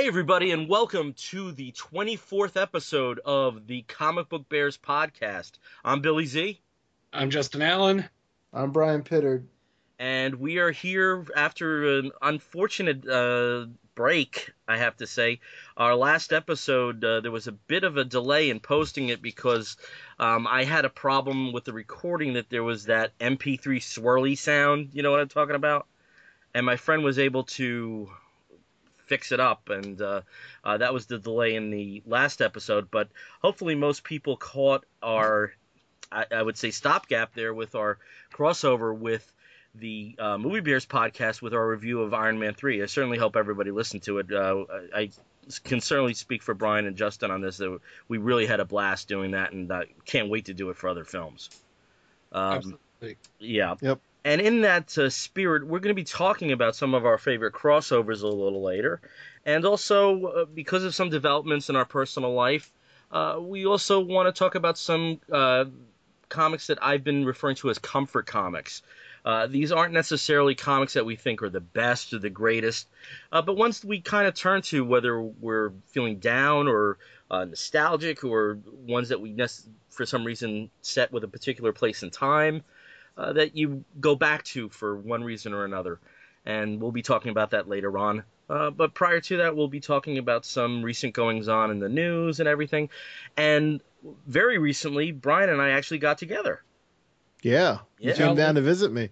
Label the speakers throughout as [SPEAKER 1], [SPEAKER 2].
[SPEAKER 1] Hey everybody, and welcome to the 24th episode of the Comic Book Bears podcast. I'm Billy Z.
[SPEAKER 2] I'm Justin Allen.
[SPEAKER 3] I'm Brian Pittard.
[SPEAKER 1] And we are here after an unfortunate break, I have to say. Our last episode, there was a bit of a delay in posting it because I had a problem with the recording that there was that MP3 swirly sound, you know what I'm talking about? And my friend was able to fix it up, and that was the delay in the last episode. But hopefully most people caught our, I would say, stopgap there with our crossover with the Movie Bears podcast with our review of Iron Man 3. I certainly hope everybody listened to it. I can certainly speak for Bryan and Justin on this. That we really had a blast doing that, and can't wait to do it for other films.
[SPEAKER 2] Absolutely.
[SPEAKER 1] Yeah.
[SPEAKER 3] Yep.
[SPEAKER 1] And in that spirit, we're going to be talking about some of our favorite crossovers a little later. And also, because of some developments in our personal life, we also want to talk about some comics that I've been referring to as comfort comics. These aren't necessarily comics that we think are the best or the greatest, but ones we kind of turn to whether we're feeling down or nostalgic, or ones that we for some reason set with a particular place and time. That you go back to for one reason or another. And we'll be talking about that later on. But prior to that, we'll be talking about some recent goings-on in the news and everything. And very recently, Bryan and I actually got together.
[SPEAKER 3] Yeah. You came down to visit me.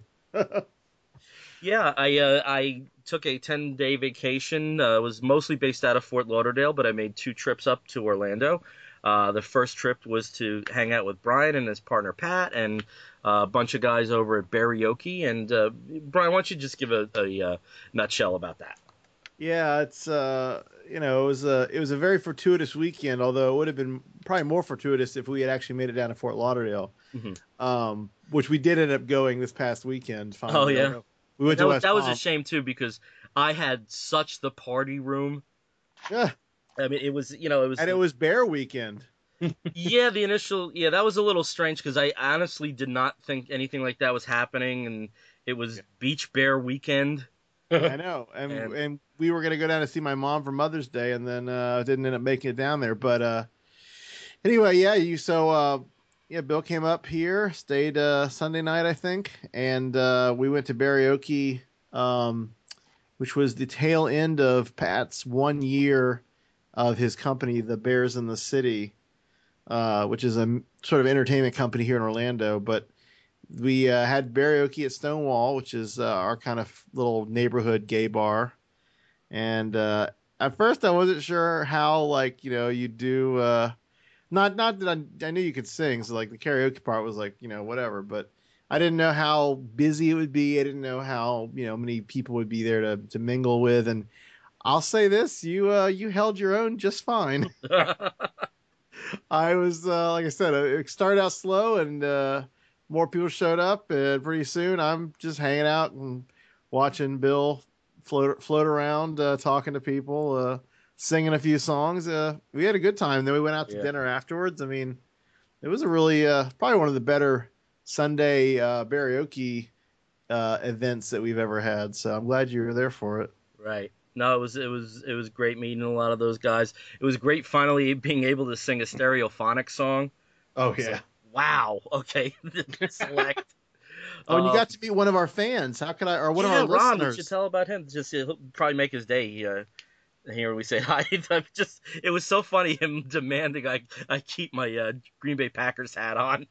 [SPEAKER 1] Yeah, I took a 10-day vacation. It was mostly based out of Fort Lauderdale, but I made 2 trips up to Orlando. The first trip was to hang out with Bryan and his partner Pat, and a bunch of guys over at Beareoke. And Bryan, why don't you just give a nutshell about that?
[SPEAKER 3] Yeah, it's it was a very fortuitous weekend. Although it would have been probably more fortuitous if we had actually made it down to Fort Lauderdale, which we did end up going this past weekend. Finally.
[SPEAKER 1] Oh yeah,
[SPEAKER 3] we went to West
[SPEAKER 1] that was
[SPEAKER 3] Palm.
[SPEAKER 1] a shame too, because I had such the party room.
[SPEAKER 3] Yeah.
[SPEAKER 1] I mean, it was
[SPEAKER 3] Bear weekend.
[SPEAKER 1] Yeah, that was a little strange because I honestly did not think anything like that was happening, and it was Beach Bear weekend.
[SPEAKER 3] I know, and we were gonna go down to see my mom for Mother's Day, and then didn't end up making it down there. But anyway, Bill came up here, stayed Sunday night, I think, and we went to Beareoke, which was the tail end of Pat's 1 year of his company, the Bears in the City, which is a sort of entertainment company here in Orlando. But we had Beareoke at Stonewall, which is our kind of little neighborhood gay bar. And at first I wasn't sure how, you do, not that I knew you could sing. So the karaoke part was whatever, but I didn't know how busy it would be. I didn't know how, many people would be there to mingle with. And I'll say this, you held your own just fine. I was, like I said, it started out slow, and more people showed up, and pretty soon I'm just hanging out and watching Bill float around, talking to people, singing a few songs. We had a good time. Then we went out to dinner afterwards. I mean, it was a really, probably one of the better Sunday Beareoke events that we've ever had. So I'm glad you were there for it.
[SPEAKER 1] Right. No, it was great meeting a lot of those guys. It was great finally being able to sing a stereophonic song.
[SPEAKER 3] Oh yeah!
[SPEAKER 1] Wow. Okay. Select.
[SPEAKER 3] Oh, and you got to meet one of our fans. How could I? Or one of our
[SPEAKER 1] Ron,
[SPEAKER 3] listeners.
[SPEAKER 1] You should tell about him. Just he'll probably make his day. Here we say hi. It was so funny him demanding I keep my Green Bay Packers hat on.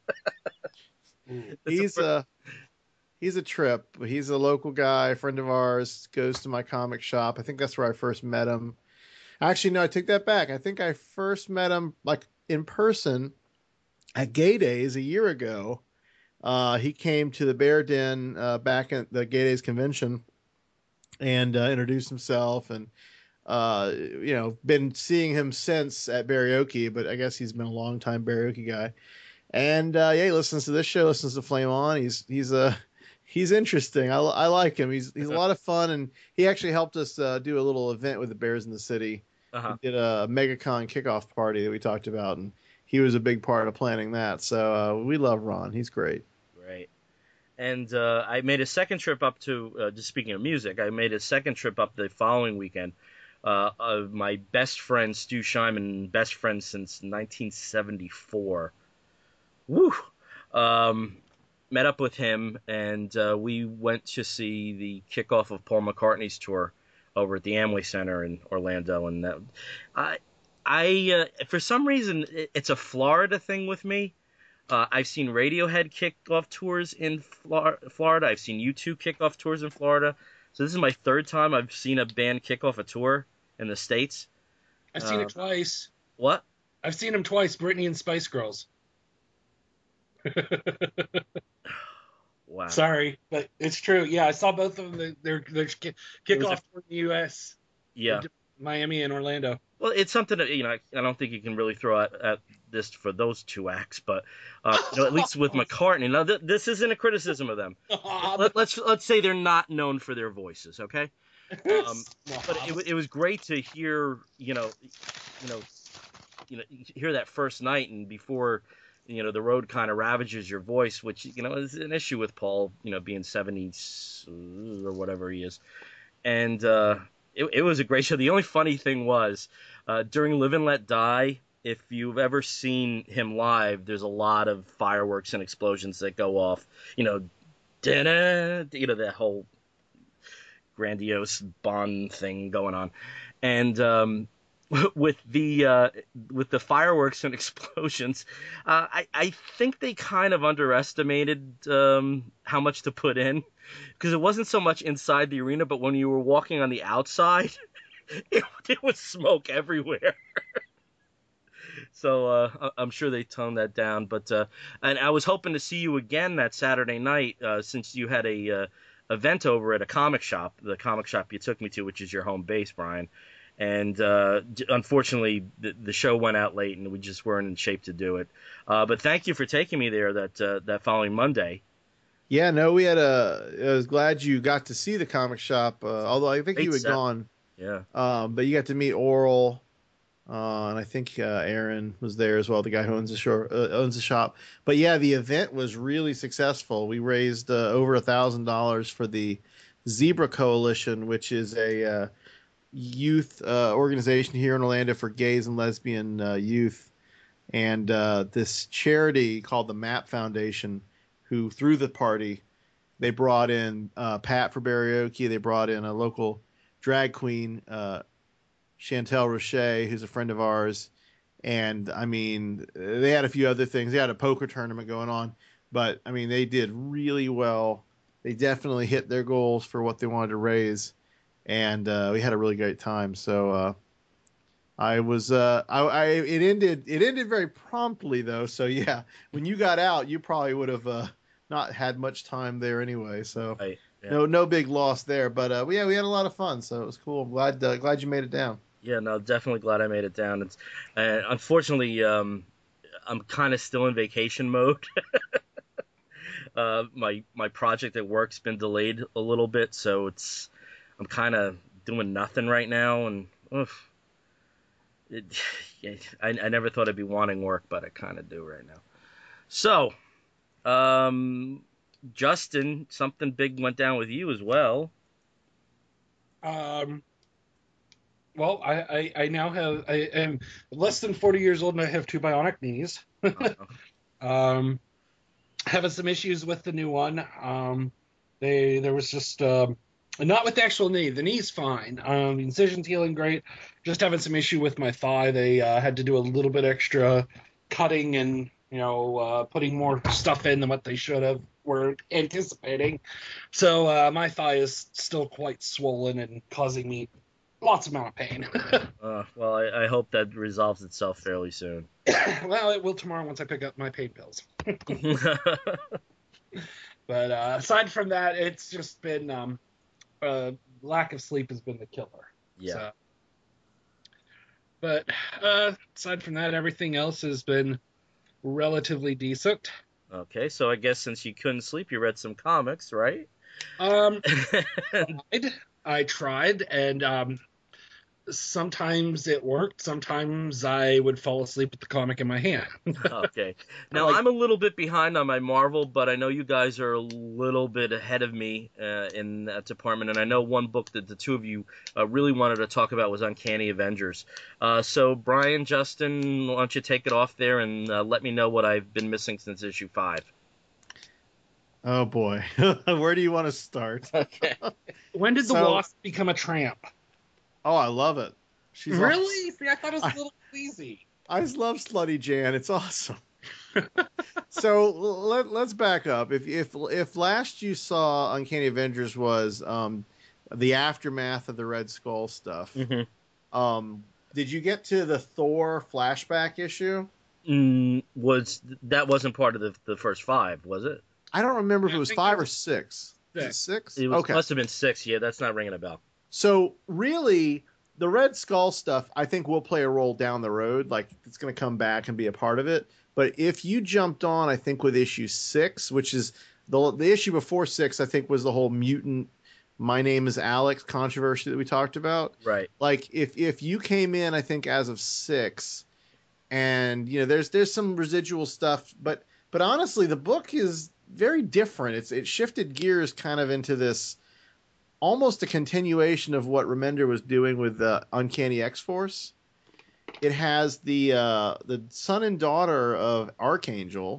[SPEAKER 3] He's a trip. He's a local guy, a friend of ours, goes to my comic shop. I think that's where I first met him. Actually, no, I take that back. I think I first met him in person at Gay Days a year ago. He came to the Bear Den back at the Gay Days convention and introduced himself, and been seeing him since at Beareoke, but I guess he's been a long time Beareoke guy. And he listens to this show, listens to Flame On. He's interesting. I like him. He's a lot of fun, and he actually helped us do a little event with the Bears in the City. We did a MegaCon kickoff party that we talked about, and he was a big part of planning that. So we love Ron. He's great.
[SPEAKER 1] Right. And I made a second trip up to, just speaking of music, I made a second trip up the following weekend of my best friend, Stu Scheinman, best friend since 1974. Woo! Met up with him, and we went to see the kickoff of Paul McCartney's tour over at the Amway Center in Orlando. And for some reason, it's a Florida thing with me. I've seen Radiohead kick off tours in Florida. I've seen U2 kick off tours in Florida. So this is my third time I've seen a band kick off a tour in the States.
[SPEAKER 2] I've seen it twice.
[SPEAKER 1] What?
[SPEAKER 2] I've seen them twice, Britney and Spice Girls.
[SPEAKER 1] Wow.
[SPEAKER 2] Sorry, but it's true. Yeah, I saw both of them. Their kickoff tour in the U.S.
[SPEAKER 1] Yeah.
[SPEAKER 2] Miami and Orlando.
[SPEAKER 1] Well, it's something that, I don't think you can really throw at this for those two acts, but at least with McCartney. Now, this isn't a criticism of them. Let's say they're not known for their voices, okay? But it was great to hear, hear that first night, and before the road kind of ravages your voice, which is an issue with Paul, being 70s or whatever he is, and it was a great show. The only funny thing was, during Live and Let Die, if you've ever seen him live, there's a lot of fireworks and explosions that go off. That whole grandiose Bond thing going on. And with the fireworks and explosions, I think they kind of underestimated how much to put in. Because it wasn't so much inside the arena, but when you were walking on the outside, it was smoke everywhere. So I'm sure they toned that down. But and I was hoping to see you again that Saturday night, since you had a event over at a comic shop, the comic shop you took me to, which is your home base, Bryan. And unfortunately, the show went out late, and we just weren't in shape to do it. But thank you for taking me there that following Monday.
[SPEAKER 3] Yeah, no, I was glad you got to see the comic shop, although I think you had gone.
[SPEAKER 1] Yeah.
[SPEAKER 3] But you got to meet Oral, and I think Aaron was there as well, the guy who owns the shop. But yeah, the event was really successful. We raised over $1,000 for the Zebra Coalition, which is a youth organization here in Orlando for gays and lesbian youth. And this charity called the MAP Foundation, who through the party, they brought in Pat for Beareoke. They brought in a local drag queen, Chantel Roche, who's a friend of ours. And, they had a few other things. They had a poker tournament going on. But, they did really well. They definitely hit their goals for what they wanted to raise. And we had a really great time. So it ended very promptly, though. So, yeah, when you got out, you probably would have not had much time there anyway. So
[SPEAKER 1] right. Yeah.
[SPEAKER 3] No big loss there. But we had a lot of fun. So it was cool. I'm glad you made it down.
[SPEAKER 1] Yeah, no, definitely glad I made it down. Unfortunately, I'm kind of still in vacation mode. My project at work's been delayed a little bit, so I'm kind of doing nothing right now, and I never thought I'd be wanting work, but I kind of do right now. So, Justin, something big went down with you as well.
[SPEAKER 2] Well, I now I am less than 40 years old, and I have 2 bionic knees. Having some issues with the new one. There was just not with the actual knee. The knee's fine. The incision's healing great. Just having some issue with my thigh. They had to do a little bit extra cutting and putting more stuff in than what they should have were anticipating. So my thigh is still quite swollen and causing me lots amount of pain.
[SPEAKER 1] Well, I hope that resolves itself fairly soon.
[SPEAKER 2] Well, it will tomorrow once I pick up my pain pills. But aside from that, it's just been lack of sleep has been the killer.
[SPEAKER 1] Yeah.
[SPEAKER 2] So. But aside from that, everything else has been relatively decent.
[SPEAKER 1] Okay, so I guess since you couldn't sleep, you read some comics, right?
[SPEAKER 2] I tried, and Sometimes it worked. Sometimes I would fall asleep with the comic in my hand.
[SPEAKER 1] Okay. Now,
[SPEAKER 3] Like,
[SPEAKER 1] I'm a little bit behind on my Marvel, but I know you guys are a little bit ahead of me in that department. And I know one book that the two of you really wanted to talk about was Uncanny Avengers. So, Bryan, Justin, why don't you take it off there and let me know what I've been missing since issue 5.
[SPEAKER 3] oh boy, where do you want to start?
[SPEAKER 1] Okay.
[SPEAKER 2] When did the
[SPEAKER 3] So,
[SPEAKER 2] Wasp become a tramp?
[SPEAKER 3] oh, I love it. She's
[SPEAKER 2] Really?
[SPEAKER 3] awesome.
[SPEAKER 2] See, I thought it was a little easy.
[SPEAKER 3] I just love Slutty Jan. It's awesome. So let's back up. If last you saw Uncanny Avengers was the aftermath of the Red Skull stuff, did you get to the Thor flashback issue?
[SPEAKER 1] That wasn't part of the first 5, was it?
[SPEAKER 3] I don't remember if
[SPEAKER 2] Yeah,
[SPEAKER 3] it
[SPEAKER 2] I
[SPEAKER 3] was
[SPEAKER 2] think
[SPEAKER 3] 5
[SPEAKER 2] it
[SPEAKER 3] or
[SPEAKER 2] was
[SPEAKER 3] 6. Is it 6?
[SPEAKER 1] It
[SPEAKER 3] Okay.
[SPEAKER 1] must have been 6. Yeah, that's not ringing a bell.
[SPEAKER 3] So really, the Red Skull stuff, I think will play a role down the road. Like, it's going to come back and be a part of it. But if you jumped on, I think with issue 6, which is the issue before 6, I think was the whole mutant "My name is Alex" controversy that we talked about.
[SPEAKER 1] Right.
[SPEAKER 3] Like, if you came in, I think as of 6, and there's some residual stuff, but honestly, the book is very different. It shifted gears kind of into this almost a continuation of what Remender was doing with the Uncanny X-Force. It has the son and daughter of Archangel,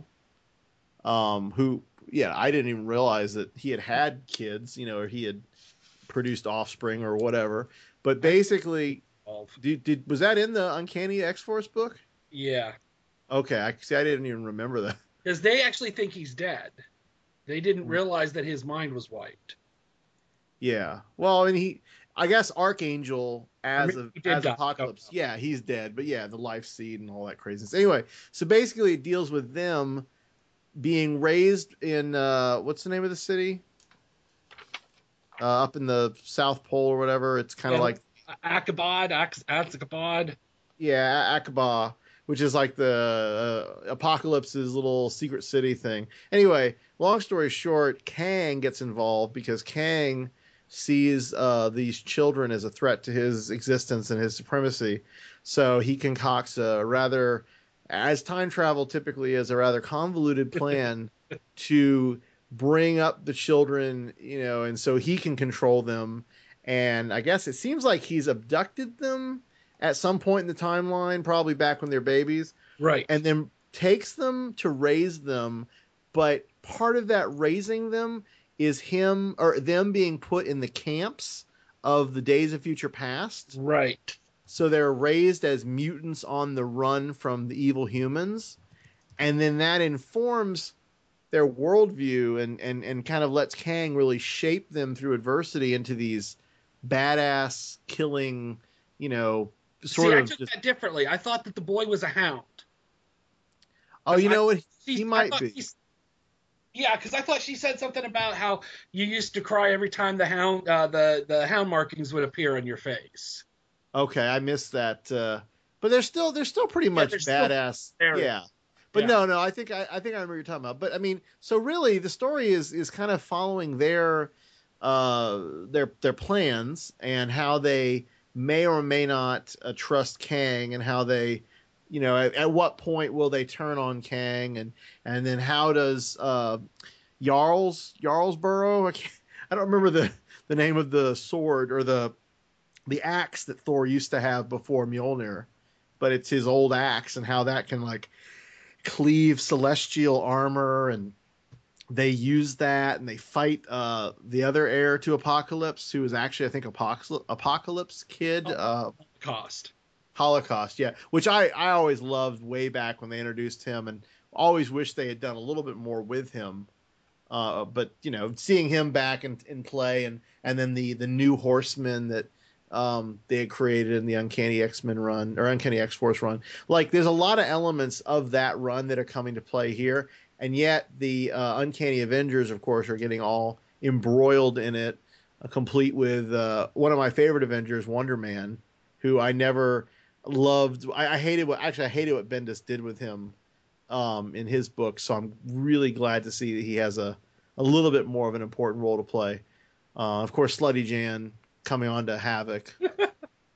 [SPEAKER 3] who, I didn't even realize that he had kids, or he had produced offspring or whatever. But basically, was that in the Uncanny X-Force book?
[SPEAKER 2] Yeah.
[SPEAKER 3] Okay, I didn't even remember that.
[SPEAKER 2] Because they actually think he's dead. They didn't realize that his mind was wiped.
[SPEAKER 3] Yeah. Well, and I guess Archangel as
[SPEAKER 2] die.
[SPEAKER 3] Apocalypse, yeah, he's dead. But yeah, the life seed and all that craziness. Anyway, so basically it deals with them being raised in what's the name of the city? Up in the South Pole or whatever. It's kind of like
[SPEAKER 2] Akabad.
[SPEAKER 3] Yeah, Aqaba, which is like the Apocalypse's little secret city thing. Anyway, long story short, Kang gets involved because Kang sees these children as a threat to his existence and his supremacy. So he concocts as time travel typically is, a rather convoluted plan to bring up the children, and so he can control them. And I guess it seems like he's abducted them at some point in the timeline, probably back when they're babies.
[SPEAKER 2] Right.
[SPEAKER 3] And then takes them to raise them. But part of that raising them is them being put in the camps of the Days of Future Past.
[SPEAKER 2] Right.
[SPEAKER 3] So they're raised as mutants on the run from the evil humans. And then that informs their worldview and kind of lets Kang really shape them through adversity into these badass killing,
[SPEAKER 2] I took that differently. I thought that the boy was a hound.
[SPEAKER 3] Oh, you know what? He might be.
[SPEAKER 2] Yeah, because I thought she said something about how you used to cry every time the hound hound markings would appear on your face.
[SPEAKER 3] Okay, I missed that. But they're still pretty much badass. Yeah. But no, I think I remember what you're talking about. But I mean, so really the story is kind of following their plans and how they may or may not trust Kang, and how they, at what point will they turn on Kang, and then how does Jarlsborough, I don't remember the name of the sword or the axe that Thor used to have before Mjolnir, but it's his old axe, and how that can like cleave celestial armor, and they use that and they fight the other heir to Apocalypse, who is actually, I think, Apocalypse Kid. Holocaust, yeah. Which I always loved way back when they introduced him, and always wish they had done a little bit more with him. But seeing him back in play, and then the new Horsemen that they had created in the Uncanny X-Men run, or Uncanny X-Force run, like there's a lot of elements of that run that are coming to play here. And yet the Uncanny Avengers, of course, are getting all embroiled in it, complete with one of my favorite Avengers, Wonder Man, who I never loved. I hated what Bendis did with him in his book. So I'm really glad to see that he has a little bit more of an important role to play. Of course, Slutty Jan coming on to Havoc.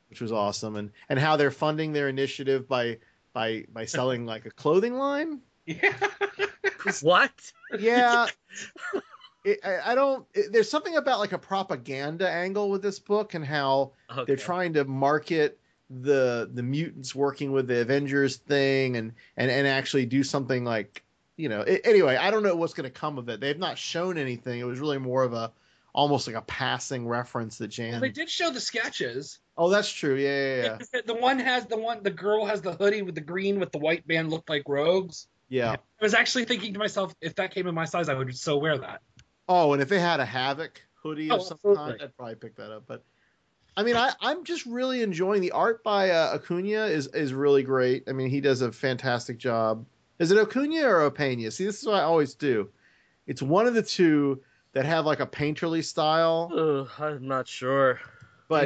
[SPEAKER 3] which was awesome, and how they're funding their initiative by selling like a clothing line.
[SPEAKER 2] Yeah.
[SPEAKER 1] What?
[SPEAKER 3] Yeah. I don't. There's something about like a propaganda angle with this book and how they're trying to market the mutants working with the Avengers thing and actually do something like, anyway, I don't know what's going to come of it. They've not shown anything. It was really more of almost like a passing reference that Jan.
[SPEAKER 2] Well, they did show the sketches.
[SPEAKER 3] Oh, that's true. Yeah.
[SPEAKER 2] The girl has the hoodie with the green with the white band looked like rogues.
[SPEAKER 3] Yeah.
[SPEAKER 2] I was actually thinking to myself, if that came in my size, I would so wear that.
[SPEAKER 3] Oh, and if they had a Havoc hoodie of some kind, I'd probably pick that up. But I mean, I'm just really enjoying the art by Acuna is really great. I mean, he does a fantastic job. Is it Acuna or Opeña? See, this is what I always do. It's one of the two that have like a painterly style.
[SPEAKER 1] I'm not sure,
[SPEAKER 3] but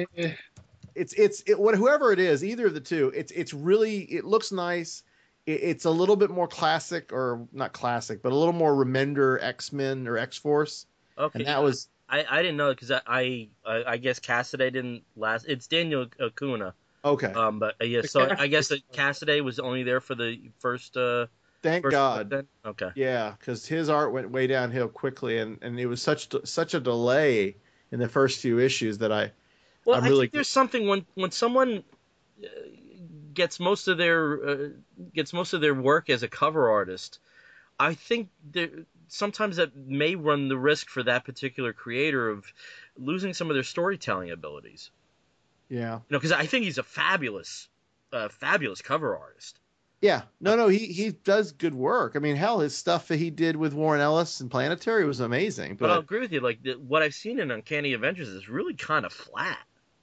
[SPEAKER 3] whoever it is, either of the two, it's really, it looks nice. It's a little bit more classic, or not classic, but a little more Remender X-Men or X-Force.
[SPEAKER 1] Okay,
[SPEAKER 3] and that was
[SPEAKER 1] I didn't know because I guess Cassaday didn't last. It's Daniel Acuna.
[SPEAKER 3] Okay.
[SPEAKER 1] But yeah, so I guess that Cassaday was only there for the first.
[SPEAKER 3] Thank God.
[SPEAKER 1] Then? Okay.
[SPEAKER 3] Yeah, because his art went way downhill quickly, and it was such a delay in the first few issues that I
[SPEAKER 1] think there's something when someone gets most of their work as a cover artist. I think sometimes that may run the risk for that particular creator of losing some of their storytelling abilities.
[SPEAKER 3] Yeah.
[SPEAKER 1] Because I think he's a fabulous cover artist.
[SPEAKER 3] Yeah. No, he does good work. I mean, hell, his stuff that he did with Warren Ellis and Planetary was amazing.
[SPEAKER 1] But I'll agree with you. Like what I've seen in Uncanny Avengers is really kind of flat.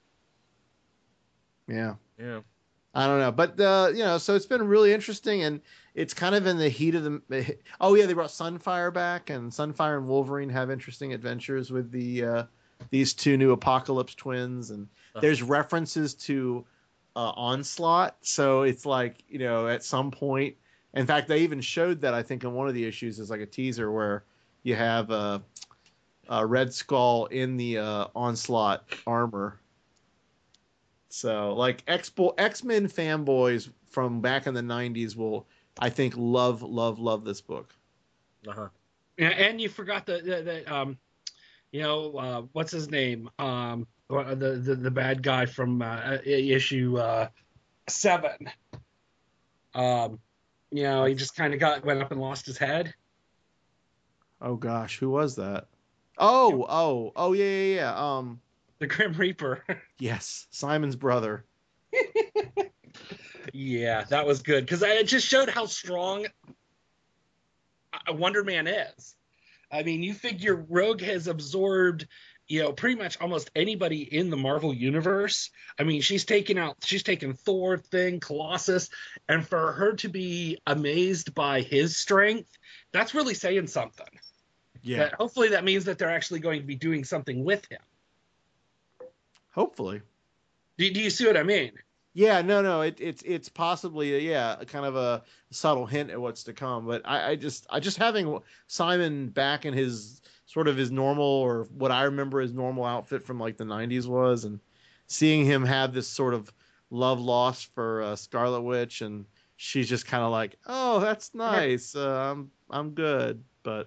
[SPEAKER 3] Yeah.
[SPEAKER 1] Yeah.
[SPEAKER 3] I don't know, but so it's been really interesting, and it's kind of in the heat of the. Oh yeah, they brought Sunfire back, and Sunfire and Wolverine have interesting adventures with these two new Apocalypse twins, and there's references to Onslaught, so it's like at some point. In fact, they even showed that I think in one of the issues as like a teaser where you have a Red Skull in the Onslaught armor. So, like, X-Men fanboys from back in the 90s will, I think, love this book.
[SPEAKER 1] Uh-huh.
[SPEAKER 2] Yeah, and you forgot what's his name? The bad guy from issue 7. He just kind of went up and lost his head.
[SPEAKER 3] Oh, gosh, who was that? Oh, yeah.
[SPEAKER 2] The Grim Reaper.
[SPEAKER 3] Yes, Simon's brother.
[SPEAKER 2] Yeah, that was good because it just showed how strong Wonder Man is. I mean, you figure Rogue has absorbed, pretty much almost anybody in the Marvel universe. I mean, she's taken Thor, Thing, Colossus, and for her to be amazed by his strength, that's really saying something.
[SPEAKER 3] Yeah.
[SPEAKER 2] Hopefully that means that they're actually going to be doing something with him. Hopefully. Do you see what I mean?
[SPEAKER 3] Yeah, no, it's possibly kind of a subtle hint at what's to come. But I just having Simon back in his sort of his normal, or what I remember his normal outfit from like the 90s was, and seeing him have this sort of love lost for Scarlet Witch, and she's just kind of like, oh, that's nice. I'm good, but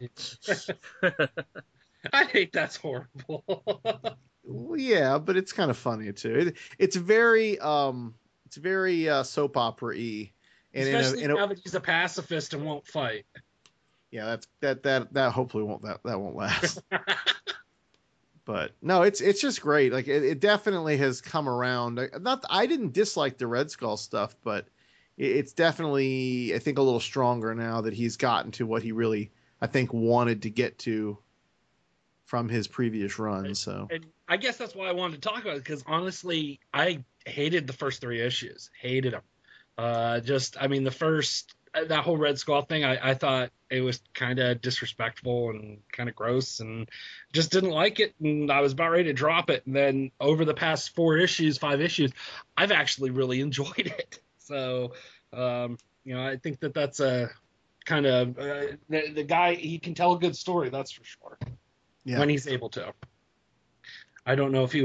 [SPEAKER 2] I think that's horrible.
[SPEAKER 3] Well, yeah, but it's kind of funny too. It's very soap opera-y, and
[SPEAKER 2] especially now that he's a pacifist and won't fight.
[SPEAKER 3] Yeah, that hopefully won't last. But no, it's just great. Like it definitely has come around. I didn't dislike the Red Skull stuff, but it's definitely, I think, a little stronger now that he's gotten to what he really, I think, wanted to get to from his previous run. So,
[SPEAKER 2] and I guess that's why I wanted to talk about it, because honestly, I hated the first 3 issues. Hated them. The first, that whole Red Skull thing, I thought it was kind of disrespectful and kind of gross, and just didn't like it. And I was about ready to drop it. And then over the past 5 issues, I've actually really enjoyed it. So, I think that's a kind of the guy. He can tell a good story, that's for sure. Yeah. When he's able to. I don't know if he was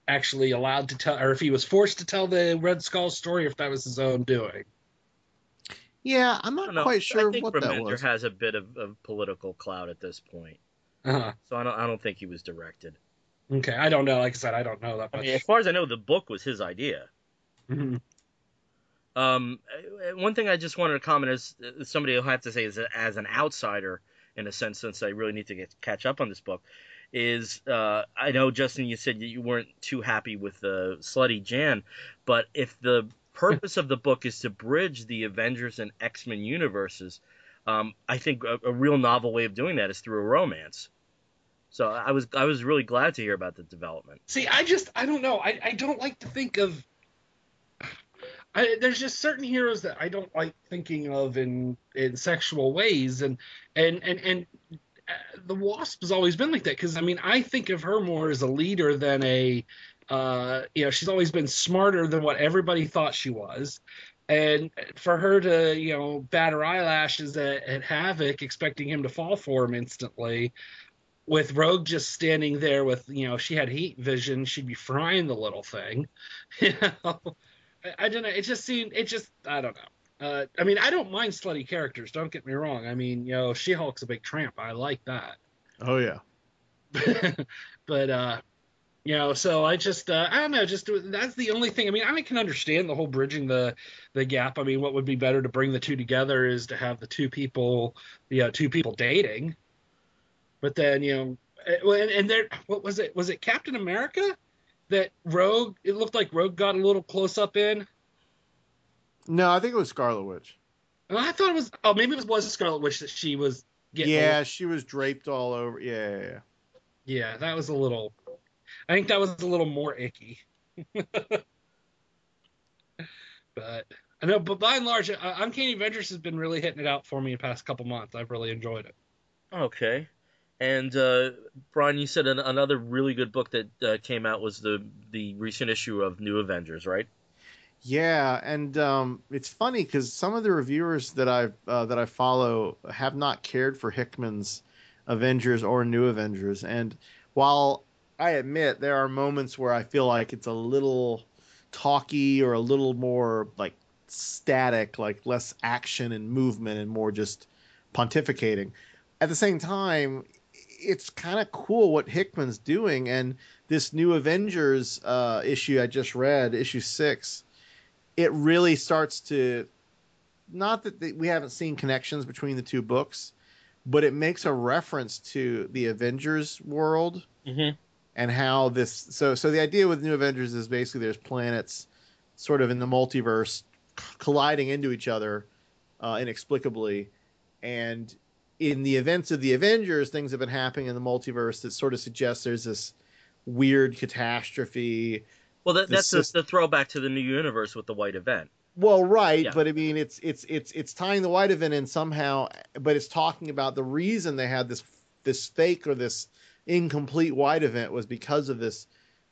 [SPEAKER 2] actually allowed to tell, or if he was forced to tell the Red Skull story, if that was his own doing.
[SPEAKER 3] Yeah, I'm
[SPEAKER 1] I don't
[SPEAKER 3] not
[SPEAKER 1] know.
[SPEAKER 3] quite
[SPEAKER 1] I
[SPEAKER 3] sure
[SPEAKER 1] think
[SPEAKER 3] what that
[SPEAKER 1] Remender
[SPEAKER 3] was.
[SPEAKER 1] has a bit of political clout at this point,
[SPEAKER 2] Uh-huh.
[SPEAKER 1] so I don't think he was directed.
[SPEAKER 2] Okay, I don't know. Like I said, I don't know that
[SPEAKER 1] I mean, as
[SPEAKER 2] much.
[SPEAKER 1] far as I know, the book was his idea.
[SPEAKER 2] Mhm.
[SPEAKER 1] Um, One thing I just wanted to comment is somebody will have to say is as an outsider in a sense, since I really need to catch up on this book, is I know Justin, you said you weren't too happy with the Slutty Jan, but if the purpose of the book is to bridge the Avengers and X-Men universes, I think a real novel way of doing that is through a romance. So I was really glad to hear about the development.
[SPEAKER 2] See, I don't know. I don't like to think of. There's just certain heroes that I don't like thinking of in sexual ways, and the Wasp has always been like that, because I mean I think of her more as a leader than a she's always been smarter than what everybody thought she was, and for her to bat her eyelashes at Havoc expecting him to fall for him instantly, with Rogue just standing there with if she had heat vision she'd be frying the little thing. you know I don't know. It just seemed. It just. I don't know. I mean, I don't mind slutty characters. Don't get me wrong. I mean, She-Hulk's a big tramp. I like that.
[SPEAKER 3] Oh yeah.
[SPEAKER 2] But so I just. I don't know. Just that's the only thing. I mean, I can understand the whole bridging the gap. I mean, what would be better to bring the two together is to have the two people, two people dating. But then and there, what was it? Was it Captain America that Rogue? It looked like Rogue got a little close up in.
[SPEAKER 3] No, I think it was Scarlet Witch.
[SPEAKER 2] I thought it was. Oh, maybe it was Scarlet Witch that she was getting.
[SPEAKER 3] Yeah, she was draped all over. Yeah.
[SPEAKER 2] Yeah, that was a little. I think that was a little more icky. But I know, but by and large, Uncanny Avengers has been really hitting it out for me the past couple months. I've really enjoyed it.
[SPEAKER 1] Okay. And Bryan, you said another really good book that came out was the recent issue of New Avengers, right?
[SPEAKER 3] Yeah, and it's funny because some of the reviewers that I follow have not cared for Hickman's Avengers or New Avengers, and while I admit there are moments where I feel like it's a little talky or a little more like static, like less action and movement and more just pontificating. At the same time, it's kind of cool what Hickman's doing, and this New Avengers issue I just read, issue 6, it really starts to, not that we haven't seen connections between the two books, but it makes a reference to the Avengers world
[SPEAKER 1] Mm-hmm.
[SPEAKER 3] and how this. So the idea with New Avengers is basically there's planets sort of in the multiverse colliding into each other inexplicably, and in the events of the Avengers, things have been happening in the multiverse that sort of suggests there's this weird catastrophe.
[SPEAKER 1] Well, that's the throwback to the new universe with the White Event.
[SPEAKER 3] Well, right,
[SPEAKER 1] Yeah.
[SPEAKER 3] but I mean, it's tying the White Event in somehow, but it's talking about the reason they had this fake or this incomplete White Event was because of this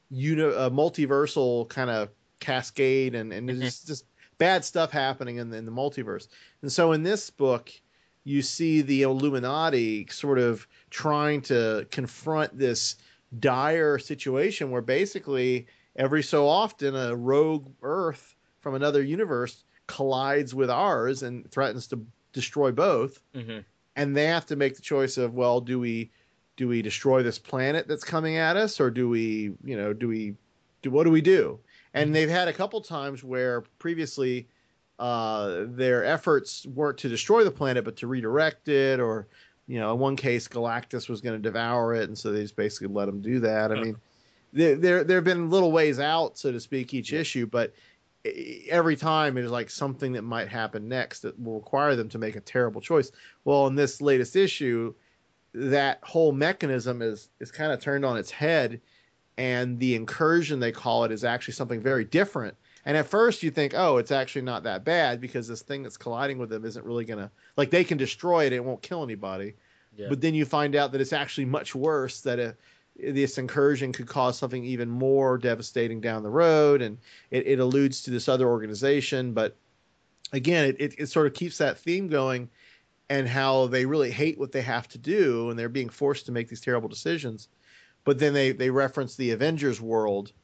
[SPEAKER 3] multiversal kind of cascade and
[SPEAKER 1] Mm-hmm.
[SPEAKER 3] just bad stuff happening in the multiverse. And so in this book, you see the Illuminati sort of trying to confront this dire situation where basically every so often a rogue Earth from another universe collides with ours and threatens to destroy both.
[SPEAKER 1] Mm-hmm.
[SPEAKER 3] And they have to make the choice of, well, do we destroy this planet that's coming at us, or do we what do we do? And they've had a couple times where previously their efforts weren't to destroy the planet but to redirect it, or in one case Galactus was going to devour it, and so they just basically let them do that. I mean, there have been little ways out, so to speak, each issue, but every time it is like something that might happen next that will require them to make a terrible choice. Well, in this latest issue, that whole mechanism is kind of turned on its head, and the incursion, they call it, is actually something very different. And at first you think, oh, it's actually not that bad because this thing that's colliding with them isn't really gonna, like, they can destroy it, it won't kill anybody.
[SPEAKER 1] Yeah.
[SPEAKER 3] But then you find out that it's actually much worse, that this incursion could cause something even more devastating down the road, and it alludes to this other organization. But again, it sort of keeps that theme going, and how they really hate what they have to do, and they're being forced to make these terrible decisions. But then they reference the Avengers world,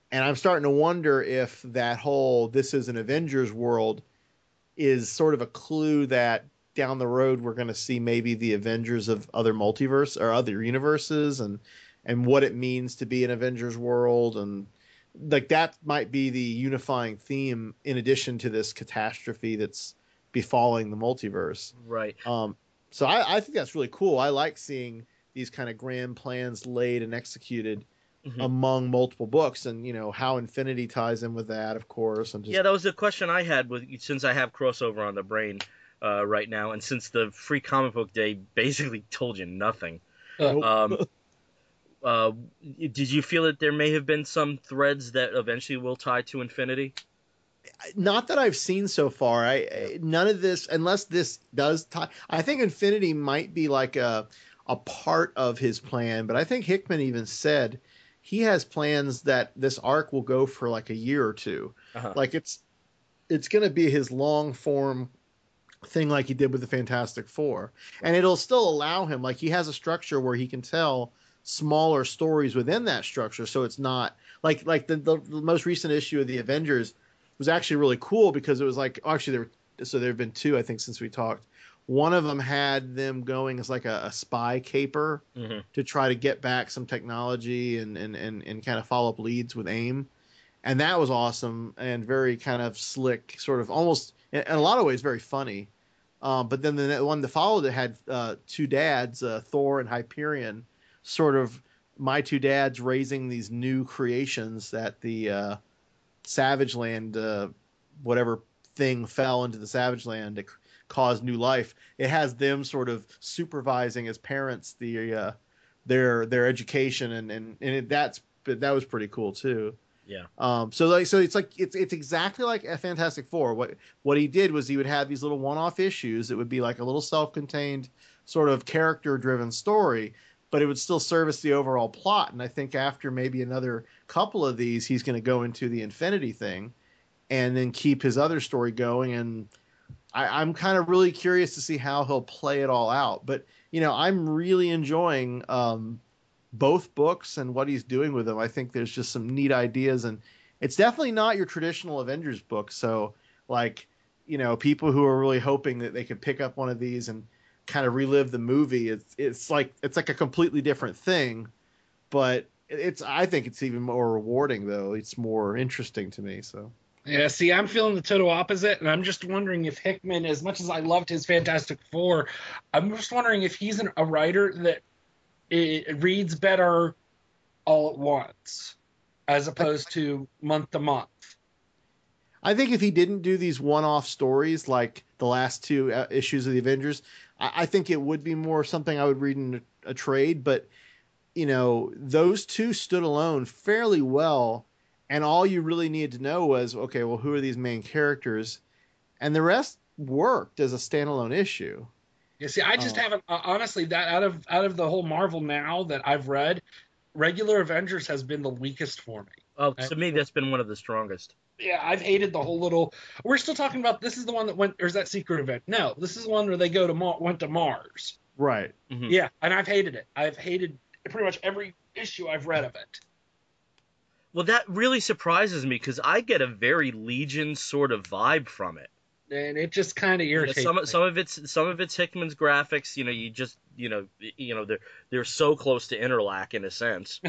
[SPEAKER 3] And I'm starting to wonder if that whole "this is an Avengers world" is sort of a clue that down the road we're going to see maybe the Avengers of other multiverse or other universes, and what it means to be an Avengers world, and like that might be the unifying theme in addition to this catastrophe that's befalling the multiverse.
[SPEAKER 1] Right.
[SPEAKER 3] So I think that's really cool. I like seeing these kind of grand plans laid and executed among multiple books, and how Infinity ties in with that, of course. And just...
[SPEAKER 1] Yeah, that was the question I had since I have crossover on the brain right now, and since the Free Comic Book Day basically told you nothing. Did you feel that there may have been some threads that eventually will tie to Infinity?
[SPEAKER 3] Not that I've seen so far. None of this, unless this does tie. I think Infinity might be like a part of his plan, but I think Hickman even said he has plans that this arc will go for like a year or two. Like it's going to be his long form thing, like he did with the Fantastic Four, and it'll still allow him. Like he has a structure where he can tell smaller stories within that structure, so it's not like the most recent issue of the Avengers was actually really cool because it was like actually there have been two, I think, since we talked. One of them had them going as like a spy caper to try to get back some technology and kind of follow up leads with AIM. And that was awesome and very kind of slick, sort of almost in a lot of ways very funny. But then the one that followed it had two dads, Thor and Hyperion, sort of my two dads raising these new creations that the Savage Land, whatever thing fell into the Savage Land that caused new life. It has them sort of supervising as parents their education, and that was pretty cool too.
[SPEAKER 1] Yeah.
[SPEAKER 3] So it's exactly like a Fantastic Four. What he did was he would have these little one-off issues. It would be like a little self-contained sort of character-driven story, but it would still service the overall plot. And I think after maybe another couple of these, he's going to go into the Infinity thing and then keep his other story going. And I'm kind of really curious to see how he'll play it all out. But, I'm really enjoying both books and what he's doing with them. I think there's just some neat ideas, and it's definitely not your traditional Avengers book. So like, people who are really hoping that they could pick up one of these and kind of relive the movie, it's like a completely different thing, but I think it's even more rewarding, though. It's more interesting to me. So
[SPEAKER 2] yeah, see, I'm feeling the total opposite, and I'm just wondering if Hickman, as much as I loved his Fantastic Four, I'm just wondering if he's a writer that it reads better all at once as opposed to month to month.
[SPEAKER 3] I think if he didn't do these one-off stories like the last two issues of the Avengers, I think it would be more something I would read in a trade. But, those two stood alone fairly well. And all you really needed to know was, okay, well, who are these main characters? And the rest worked as a standalone issue.
[SPEAKER 2] Yeah, see, I just haven't, honestly, that out of the whole Marvel now that I've read, regular Avengers has been the weakest for me.
[SPEAKER 1] Oh, to me, that's been one of the strongest.
[SPEAKER 2] Yeah, I've hated the whole little. We're still talking about this is the one that went. Or is that Secret Event? No, this is the one where they went to Mars.
[SPEAKER 3] Right.
[SPEAKER 1] Mm-hmm.
[SPEAKER 2] Yeah, and I've hated it. I've hated pretty much every issue I've read of it.
[SPEAKER 1] Well, that really surprises me because I get a very Legion sort of vibe from it,
[SPEAKER 2] and it just kind of irritates me.
[SPEAKER 1] Some of it's Hickman's graphics. They're so close to Interlac in a sense.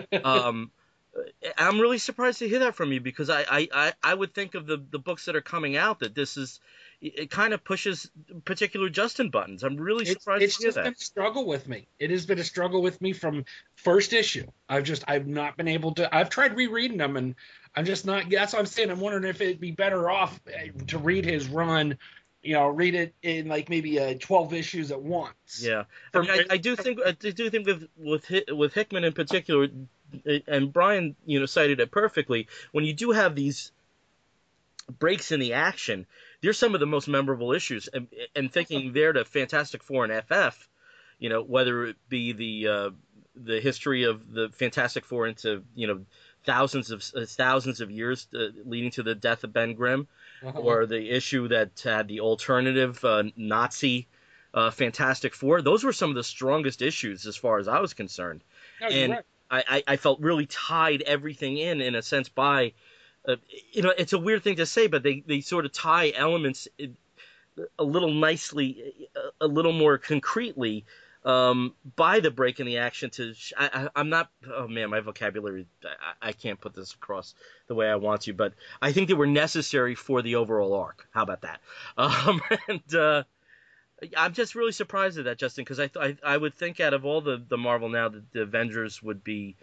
[SPEAKER 1] I'm really surprised to hear that from you because I would think of the books that are coming out that it kind of pushes particular Justin buttons. I'm really surprised to hear that. It's just
[SPEAKER 2] been a struggle with me. It has been a struggle with me from first issue. I've not been able to. I've tried rereading them, and I'm just not. That's what I'm saying. I'm wondering if it'd be better off to read his run. Read it in like maybe 12 issues at once.
[SPEAKER 1] Yeah, I do think with Hickman in particular, and Bryan cited it perfectly. When you do have these breaks in the action, they're some of the most memorable issues. And thinking there to Fantastic Four and FF, whether it be the history of the Fantastic Four into thousands of years leading to the death of Ben Grimm, or the issue that had the alternative Nazi Fantastic Four. Those were some of the strongest issues as far as I was concerned.
[SPEAKER 2] No, and
[SPEAKER 1] right. I felt really tied everything in a sense by, it's a weird thing to say, but they sort of tie elements a little nicely, a little more concretely, by the break in the action. I'm not, oh man, my vocabulary, I can't put this across the way I want to, but I think they were necessary for the overall arc. How about that? And I'm just really surprised at that, Justin, because I would think out of all the Marvel now, that the Avengers would be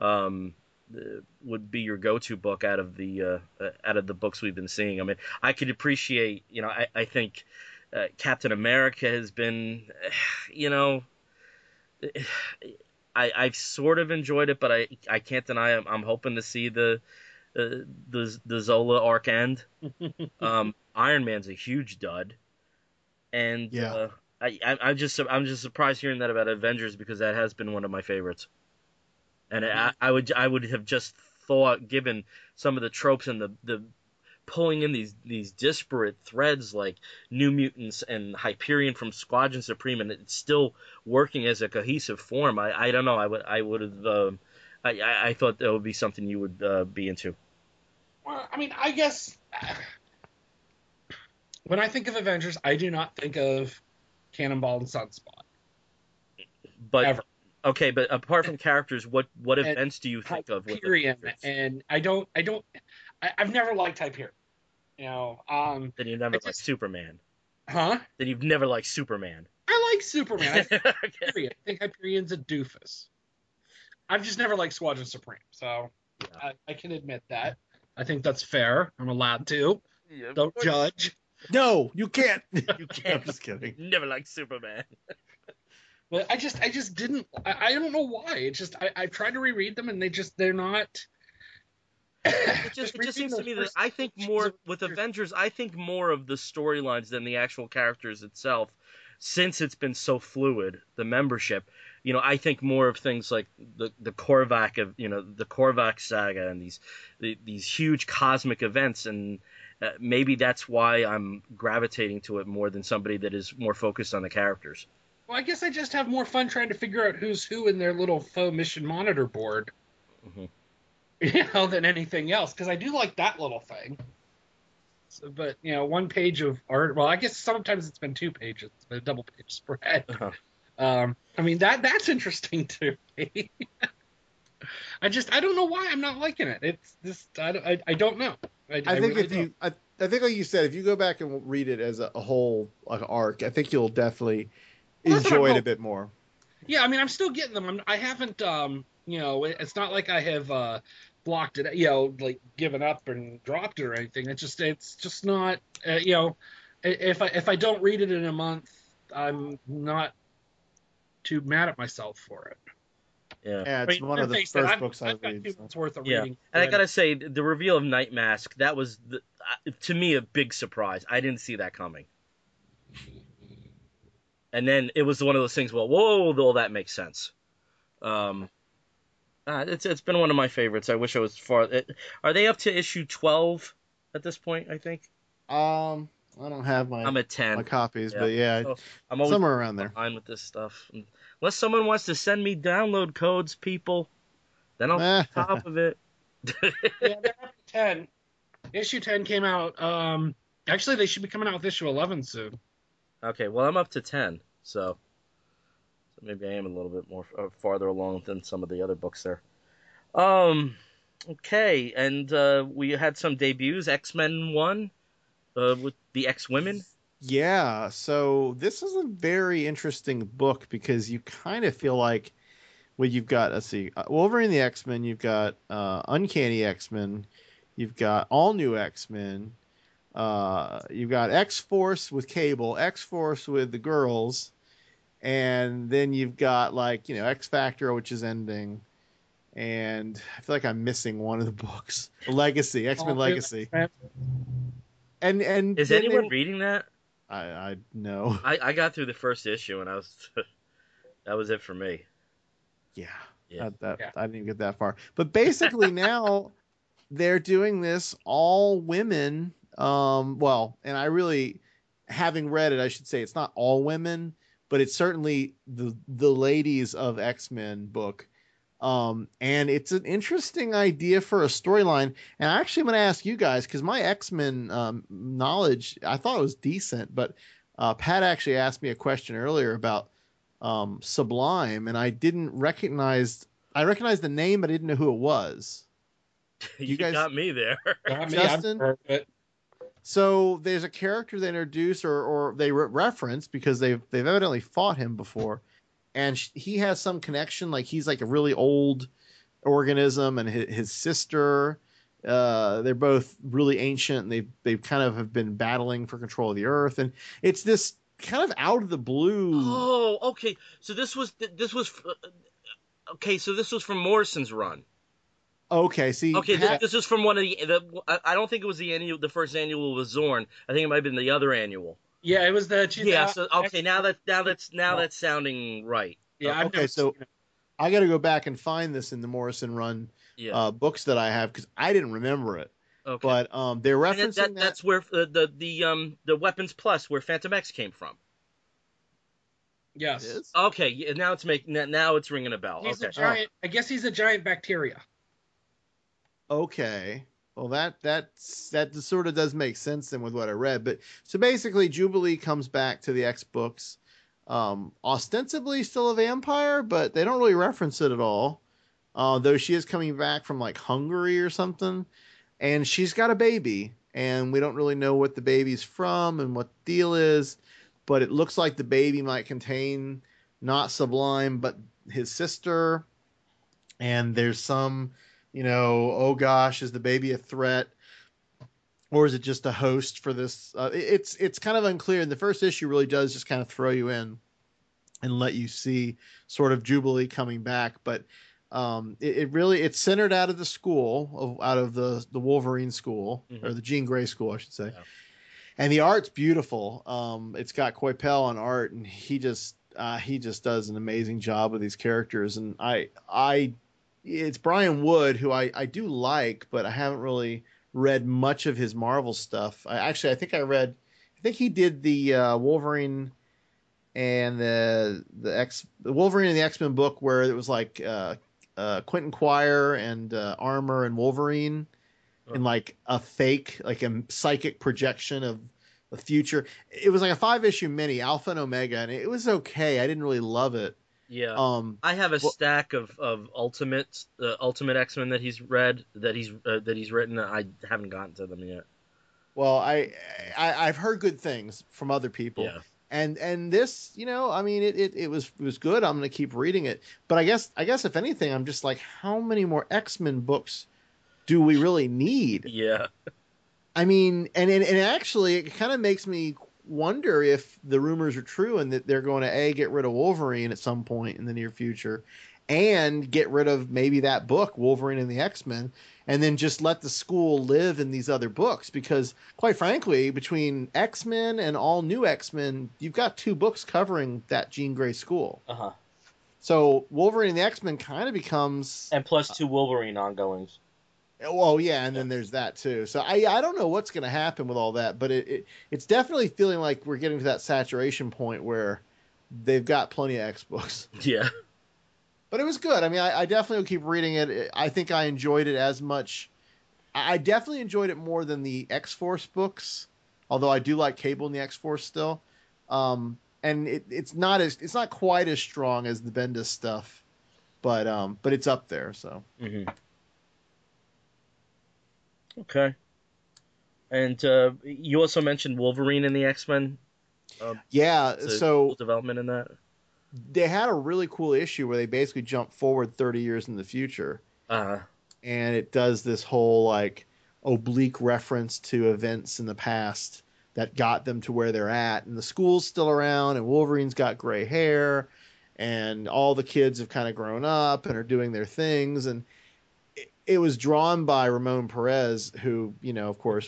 [SPEAKER 1] your go-to book out of the books we've been seeing. I mean, I could appreciate, I think Captain America has been, I've sort of enjoyed it, but I can't deny I'm hoping to see the Zola arc end. Iron Man's a huge dud, and
[SPEAKER 3] Yeah.
[SPEAKER 1] I'm just surprised hearing that about Avengers, because that has been one of my favorites. And I would have just thought, given some of the tropes and the pulling in these disparate threads like New Mutants and Hyperion from Squadron Supreme, and it's still working as a cohesive form. I don't know. I would have. I thought that would be something you would be into.
[SPEAKER 2] Well, I mean, I guess when I think of Avengers, I do not think of Cannonball and Sunspot.
[SPEAKER 1] But
[SPEAKER 2] ever.
[SPEAKER 1] Okay, but apart from characters, what events do you think of?
[SPEAKER 2] Hyperion, and I've never liked Hyperion.
[SPEAKER 1] Then you've never liked Superman.
[SPEAKER 2] Huh?
[SPEAKER 1] Then you've never liked Superman.
[SPEAKER 2] I like Superman.
[SPEAKER 1] Okay.
[SPEAKER 2] I think Hyperion's a doofus. I've just never liked Squadron Supreme, so
[SPEAKER 1] Yeah.
[SPEAKER 2] I can admit that. I think that's fair. I'm allowed to.
[SPEAKER 1] Yeah,
[SPEAKER 2] Don't judge.
[SPEAKER 3] No, you can't.
[SPEAKER 1] You can't.
[SPEAKER 3] I'm just kidding.
[SPEAKER 1] Never liked Superman.
[SPEAKER 2] But I just didn't. I don't know why. It's just I've tried to reread them, and they're not.
[SPEAKER 1] It just seems to me that I think more with Avengers. I think more of the storylines than the actual characters itself, since it's been so fluid. The membership, I think more of things like the Korvac of the Korvac saga and these huge cosmic events, and maybe that's why I'm gravitating to it more than somebody that is more focused on the characters.
[SPEAKER 2] Well, I guess I just have more fun trying to figure out who's who in their little faux mission monitor board, than anything else. Because I do like that little thing. So, but one page of art. Well, I guess sometimes it's been 2 pages, but a double page spread. I mean that's interesting to me. I don't know why I'm not liking it. It's just I don't know. I think
[SPEAKER 3] really I think like you said, if you go back and read it as a whole like arc, I think you'll definitely enjoy it a bit more.
[SPEAKER 2] Yeah, I mean, I'm still getting them. I haven't, it's not like I have blocked it, like given up and dropped it or anything. It's just not, if I don't read it in a month, I'm not too mad at myself for it.
[SPEAKER 3] Yeah, it's one of the first books I've read.
[SPEAKER 2] It's worth a reading.
[SPEAKER 1] And I gotta say, the reveal of Night Mask, that was to me a big surprise. I didn't see that coming. And then it was one of those things. Well, whoa, that makes sense. It's been one of my favorites. I wish I was far. Are they up to issue 12 at this point? I think.
[SPEAKER 3] I don't have
[SPEAKER 1] I'm at 10.
[SPEAKER 3] my copies, but yeah,
[SPEAKER 1] so I'm always
[SPEAKER 3] somewhere around there.
[SPEAKER 1] Fine with this stuff. Unless someone wants to send me download codes, people, then I'll be on top of it.
[SPEAKER 2] Yeah, they're up to 10. Issue 10 came out. Actually, they should be coming out with issue 11 soon.
[SPEAKER 1] Okay, well, I'm up to 10, so maybe I am a little bit more farther along than some of the other books there. Okay, and we had some debuts. X-Men 1 with the X-Women.
[SPEAKER 3] Yeah, so this is a very interesting book because you kind of feel like, well, you've got, let's see, Wolverine the X-Men, you've got Uncanny X-Men, you've got All New X-Men, you've got X-Force with Cable, X-Force with the girls, and then you've got X-Factor, which is ending, and I feel like I'm missing one of the books. Legacy, X-Men Legacy. And
[SPEAKER 1] is anyone reading that?
[SPEAKER 3] I know.
[SPEAKER 1] I got through the first issue and that was it for me.
[SPEAKER 3] Yeah. I didn't even get that far. But basically now they're doing this all women. And I really, having read it, I should say it's not all women, but it's certainly the ladies of X-Men book. And it's an interesting idea for a storyline. And I actually want to ask you guys, because my X-Men knowledge, I thought it was decent, but Pat actually asked me a question earlier about Sublime, and I recognized the name, but I didn't know who it was.
[SPEAKER 1] You got me there.
[SPEAKER 2] Got me.
[SPEAKER 3] Justin?
[SPEAKER 2] I've heard it.
[SPEAKER 3] So there's a character they introduce or they reference because they've evidently fought him before, and he has some connection, like he's like a really old organism, and his sister, they're both really ancient, and they've kind of have been battling for control of the Earth, and it's this kind of out of the blue.
[SPEAKER 1] Oh, okay. So this was okay. So this was from Morrison's run.
[SPEAKER 3] Okay, see.
[SPEAKER 1] Okay, this was from one of I don't think it was the first annual with Zorn. I think it might have been the other annual.
[SPEAKER 2] Yeah, it was the.
[SPEAKER 1] Yeah. So okay, now that's sounding right.
[SPEAKER 2] Yeah.
[SPEAKER 3] Okay, so I got to go back and find this in the Morrison run books that I have, because I didn't remember it.
[SPEAKER 1] Okay.
[SPEAKER 3] But they're referencing
[SPEAKER 1] that's where the Weapons Plus, where Phantom X came from.
[SPEAKER 2] Yes.
[SPEAKER 3] It is?
[SPEAKER 1] Okay. Yeah, now it's ringing a bell.
[SPEAKER 2] He's
[SPEAKER 1] okay.
[SPEAKER 2] a giant. I guess he's a giant bacteria.
[SPEAKER 3] Okay. Well, that sort of does make sense then with what I read. But so basically, Jubilee comes back to the X books, ostensibly still a vampire, but they don't really reference it at all. Though she is coming back from like Hungary or something, and she's got a baby, and we don't really know what the baby's from and what the deal is, but it looks like the baby might contain not Sublime, but his sister, and there's some. Oh gosh, is the baby a threat, or is it just a host for this? It's kind of unclear. And the first issue really does just kind of throw you in and let you see sort of Jubilee coming back. But it's centered out of the school, out of the Wolverine school, or the Jean Grey school, I should say. Yeah. And the art's beautiful. It's got Coipel on art, and he just does an amazing job with these characters. And it's Brian Wood, who I do like, but I haven't really read much of his Marvel stuff. I think he did the Wolverine and the Wolverine and the X-Men book where it was like Quentin Quire and Armor and Wolverine in like a fake, like a psychic projection of the future. It was like a 5-issue mini, Alpha and Omega, and it was okay. I didn't really love it.
[SPEAKER 1] Yeah, I have a stack of Ultimate X-Men that he's read, that he's written. I haven't gotten to them yet.
[SPEAKER 3] Well, I've heard good things from other people.
[SPEAKER 1] Yeah.
[SPEAKER 3] And this, I mean, it was good. I'm going to keep reading it. But I guess if anything, I'm just like, how many more X-Men books do we really need?
[SPEAKER 1] Yeah.
[SPEAKER 3] I mean, and actually, it kind of makes me wonder if the rumors are true and that they're going to get rid of Wolverine at some point in the near future, and get rid of maybe that book, Wolverine and the X-Men, and then just let the school live in these other books. Because quite frankly, between X-Men and all new X-Men, you've got 2 books covering that Jean Grey school. So Wolverine and the X-Men kind of becomes,
[SPEAKER 1] and plus 2 Wolverine ongoings.
[SPEAKER 3] Well, yeah, and then there's that too. So I don't know what's going to happen with all that, but it's definitely feeling like we're getting to that saturation point where they've got plenty of X books.
[SPEAKER 1] Yeah.
[SPEAKER 3] But it was good. I mean, I definitely will keep reading it. I think I enjoyed it as much. I definitely enjoyed it more than the X-Force books, although I do like Cable and the X-Force still. And it's not quite as strong as the Bendis stuff, but it's up there. So.
[SPEAKER 1] Mm-hmm. Okay. And you also mentioned Wolverine and the X-Men.
[SPEAKER 3] Yeah, so
[SPEAKER 1] cool development in that.
[SPEAKER 3] They had a really cool issue where they basically jump forward 30 years in the future.
[SPEAKER 1] Uh-huh.
[SPEAKER 3] And it does this whole like oblique reference to events in the past that got them to where they're at. And the school's still around, and Wolverine's got gray hair, and all the kids have kind of grown up and are doing their things. And it was drawn by Ramon Perez, who, of course,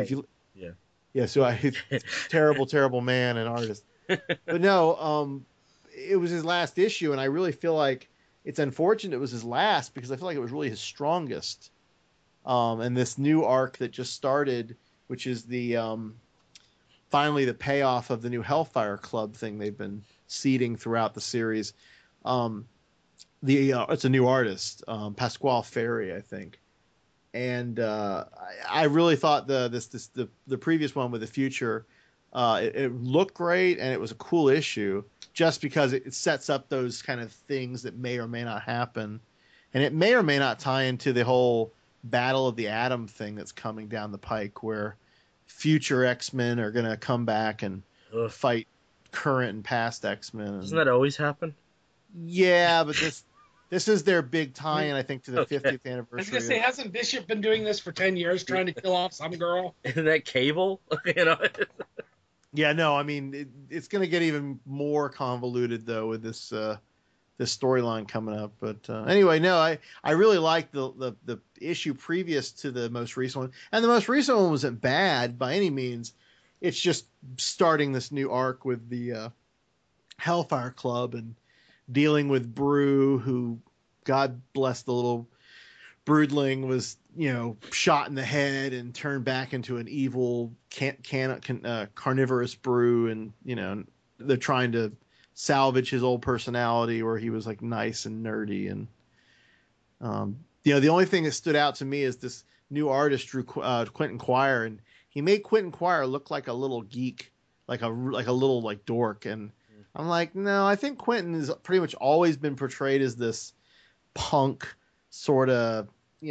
[SPEAKER 3] so terrible man and artist. But no, it was his last issue, and I really feel like it's unfortunate it was his last, because I feel like it was really his strongest. And this new arc that just started, which is the finally the payoff of the new Hellfire Club thing they've been seeding throughout the series. it's a new artist, Pasquale Ferry, I think. And I really thought the previous one with the future, it looked great and it was a cool issue just because it sets up those kind of things that may or may not happen, and it may or may not tie into the whole Battle of the Atom thing that's coming down the pike, where future X-Men are going to come back and fight current and past X-Men.
[SPEAKER 1] Doesn't that always happen?
[SPEAKER 3] Yeah, but this is their big tie-in, I think, to the 50th anniversary.
[SPEAKER 2] I was going to say, hasn't Bishop been doing this for 10 years, trying to kill off some girl?
[SPEAKER 1] Isn't that Cable?
[SPEAKER 3] Yeah, no, I mean, it's going to get even more convoluted, though, with this storyline coming up. But anyway, no, I really liked the issue previous to the most recent one. And the most recent one wasn't bad by any means. It's just starting this new arc with the Hellfire Club and dealing with Brew, who, God bless the little broodling, was, shot in the head and turned back into an evil carnivorous Brew. And, they're trying to salvage his old personality where he was like nice and nerdy. And, the only thing that stood out to me is this new artist drew Quentin Quire, and he made Quentin Quire look like a little geek, like a little like dork. And I'm like, no, I think Quentin has pretty much always been portrayed as this punk sort of,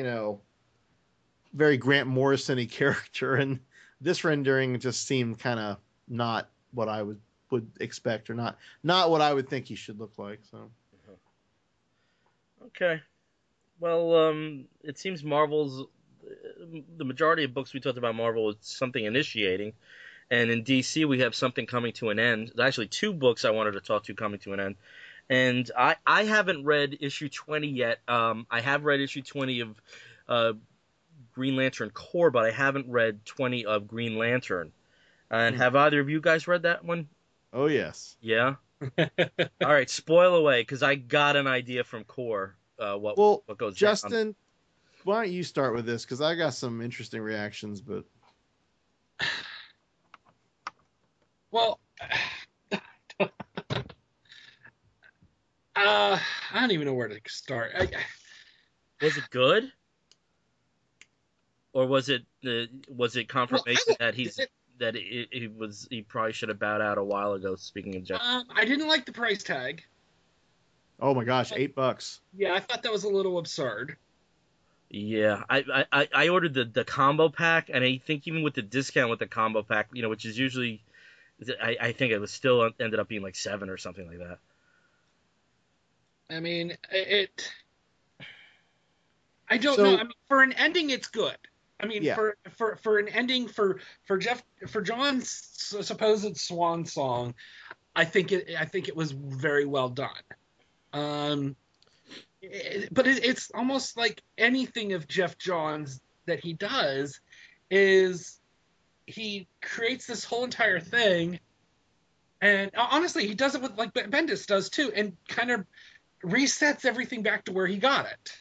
[SPEAKER 3] very Grant Morrison-y character. And this rendering just seemed kind of not what I would expect, or not what I would think he should look like. So,
[SPEAKER 1] okay. Well, it seems Marvel's the majority of books we talked about Marvel is something initiating, and in DC we have something coming to an end. There's actually two books I wanted to talk to coming to an end, and I haven't read issue 20 yet. I have read issue 20 of Green Lantern Corps, but I haven't read 20 of Green Lantern. And have either of you guys read that one?
[SPEAKER 3] Oh, yes.
[SPEAKER 1] Yeah? All right, spoil away, because I got an idea from Corps what goes
[SPEAKER 3] Justin,
[SPEAKER 1] down.
[SPEAKER 3] why don't you start with this, because I got some interesting reactions, but...
[SPEAKER 2] Well, I don't even know where to start.
[SPEAKER 1] Was it good? Or was it confirmation that he probably should have bowed out a while ago? Speaking of Jeff,
[SPEAKER 2] I didn't like the price tag.
[SPEAKER 3] Oh my gosh, $8.
[SPEAKER 2] Yeah, I thought that was a little absurd.
[SPEAKER 1] Yeah, I ordered the combo pack, and I think even with the discount with the combo pack, which is usually, I think it was still ended up being like $7 or something like that.
[SPEAKER 2] I mean, I don't know. I mean, for an ending, it's good. I mean, yeah. for an ending for John's supposed swan song, I think it was very well done. But it's almost like anything of Jeff Johns that he does is he creates this whole entire thing, and honestly, he does it with like Bendis does too, and kind of resets everything back to where he got it.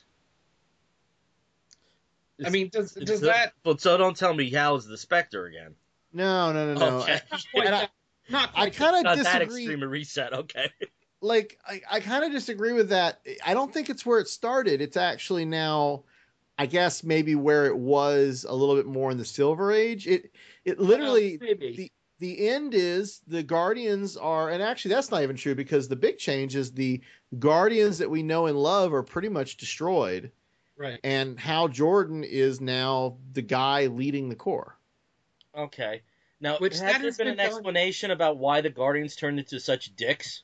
[SPEAKER 2] I mean, does that?
[SPEAKER 1] Well, so don't tell me Hal's the Spectre again.
[SPEAKER 3] No.
[SPEAKER 1] Okay.
[SPEAKER 2] Not quite
[SPEAKER 3] I kind of disagree.
[SPEAKER 1] That extreme a reset. Okay.
[SPEAKER 3] Like, I kind of disagree with that. I don't think it's where it started. It's actually now, I guess, maybe where it was a little bit more in the Silver Age. It literally, the end is the Guardians are, and actually that's not even true, because the big change is the Guardians that we know and love are pretty much destroyed.
[SPEAKER 2] Right.
[SPEAKER 3] And Hal Jordan is now the guy leading the Corps.
[SPEAKER 1] Okay. Now, has there been an explanation about why the Guardians turned into such dicks?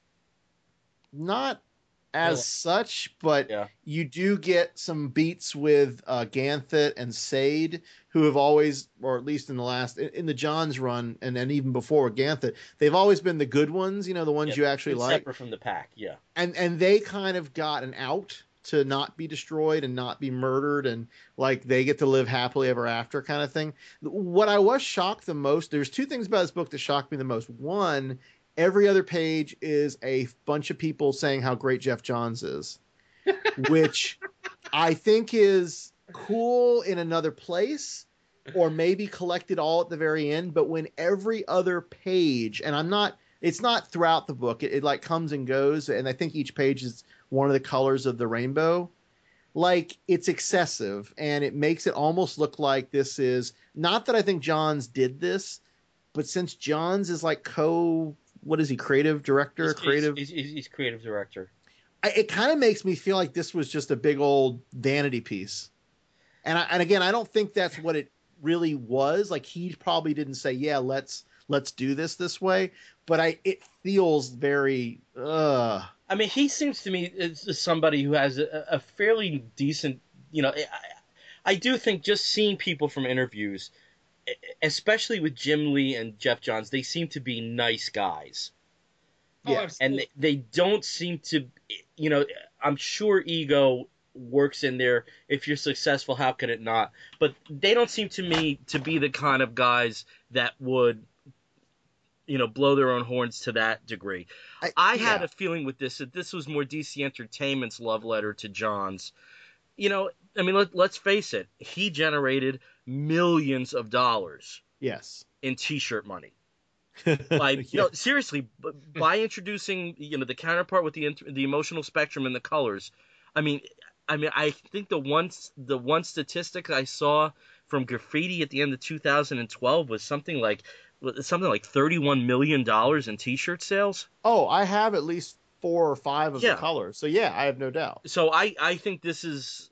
[SPEAKER 3] Not as such, but you do get some beats with Ganthet and Sade, who have always, or at least in the Johns run, and then even before Ganthet, they've always been the good ones, the ones you actually like.
[SPEAKER 1] Separate from the pack, yeah.
[SPEAKER 3] And they kind of got an out to not be destroyed and not be murdered, and like they get to live happily ever after kind of thing. What I was shocked the most, there's two things about this book that shocked me the most. One, every other page is a bunch of people saying how great Jeff Johns is, which I think is cool in another place, or maybe collected all at the very end. But when every other page, and it's not throughout the book, it like comes and goes, and I think each page is one of the colors of the rainbow. Like, it's excessive, and it makes it almost look like this is not that I think Johns did this, but since Johns is like what is he, creative director,
[SPEAKER 1] He's creative director.
[SPEAKER 3] It kind of makes me feel like this was just a big old vanity piece. And again, I don't think that's what it really was. Like, he probably didn't say, yeah, let's do this way, but it feels very
[SPEAKER 1] I mean, he seems to me as somebody who has a fairly decent, I do think just seeing people from interviews, especially with Jim Lee and Jeff Johns, they seem to be nice guys.
[SPEAKER 2] Yeah.
[SPEAKER 1] And they don't seem to, I'm sure ego works in there. If you're successful, how can it not? But they don't seem to me to be the kind of guys that would, blow their own horns to that degree. I had a feeling with this that this was more DC Entertainment's love letter to Johns. I mean, let's face it. He generated millions of dollars.
[SPEAKER 3] Yes.
[SPEAKER 1] In T-shirt money. Seriously, by introducing the counterpart with the emotional spectrum and the colors. I mean, I think the one statistic I saw from Graffiti at the end of 2012 was something like $31 million in T-shirt sales.
[SPEAKER 3] Oh, I have at least 4 or 5 of the colors. So yeah, I have no doubt.
[SPEAKER 1] So I think this is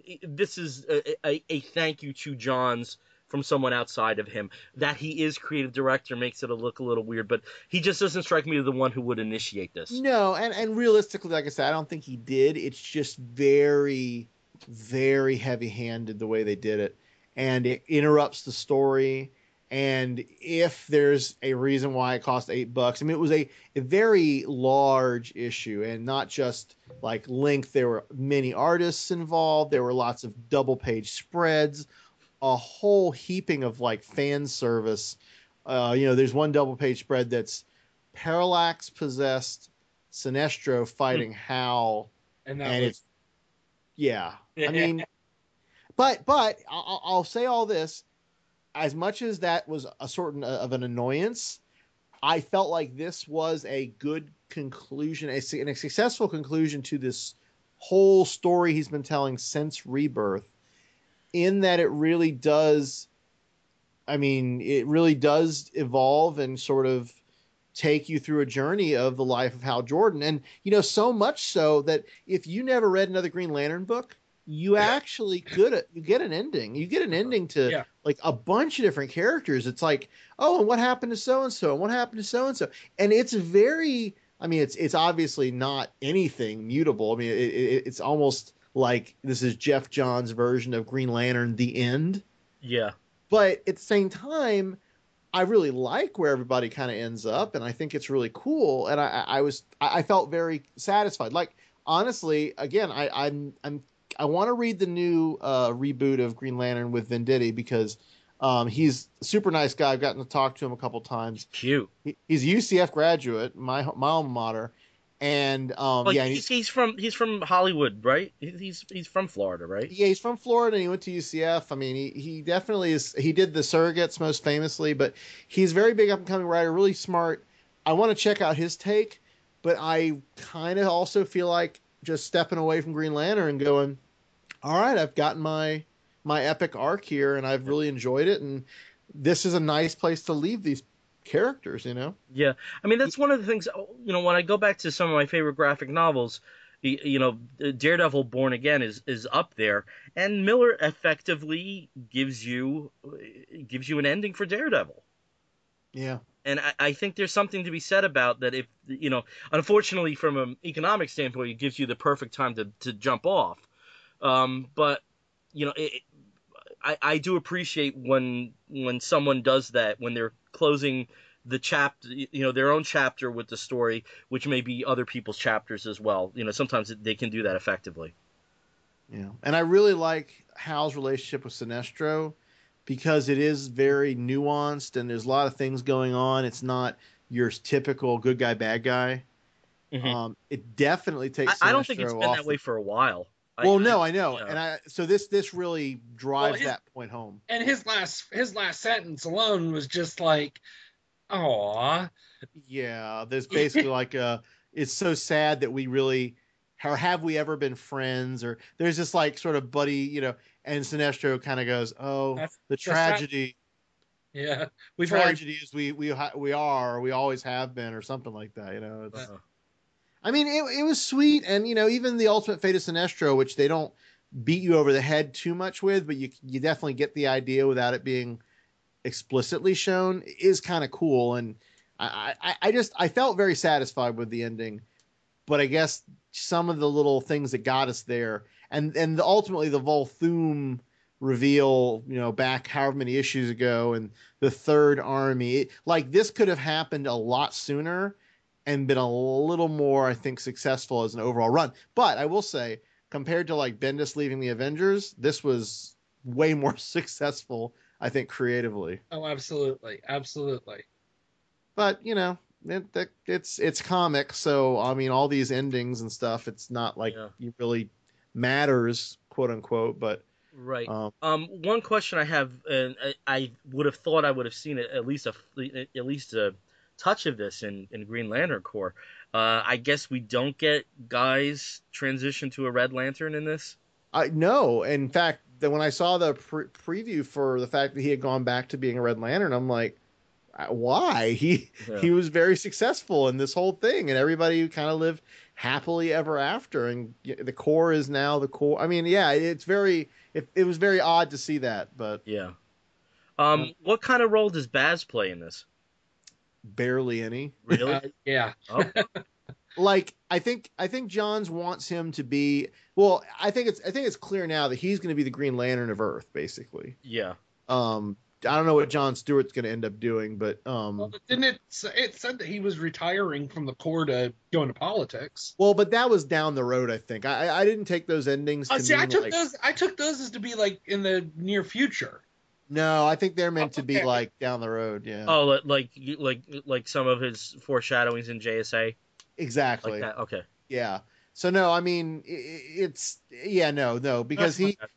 [SPEAKER 1] a thank you to Johns from someone outside of him. That he is creative director makes it look a little weird, but he just doesn't strike me as the one who would initiate this.
[SPEAKER 3] No, and realistically, like I said, I don't think he did. It's just very, very heavy-handed the way they did it, and it interrupts the story. And if there's a reason why it cost $8, I mean, it was a very large issue, and not just like length. There were many artists involved. There were lots of double-page spreads, a whole heaping of like fan service. There's one double-page spread that's Parallax possessed Sinestro fighting Hal, and it's I mean, but I'll say all this. As much as that was a sort of an annoyance, I felt like this was a good conclusion, a successful conclusion to this whole story he's been telling since Rebirth, in that it really does evolve and sort of take you through a journey of the life of Hal Jordan. And, so much so that if you never read another Green Lantern book, you actually you get an ending. You get an ending to like a bunch of different characters. It's like, oh, and what happened to so-and-so? And what happened to so-and-so? And it's very, it's obviously not anything mutable. I mean, it's almost like this is Jeff Johns' version of Green Lantern, The End.
[SPEAKER 1] Yeah.
[SPEAKER 3] But at the same time, I really like where everybody kind of ends up, and I think it's really cool. And I felt very satisfied. Like, honestly, again, I want to read the new reboot of Green Lantern with Venditti because he's a super nice guy. I've gotten to talk to him a couple times.
[SPEAKER 1] Cute.
[SPEAKER 3] He's a UCF graduate, my alma mater, and
[SPEAKER 1] he's from Hollywood, right? He's from Florida, right?
[SPEAKER 3] Yeah, he's from Florida, and he went to UCF. I mean, he definitely is. He did the Surrogates most famously, but he's a very big up and coming writer, really smart. I want to check out his take, but I kind of also feel like just stepping away from Green Lantern and going, all right, I've gotten my epic arc here, and I've really enjoyed it, and this is a nice place to leave these characters,
[SPEAKER 1] Yeah, I mean, that's one of the things, when I go back to some of my favorite graphic novels, Daredevil Born Again is up there, and Miller effectively gives you an ending for Daredevil.
[SPEAKER 3] Yeah.
[SPEAKER 1] And I think there's something to be said about that. If unfortunately, from an economic standpoint, it gives you the perfect time to jump off. But I do appreciate when someone does that, when they're closing the chapter, their own chapter with the story, which may be other people's chapters as well. Sometimes they can do that effectively.
[SPEAKER 3] Yeah, and I really like Hal's relationship with Sinestro, because it is very nuanced and there's a lot of things going on. It's not your typical good guy, bad guy. Mm-hmm. It definitely takes.
[SPEAKER 1] I don't think it's been that way for a while.
[SPEAKER 3] I know, and so this really drives that point home.
[SPEAKER 2] And his last sentence alone was just like, "Aw."
[SPEAKER 3] Yeah, there's basically like it's so sad that we really or have we ever been friends? Or there's this like sort of buddy, and Sinestro kind of goes, oh, the tragedy.
[SPEAKER 2] Yeah,
[SPEAKER 3] tragedy is we are, or we always have been, or something like that. It's. I mean, it was sweet, and even the Ultimate Fate of Sinestro, which they don't beat you over the head too much with, but you definitely get the idea without it being explicitly shown, is kind of cool. And I felt very satisfied with the ending, but I guess some of the little things that got us there, and ultimately the Volthoom reveal, back however many issues ago, and the Third Army, like this could have happened a lot sooner and been a little more, I think, successful as an overall run. But I will say, compared to like Bendis leaving the Avengers, this was way more successful, I think, creatively.
[SPEAKER 2] Oh, absolutely.
[SPEAKER 3] But it's comics, so I mean, all these endings and stuff, it's not like it really matters, quote unquote. But
[SPEAKER 1] right. One question I have, and I would have thought I would have seen at least a touch of this in Green Lantern Corps. I guess we don't get Guy's transition to a Red Lantern in this.
[SPEAKER 3] No, in fact, when I saw the preview for the fact that he had gone back to being a Red Lantern, I'm like, why? He was very successful in this whole thing, and everybody kind of lived happily ever after. And the Corps is now the Corps. I mean, yeah, it was very odd to see that, but
[SPEAKER 1] yeah. What kind of role does Baz play in this?
[SPEAKER 3] Barely any.
[SPEAKER 1] Really?
[SPEAKER 2] Yeah.
[SPEAKER 1] Oh.
[SPEAKER 3] Like I think Johns wants him to be. Well, I think it's clear now that he's going to be the Green Lantern of Earth, basically.
[SPEAKER 1] Yeah.
[SPEAKER 3] I don't know what John Stewart's going to end up doing, but
[SPEAKER 2] well, didn't it said that he was retiring from the Corps to go into politics?
[SPEAKER 3] Well, but that was down the road, I think. I didn't take those endings.
[SPEAKER 2] I took those as to be like in the near future.
[SPEAKER 3] No, I think they're meant to be like down the road. Yeah.
[SPEAKER 1] Oh, like some of his foreshadowings in JSA.
[SPEAKER 3] Exactly.
[SPEAKER 1] Like that? Okay.
[SPEAKER 3] Yeah. So no, I mean no, because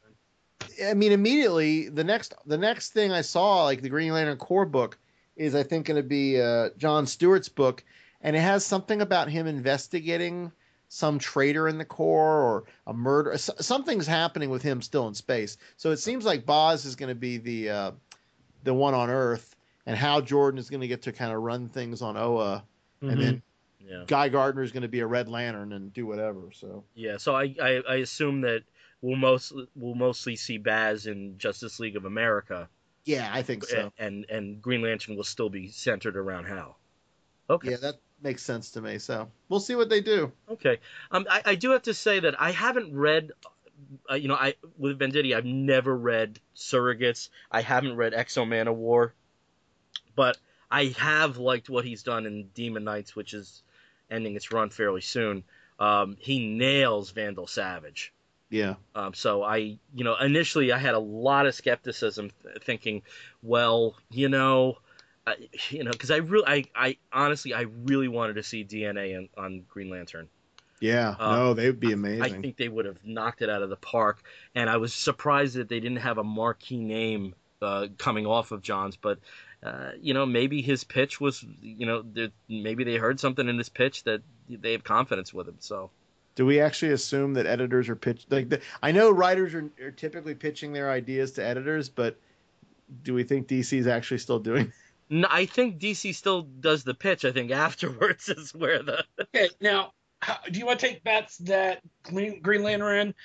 [SPEAKER 3] immediately the next thing I saw, like the Green Lantern Corps book, is I think going to be John Stewart's book, and it has something about him investigating some traitor in the Corps or a murder. Something's happening with him still in space. So it seems like Boz is going to be the one on Earth, and Hal Jordan is going to get to kind of run things on Oa, and then Guy Gardner is going to be a Red Lantern and do whatever. So
[SPEAKER 1] so I assume that we'll mostly see Baz in Justice League of America.
[SPEAKER 3] Yeah, I think so.
[SPEAKER 1] And Green Lantern will still be centered around Hal. Okay.
[SPEAKER 3] Yeah, that makes sense to me. So we'll see what they do.
[SPEAKER 1] Okay. I do have to say that I haven't read, with Venditti, I've never read Surrogates. I haven't read Exo-Man of War, but I have liked what he's done in Demon Knights, which is ending its run fairly soon. He nails Vandal Savage.
[SPEAKER 3] Yeah.
[SPEAKER 1] So initially I had a lot of skepticism, thinking, well, because I honestly really wanted to see DNA on Green Lantern.
[SPEAKER 3] Yeah, no, they would be amazing.
[SPEAKER 1] I think they would have knocked it out of the park, and I was surprised that they didn't have a marquee name coming off of Johns, but maybe his pitch was, maybe they heard something in his pitch that they have confidence with him. So,
[SPEAKER 3] do we actually assume that editors are I know writers are typically pitching their ideas to editors, but do we think DC is actually still doing?
[SPEAKER 1] No, I think DC still does the pitch. I think afterwards is where the.
[SPEAKER 2] Okay, now, do you want to take bets that Green Lantern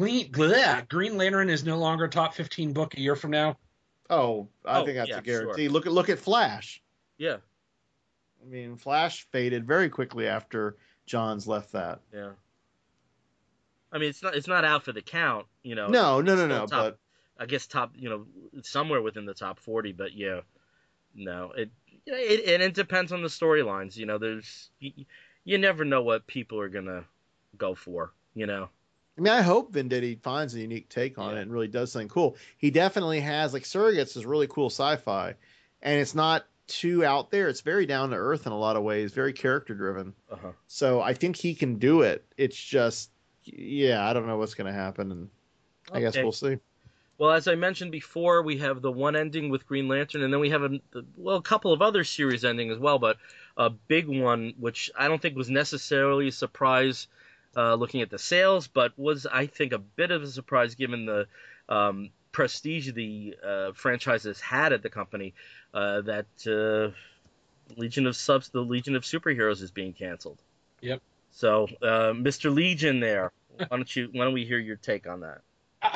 [SPEAKER 2] is no longer a top 15 book a year from now?
[SPEAKER 3] Oh, I think that's a guarantee. Sure. Look at Flash.
[SPEAKER 1] Yeah.
[SPEAKER 3] I mean, Flash faded very quickly after Johns left that.
[SPEAKER 1] Yeah. I mean, it's not out for the count,
[SPEAKER 3] No.
[SPEAKER 1] Top,
[SPEAKER 3] but
[SPEAKER 1] I guess top, somewhere within the top 40. But yeah, no, it depends on the storylines. There's you never know what people are gonna go for. I
[SPEAKER 3] mean, I hope Venditti finds a unique take on it and really does something cool. He definitely has. Like, Surrogates is really cool sci-fi, and it's not too out there. It's very down to earth in a lot of ways, very character driven.
[SPEAKER 1] Uh-huh.
[SPEAKER 3] So I think he can do it. It's just, I don't know what's going to happen, and I guess we'll see.
[SPEAKER 1] Well, as I mentioned before, we have the one ending with Green Lantern, and then we have a couple of other series endings as well, but a big one, which I don't think was necessarily a surprise looking at the sales, but was, I think, a bit of a surprise given the prestige the franchise has had at the company, that the Legion of Superheroes is being canceled.
[SPEAKER 2] Yep.
[SPEAKER 1] So, Mr. Legion, there. Why don't we hear your take on that?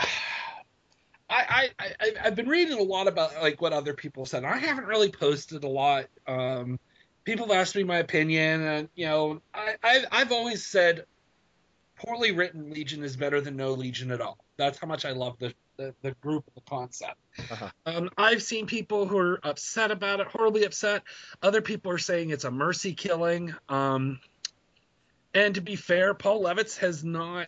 [SPEAKER 2] I've been reading a lot about like what other people said. I haven't really posted a lot. People have asked me my opinion, and I've always said poorly written Legion is better than no Legion at all. That's how much I love the group, the concept.
[SPEAKER 1] Uh-huh.
[SPEAKER 2] I've seen people who are upset about it, horribly upset. Other people are saying it's a mercy killing. And to be fair, Paul Levitz has not.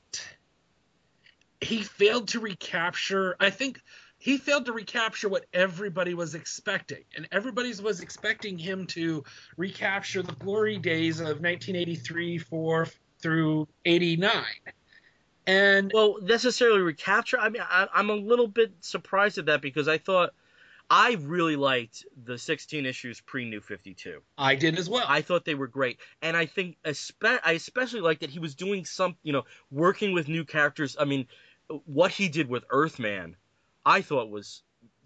[SPEAKER 2] He failed to recapture. I think he failed to recapture what everybody was expecting, and everybody was expecting him to recapture the glory days of 1983, 4 through 89. And
[SPEAKER 1] well, necessarily recapture. I mean, I'm a little bit surprised at that because I really liked the 16 issues pre-New 52.
[SPEAKER 2] I did as well.
[SPEAKER 1] I thought they were great, and I think I especially liked that he was doing some, working with new characters. I mean, what he did with Earthman, I thought was,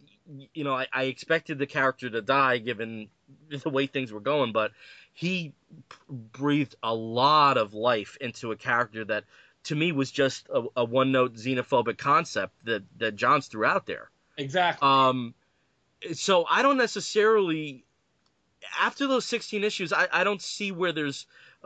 [SPEAKER 1] I expected the character to die given the way things were going, but he breathed a lot of life into a character that, to me, was just a one-note xenophobic concept that Johns threw out there.
[SPEAKER 2] Exactly.
[SPEAKER 1] So I don't necessarily, after those 16 issues, I don't see where there's,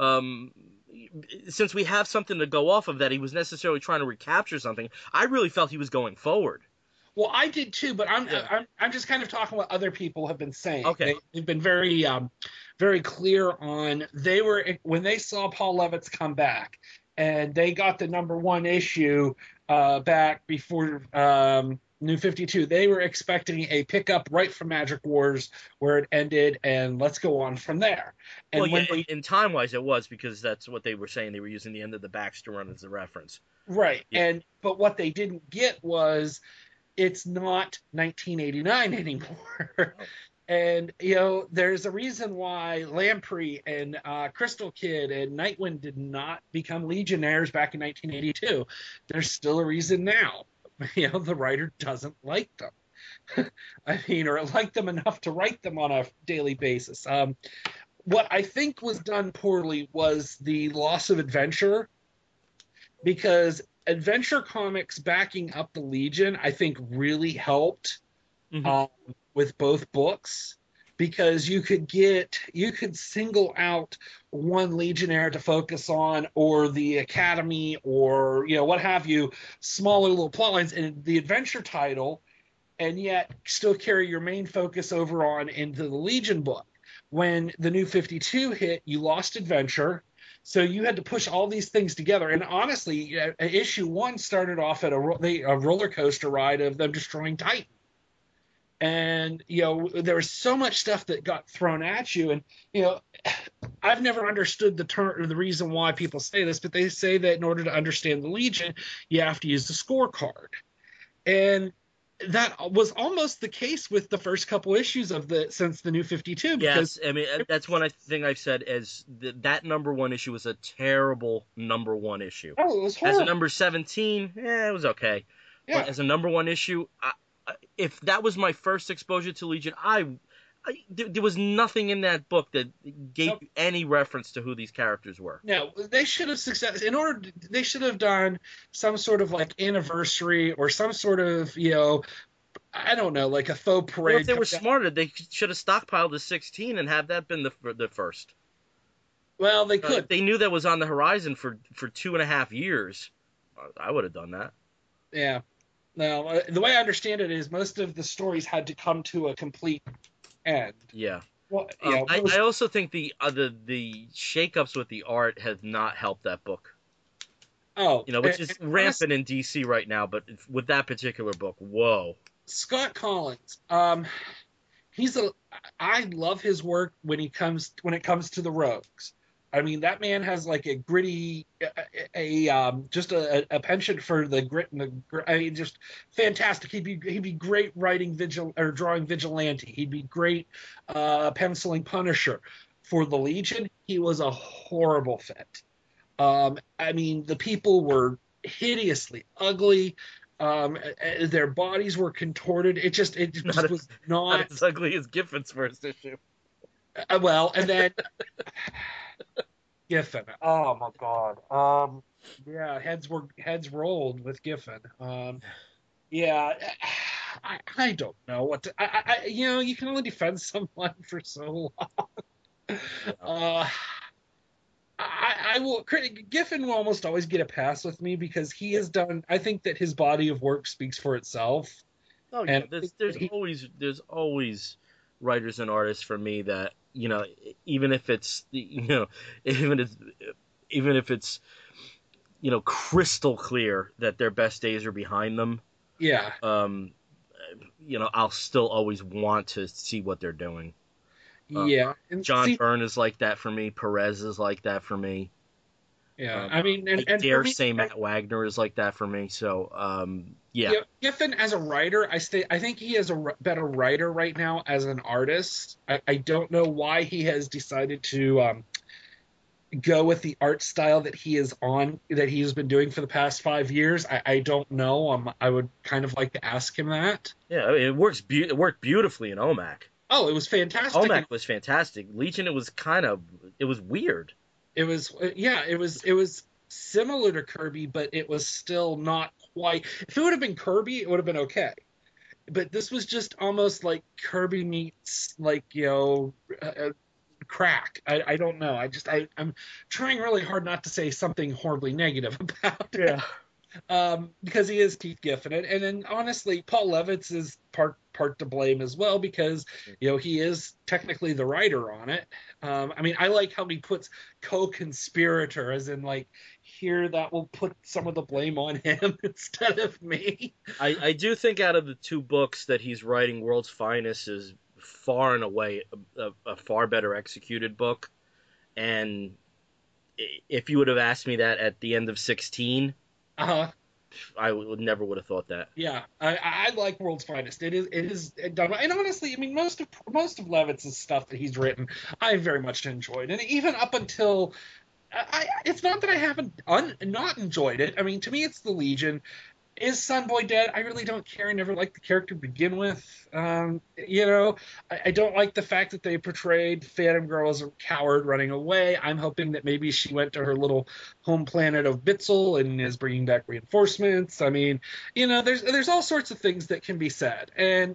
[SPEAKER 1] since we have something to go off of that he was necessarily trying to recapture something. I really felt he was going forward.
[SPEAKER 2] Well, I did too, but I'm just kind of talking what other people have been saying.
[SPEAKER 1] Okay.
[SPEAKER 2] They've been very very clear on when they saw Paul Levitz come back, and they got the #1 issue back before New 52. They were expecting a pickup right from Magic Wars where it ended, and let's go on from there. And
[SPEAKER 1] in time-wise, it was because that's what they were saying. They were using the end of the Baxter run as a reference.
[SPEAKER 2] Right.
[SPEAKER 1] Yeah.
[SPEAKER 2] But what they didn't get was it's not 1989 anymore. And, there's a reason why Lamprey and Crystal Kid and Nightwing did not become Legionnaires back in 1982. There's still a reason now. The writer doesn't like them. Or like them enough to write them on a daily basis. What I think was done poorly was the loss of Adventure, because Adventure Comics backing up the Legion, I think, really helped with both books, because you could single out one Legionnaire to focus on, or the Academy, or what have you, smaller little plot lines in the Adventure title, and yet still carry your main focus over on into the Legion book. When the New 52 hit, you lost Adventure, so you had to push all these things together. And honestly, issue 1 started off at a roller coaster ride of them destroying Titan. And, there was so much stuff that got thrown at you. And, I've never understood the reason why people say this, but they say that in order to understand the Legion, you have to use the scorecard. And that was almost the case with the first couple issues since the New 52.
[SPEAKER 1] Yes, I mean, that's one thing I've said is that #1 issue was a terrible #1 issue.
[SPEAKER 2] Oh, it was horrible.
[SPEAKER 1] As a number 17, it was okay. Yeah. But as a #1 issue, if that was my first exposure to Legion, there was nothing in that book that gave any reference to who these characters were.
[SPEAKER 2] No, they should have they should have done some sort of like anniversary or some sort of, I don't know, like a faux parade.
[SPEAKER 1] Well, if they were smarter, they should have stockpiled the 16 and have that been the first.
[SPEAKER 2] Well, they could.
[SPEAKER 1] If they knew that was on the horizon for 2.5 years, I would have done that.
[SPEAKER 2] Yeah. Now, the way I understand it is most of the stories had to come to a complete end.
[SPEAKER 1] Yeah.
[SPEAKER 2] Well,
[SPEAKER 1] I also think the shakeups with the art have not helped that book.
[SPEAKER 2] Oh,
[SPEAKER 1] which is rampant in DC right now, but with that particular book, whoa.
[SPEAKER 2] Scott Collins, I love his work when it comes to the Rogues. I mean, that man has like a gritty, just a penchant for the grit and just fantastic. He'd be great writing drawing Vigilante. He'd be great penciling Punisher. For the Legion, he was a horrible fit. I mean, the people were hideously ugly. Their bodies were contorted. It just
[SPEAKER 1] Not,
[SPEAKER 2] was
[SPEAKER 1] not
[SPEAKER 2] not
[SPEAKER 1] as ugly as Giffin's first issue.
[SPEAKER 2] well. And then Giffen. Oh my God. Yeah, heads rolled with Giffen. Yeah, I don't know what to, you can only defend someone for so long. Uh, I will. Giffen will almost always get a pass with me because he has done. I think that his body of work speaks for itself.
[SPEAKER 1] Oh yeah,
[SPEAKER 2] And
[SPEAKER 1] there's always writers and artists for me that even if it's even if even if it's crystal clear that their best days are behind them,
[SPEAKER 2] yeah,
[SPEAKER 1] um, I'll still always want to see what they're doing.
[SPEAKER 2] yeah, and
[SPEAKER 1] John
[SPEAKER 2] see,
[SPEAKER 1] Byrne is like that for me. Perez is like that for me.
[SPEAKER 2] yeah. I mean,
[SPEAKER 1] I
[SPEAKER 2] and for
[SPEAKER 1] dare
[SPEAKER 2] me,
[SPEAKER 1] say Matt Wagner is like that for me. So, yeah.
[SPEAKER 2] Giffen as a writer, I think he is a better writer right now as an artist. I don't know why he has decided to go with the art style that he has been doing for the past 5 years. I don't know. I would kind of like to ask him that.
[SPEAKER 1] Yeah, I mean, it worked beautifully in OMAC.
[SPEAKER 2] Oh, it was fantastic.
[SPEAKER 1] OMAC was fantastic. Legion, it was weird.
[SPEAKER 2] It was it was similar to Kirby, but it was still not quite. If it would have been Kirby, it would have been okay. But this was just almost like Kirby meets crack. I don't know. I'm trying really hard not to say something horribly negative about it.
[SPEAKER 1] Yeah.
[SPEAKER 2] Because he is Keith Giffen, and then honestly, Paul Levitz is part to blame as well because he is technically the writer on it. I mean, I like how he puts co-conspirator, as in like here that will put some of the blame on him instead of me.
[SPEAKER 1] I do think out of the two books that he's writing, World's Finest is far and away a far better executed book. And if you would have asked me that at the end of 16, I never would have thought that.
[SPEAKER 2] Yeah, I like World's Finest. It is done, and honestly, I mean, most of Levitz's stuff that he's written, I very much enjoyed, and even up until, it's not that I haven't not enjoyed it. I mean, to me, it's the Legion. Is Sunboy dead? I really don't care. I never liked the character to begin with. I don't like the fact that they portrayed Phantom Girl as a coward running away. I'm hoping that maybe she went to her little home planet of Bitzel and is bringing back reinforcements. I mean, there's all sorts of things that can be said. And,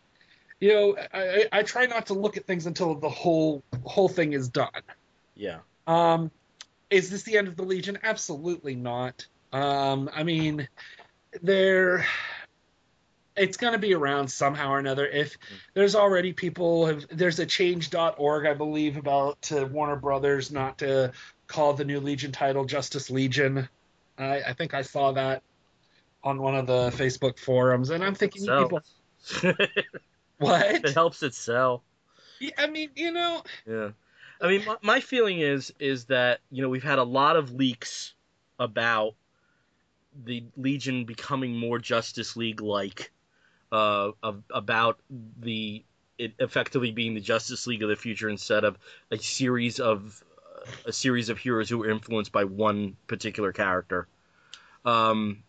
[SPEAKER 2] I try not to look at things until the whole thing is done.
[SPEAKER 1] Yeah.
[SPEAKER 2] Is this the end of the Legion? Absolutely not. I mean, it's going to be around somehow or another. If there's already there's a change.org, I believe, about to Warner Brothers not to call the new Legion title Justice Legion. I think I saw that on one of the Facebook forums, and I'm thinking, people, what?
[SPEAKER 1] It helps it sell.
[SPEAKER 2] Yeah, I mean,
[SPEAKER 1] Yeah. I mean, my feeling is that we've had a lot of leaks about the Legion becoming more Justice League-like, about it effectively being the Justice League of the future instead of a series of heroes who were influenced by one particular character. And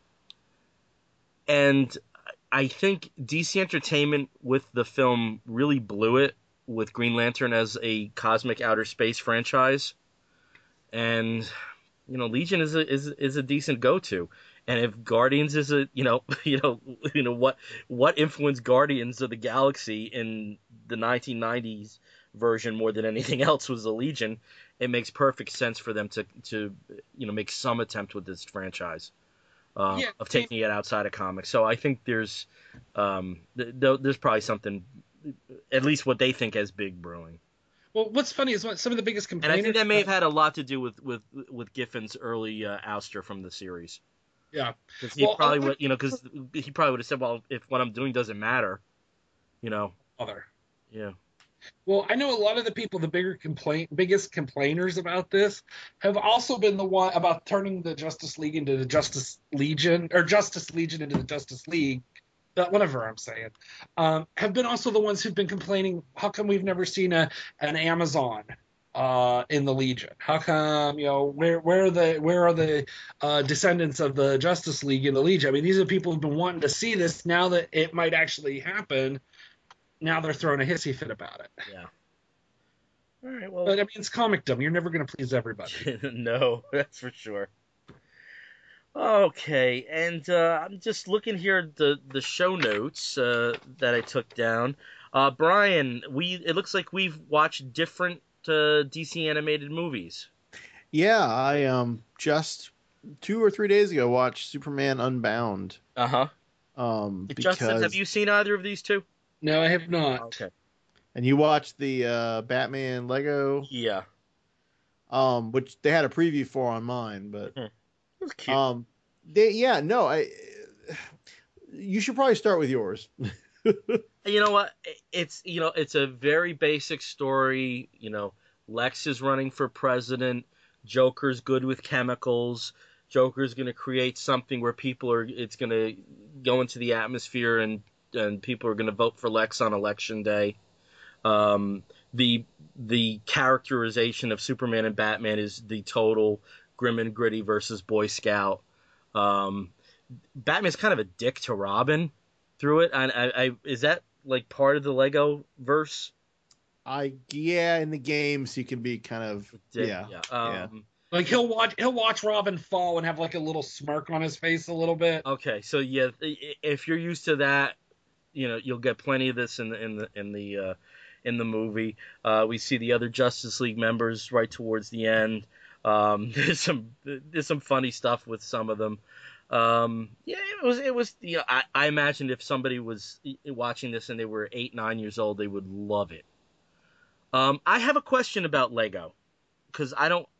[SPEAKER 1] I think DC Entertainment with the film really blew it with Green Lantern as a cosmic outer space franchise, and Legion is a decent go-to. And if Guardians is what influenced Guardians of the Galaxy in the 1990s version more than anything else was the Legion, it makes perfect sense for them to make some attempt with this franchise of taking it outside of comics. So I think there's probably something, at least what they think as big brewing.
[SPEAKER 2] Well, what's funny is some of the biggest complainers.
[SPEAKER 1] And I think that may have had a lot to do with Giffen's early ouster from the series.
[SPEAKER 2] Yeah,
[SPEAKER 1] because he probably would have said, "Well, if what I'm doing doesn't matter,
[SPEAKER 2] Other.
[SPEAKER 1] Yeah.
[SPEAKER 2] Well, I know a lot of the people, the biggest complainers about this, have also been the one about turning the Justice League into the Justice Legion, or Justice Legion into the Justice League. Whatever I'm saying, have been also the ones who've been complaining. How come we've never seen an Amazon in the Legion? How come, where are the descendants of the Justice League in the Legion? I mean, these are people who've been wanting to see this. Now that it might actually happen, now they're throwing a hissy fit about it.
[SPEAKER 1] Yeah. All right. Well,
[SPEAKER 2] But I mean, it's comicdom. You're never going to please everybody.
[SPEAKER 1] no, that's for sure. Okay, and I'm just looking here at the show notes that I took down. Bryan, it looks like we've watched different DC animated movies.
[SPEAKER 3] Yeah, I just 2 or 3 days ago watched Superman Unbound.
[SPEAKER 1] Uh-huh. Justin, have
[SPEAKER 3] Because
[SPEAKER 1] you seen either of these two?
[SPEAKER 2] No, I have not.
[SPEAKER 1] Okay.
[SPEAKER 3] and you watched the Batman Lego,
[SPEAKER 1] Yeah.
[SPEAKER 3] which they had a preview for on mine, but
[SPEAKER 1] It was cute.
[SPEAKER 3] you should probably start with yours.
[SPEAKER 1] You know what? It's a very basic story. Lex is running for president. Joker's good with chemicals. Joker's going to create something where it's going to go into the atmosphere and people are going to vote for Lex on election day. The characterization of Superman and Batman is the total grim and gritty versus Boy Scout. Batman's kind of a dick to Robin through it. And is that like part of the Lego verse?
[SPEAKER 3] In the games he can be kind of
[SPEAKER 1] Yeah.
[SPEAKER 2] Like he'll watch Robin fall and have like a little smirk on his face a little bit.
[SPEAKER 1] Okay, so yeah, if you're used to that, you'll get plenty of this in the movie. We see the other Justice League members right towards the end. There's some funny stuff with some of them. It was. I imagined if somebody was watching this and they were 8, 9 years old, they would love it. I have a question about Lego because I don't.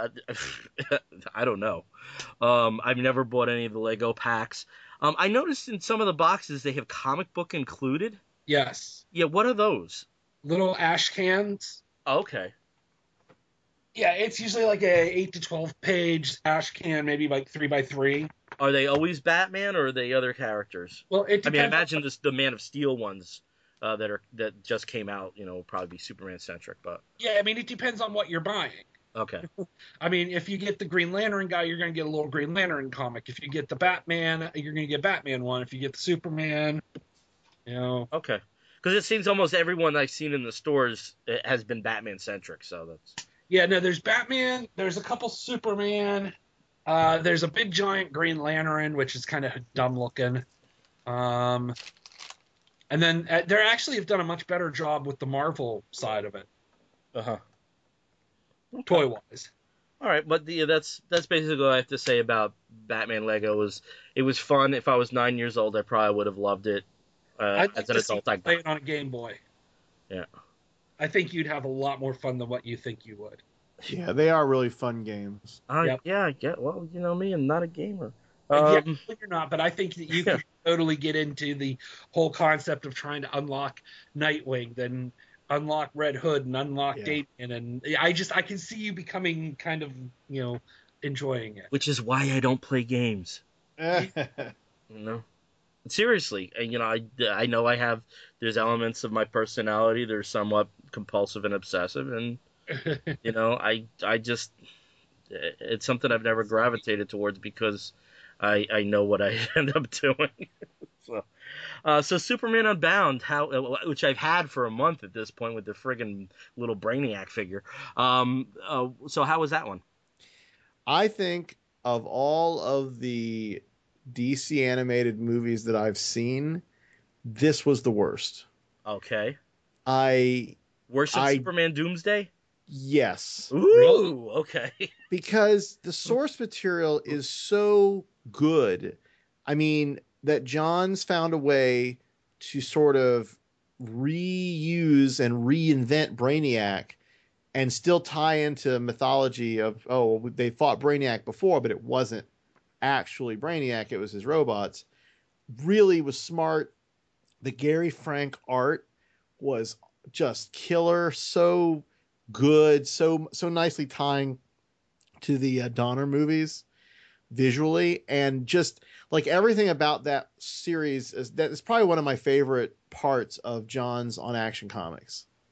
[SPEAKER 1] I don't know. I've never bought any of the Lego packs. I noticed in some of the boxes they have comic book included.
[SPEAKER 2] Yes.
[SPEAKER 1] Yeah, what are those?
[SPEAKER 2] Little ash cans.
[SPEAKER 1] Okay.
[SPEAKER 2] Yeah, it's usually like a 8 to 12 page ash can, maybe like 3x3.
[SPEAKER 1] Are they always Batman or are they other characters?
[SPEAKER 2] Well, it depends.
[SPEAKER 1] I mean, imagine the Man of Steel ones that just came out. Will probably be Superman centric, but
[SPEAKER 2] yeah, I mean, it depends on what you're buying.
[SPEAKER 1] Okay.
[SPEAKER 2] I mean, if you get the Green Lantern guy, you're going to get a little Green Lantern comic. If you get the Batman, you're going to get Batman one. If you get the Superman,
[SPEAKER 1] Okay. Because it seems almost everyone I've seen in the stores has been Batman centric, so that's.
[SPEAKER 2] Yeah, no, there's Batman. There's a couple Superman. There's a big giant Green Lantern, which is kind of dumb looking. And then they actually have done a much better job with the Marvel side of it.
[SPEAKER 1] Uh-huh.
[SPEAKER 2] Okay. Toy-wise.
[SPEAKER 1] All right, but that's basically what I have to say about Batman Lego. It was fun. If I was 9 years old, I probably would have loved it.
[SPEAKER 2] I'd like
[SPEAKER 1] as an
[SPEAKER 2] to
[SPEAKER 1] adult,
[SPEAKER 2] see you play it on a Game Boy.
[SPEAKER 1] Yeah.
[SPEAKER 2] I think you'd have a lot more fun than what you think you would.
[SPEAKER 3] Yeah, they are really fun games.
[SPEAKER 2] Yep.
[SPEAKER 1] Yeah, well, you know me, I'm not a gamer.
[SPEAKER 2] You're not, but I think that you could totally get into the whole concept of trying to unlock Nightwing, then unlock Red Hood, and unlock Damien, and I can see you becoming kind of, enjoying it.
[SPEAKER 1] Which is why I don't play games. Seriously, I know there's elements of my personality that are somewhat compulsive and obsessive, and I just it's something I've never gravitated towards because I know what I end up doing. So Superman Unbound, which I've had for a month at this point with the friggin' little Brainiac figure. So how was that one?
[SPEAKER 3] I think of all of the DC animated movies that I've seen, this was the worst.
[SPEAKER 1] Okay.
[SPEAKER 3] Worse
[SPEAKER 1] than Superman Doomsday?
[SPEAKER 3] Yes.
[SPEAKER 1] Ooh, okay.
[SPEAKER 3] Because the source material is so good. I mean, that John's found a way to sort of reuse and reinvent Brainiac and still tie into mythology of, they fought Brainiac before, but it wasn't actually Brainiac, it was his robots. Really was smart. The Gary Frank art was just killer, so good, so nicely tying to the Donner movies visually, and just like everything about that series is probably one of my favorite parts of John's on Action Comics.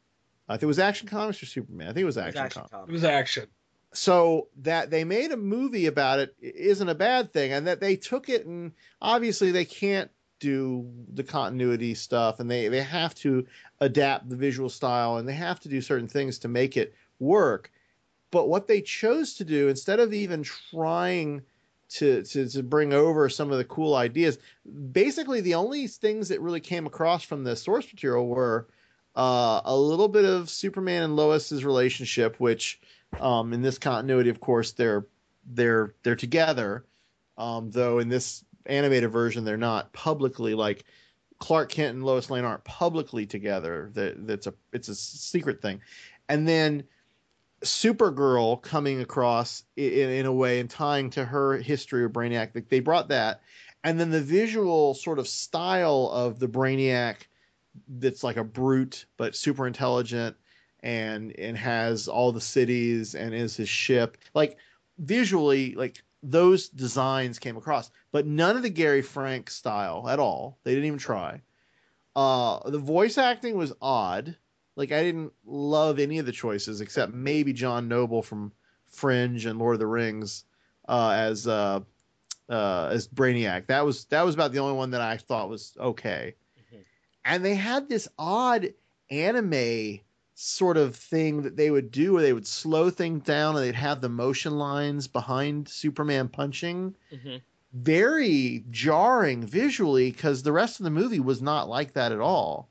[SPEAKER 3] I think it was Action Comics or Superman. I think it was
[SPEAKER 1] It was
[SPEAKER 3] Action
[SPEAKER 1] Action
[SPEAKER 3] Comics.
[SPEAKER 2] It
[SPEAKER 1] Comics.
[SPEAKER 2] was action.
[SPEAKER 3] So that they made a movie about it isn't a bad thing, and that they took it, and obviously they can't do the continuity stuff, and they have to adapt the visual style, and they have to do certain things to make it work. But what they chose to do, instead of even trying to bring over some of the cool ideas, basically the only things that really came across from the source material were a little bit of Superman and Lois's relationship, which in this continuity, of course, they're together, though in this animated version they're not publicly, like Clark Kent and Lois Lane aren't publicly together. It's a secret thing. And then Supergirl coming across in a way and tying to her history of Brainiac. They brought that, and then the visual sort of style of the Brainiac that's like a brute but super intelligent and has all the cities and is his ship. Like visually, like those designs came across, but none of the Gary Frank style at all. They didn't even try. The voice acting was odd. Like I didn't love any of the choices except maybe John Noble from Fringe and Lord of the Rings as Brainiac. That was about the only one that I thought was okay. Mm-hmm. And they had this odd anime sort of thing that they would do where they would slow things down and they'd have the motion lines behind Superman punching. Mm-hmm. Very jarring visually because the rest of the movie was not like that at all.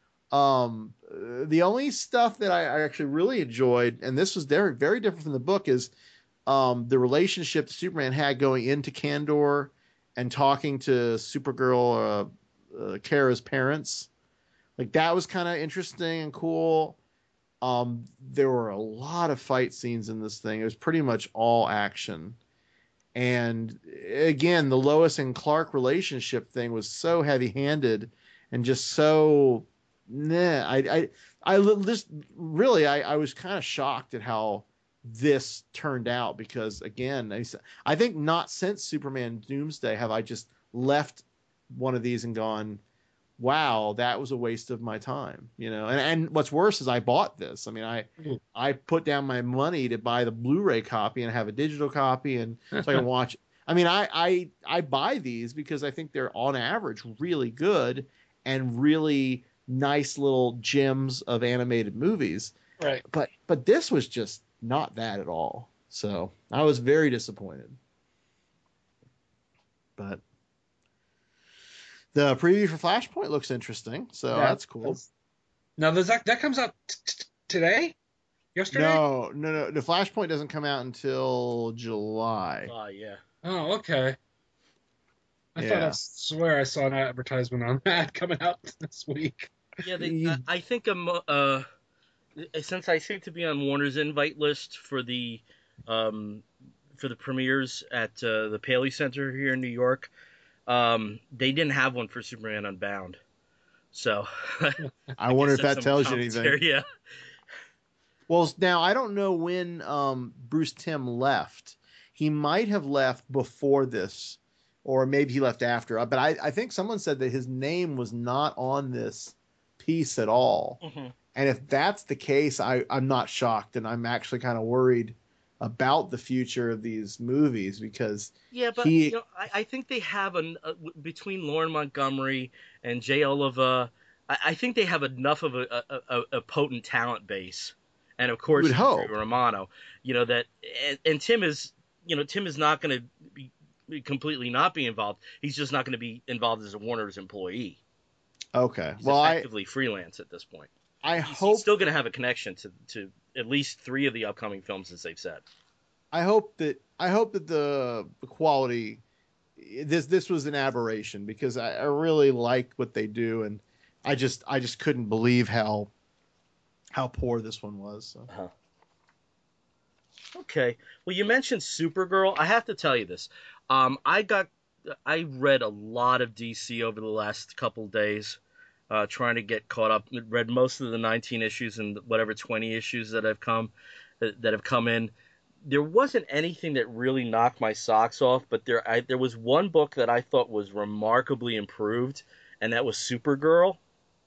[SPEAKER 3] The only stuff that I actually really enjoyed, and this was very, very different from the book, is the relationship that Superman had going into Kandor and talking to Supergirl, Kara's parents. Like that was kind of interesting and cool. There were a lot of fight scenes in this thing. It was pretty much all action. And again, the Lois and Clark relationship thing was so heavy-handed and just so I was kind of shocked at how this turned out because again, I think not since Superman Doomsday have I just left one of these and gone, wow, that was a waste of my time, you know. And what's worse is I bought this. I mean, I put down my money to buy the Blu-ray copy and have a digital copy and so I can watch. I mean, I buy these because I think they're on average really good and really nice little gems of animated movies.
[SPEAKER 2] Right.
[SPEAKER 3] But this was just not that at all. So I was very disappointed. But the preview for Flashpoint looks interesting, so yeah, that's cool.
[SPEAKER 2] Now, that comes out today? Yesterday?
[SPEAKER 3] No. The Flashpoint doesn't come out until July.
[SPEAKER 1] Yeah.
[SPEAKER 2] Oh, okay. I swear I saw an advertisement on that coming out this week.
[SPEAKER 1] Yeah, I think since I seem to be on Warner's invite list for the premieres at the Paley Center here in New York, they didn't have one for Superman Unbound. So
[SPEAKER 3] I wonder if that tells you anything.
[SPEAKER 1] Yeah.
[SPEAKER 3] Well, now I don't know when Bruce Timm left. He might have left before this, or maybe he left after. But I think someone said that his name was not on this piece at all. Mm-hmm. And if that's the case, I'm not shocked, and I'm actually kind of worried about the future of these movies because
[SPEAKER 1] I think they have between Lauren Montgomery and Jay Oliva, I think they have enough of a potent talent base, and of course Romano, that and Tim is not going to be completely not be involved. He's just not going to be involved as a Warner's employee.
[SPEAKER 3] Okay,
[SPEAKER 1] he's effectively freelance at this point. He's still going to have a connection to at least 3 of the upcoming films, as they've said.
[SPEAKER 3] I hope that the quality, this was an aberration because I really like what they do, and I just couldn't believe how poor this one was. So.
[SPEAKER 1] Uh-huh. Okay, well, you mentioned Supergirl. I have to tell you this. I read a lot of DC over the last couple days. Trying to get caught up. Read most of the 19 issues and whatever 20 issues that have come in. There wasn't anything that really knocked my socks off, but there was one book that I thought was remarkably improved, and that was Supergirl.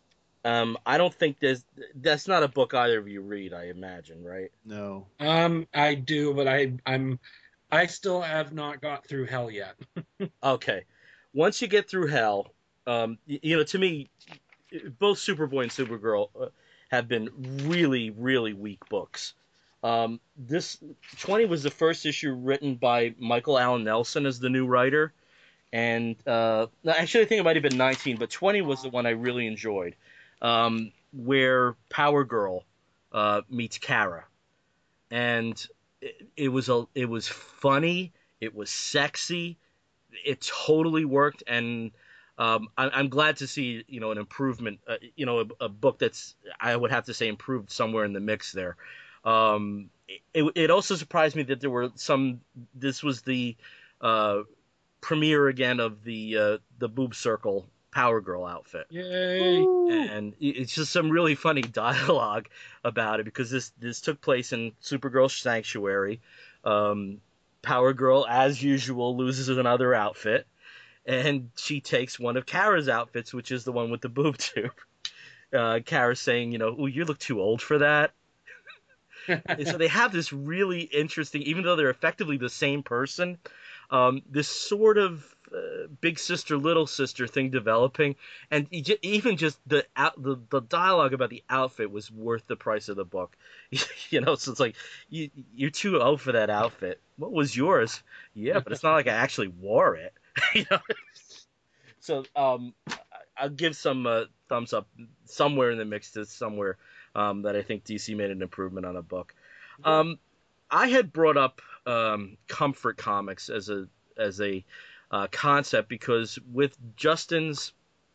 [SPEAKER 1] I don't think that's not a book either of you read, I imagine, right?
[SPEAKER 3] No.
[SPEAKER 2] I do, but I still have not got through hell yet.
[SPEAKER 1] Okay. Once you get through Hell, to me, both Superboy and Supergirl have been really, really weak books. This 20 was the first issue written by Michael Allen Nelson as the new writer, and actually I think it might have been 19, but 20 was the one I really enjoyed, where Power Girl meets Kara, and it was funny, it was sexy, it totally worked, and I'm glad to see an improvement. A book that's, I would have to say, improved somewhere in the mix there. It also surprised me that there were some. This was the premiere again of the boob circle Power Girl outfit.
[SPEAKER 2] Yay!
[SPEAKER 1] And it's just some really funny dialogue about it, because this took place in Supergirl's sanctuary. Power Girl, as usual, loses another outfit, and she takes one of Kara's outfits, which is the one with the boob tube. Kara's saying, "Oh, you look too old for that." And so they have this really interesting, even though they're effectively the same person, this sort of big sister, little sister thing developing, and even just the dialogue about the outfit was worth the price of the book. So it's like, you're too old for that outfit. What was yours? Yeah, but it's not like I actually wore it. you know. So I'll give some thumbs up somewhere in the mix to somewhere that I think DC made an improvement on a book. I had brought up Comfort Comics as a concept, because with Justin's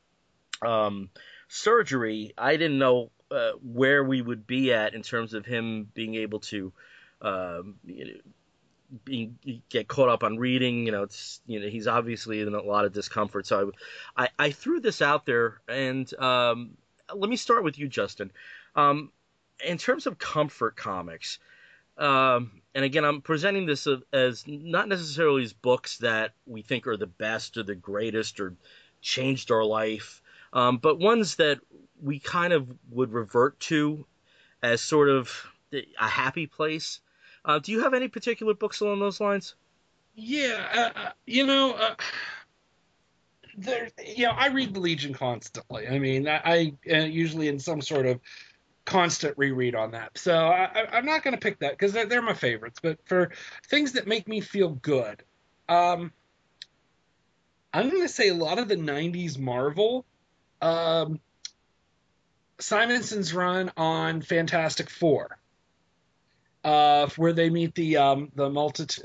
[SPEAKER 1] surgery, I didn't know where we would be at in terms of him being able to get caught up on reading. He's obviously in a lot of discomfort. So I threw this out there, and let me start with you, Justin. In terms of Comfort Comics, and again, I'm presenting this as not necessarily as books that we think are the best or the greatest or changed our life, but ones that we kind of would revert to as sort of a happy place. Do you have any particular books along those lines?
[SPEAKER 2] Yeah, I read the Legion constantly. I mean, I usually in some sort of constant reread on that. So I'm not going to pick that because they're my favorites. But for things that make me feel good, I'm going to say a lot of the '90s Marvel. Simonson's run on Fantastic Four, where they meet the multi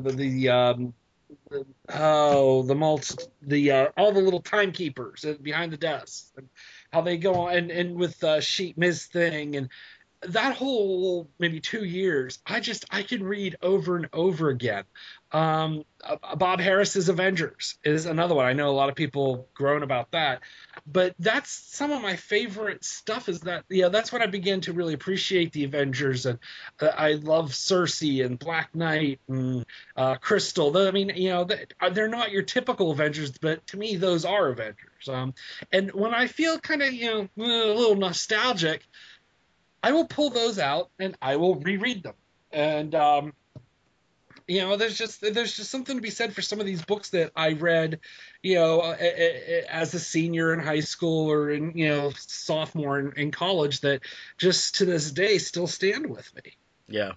[SPEAKER 2] all the little timekeepers behind the desk, and how they go on, and with Sheet Miz thing, and that whole maybe 2 years, I can read over and over again. Bob Harris's Avengers is another one. I know a lot of people groan about that, but that's some of my favorite stuff. Is that that's when I began to really appreciate the Avengers, and I love Cersei and Black Knight and Crystal. I mean, they're not your typical Avengers, but to me, those are Avengers. And when I feel kind of a little nostalgic, I will pull those out and I will reread them. And there's just something to be said for some of these books that I read, as a senior in high school or in sophomore in college, that just to this day still stand with me.
[SPEAKER 1] Yeah.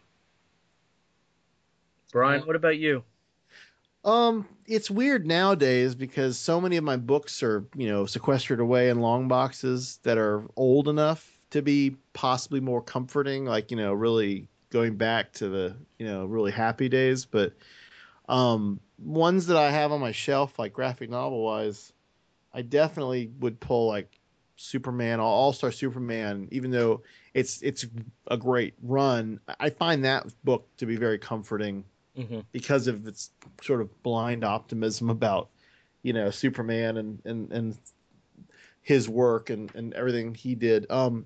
[SPEAKER 1] Bryan, what about you?
[SPEAKER 3] It's weird nowadays because so many of my books are, sequestered away in long boxes that are old enough to be possibly more comforting, like, really going back to the, really happy days. But ones that I have on my shelf, like graphic novel wise, I definitely would pull like Superman, All-Star Superman, even though it's a great run. I find that book to be very comforting because of its sort of blind optimism about, Superman and his work and everything he did.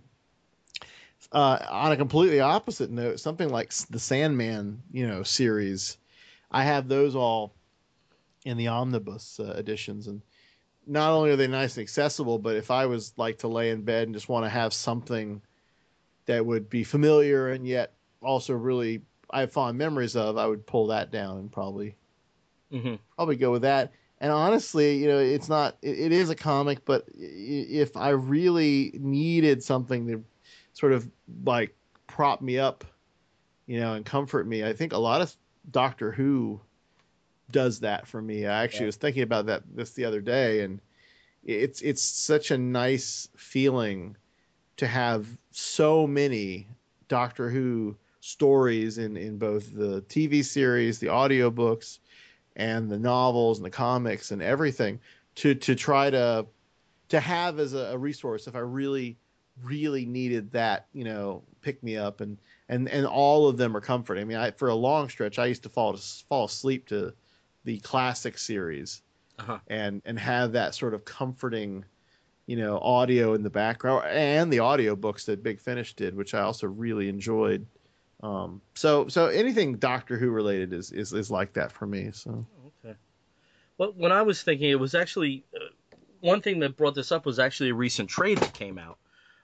[SPEAKER 3] On a completely opposite note, something like the Sandman, series, I have those all in the omnibus editions, and not only are they nice and accessible, but if I was like to lay in bed and just want to have something that would be familiar and yet also really I have fond memories of, I would pull that down and probably go with that. And honestly, it's not. It is a comic, but if I really needed something to sort of like prop me up, and comfort me, I think a lot of Doctor Who does that for me. I actually was thinking about this the other day, and it's such a nice feeling to have so many Doctor Who stories in both the TV series, the audiobooks, and the novels and the comics and everything to try to have as a resource if I really, really needed that, pick me up, and all of them are comforting. I mean, for a long stretch, I used to fall asleep to the classic series and have that sort of comforting, audio in the background, and the audiobooks that Big Finish did, which I also really enjoyed. So anything Doctor Who related is like that for me. So
[SPEAKER 1] okay. Well, when I was thinking, it was actually one thing that brought this up was actually a recent trade that came out,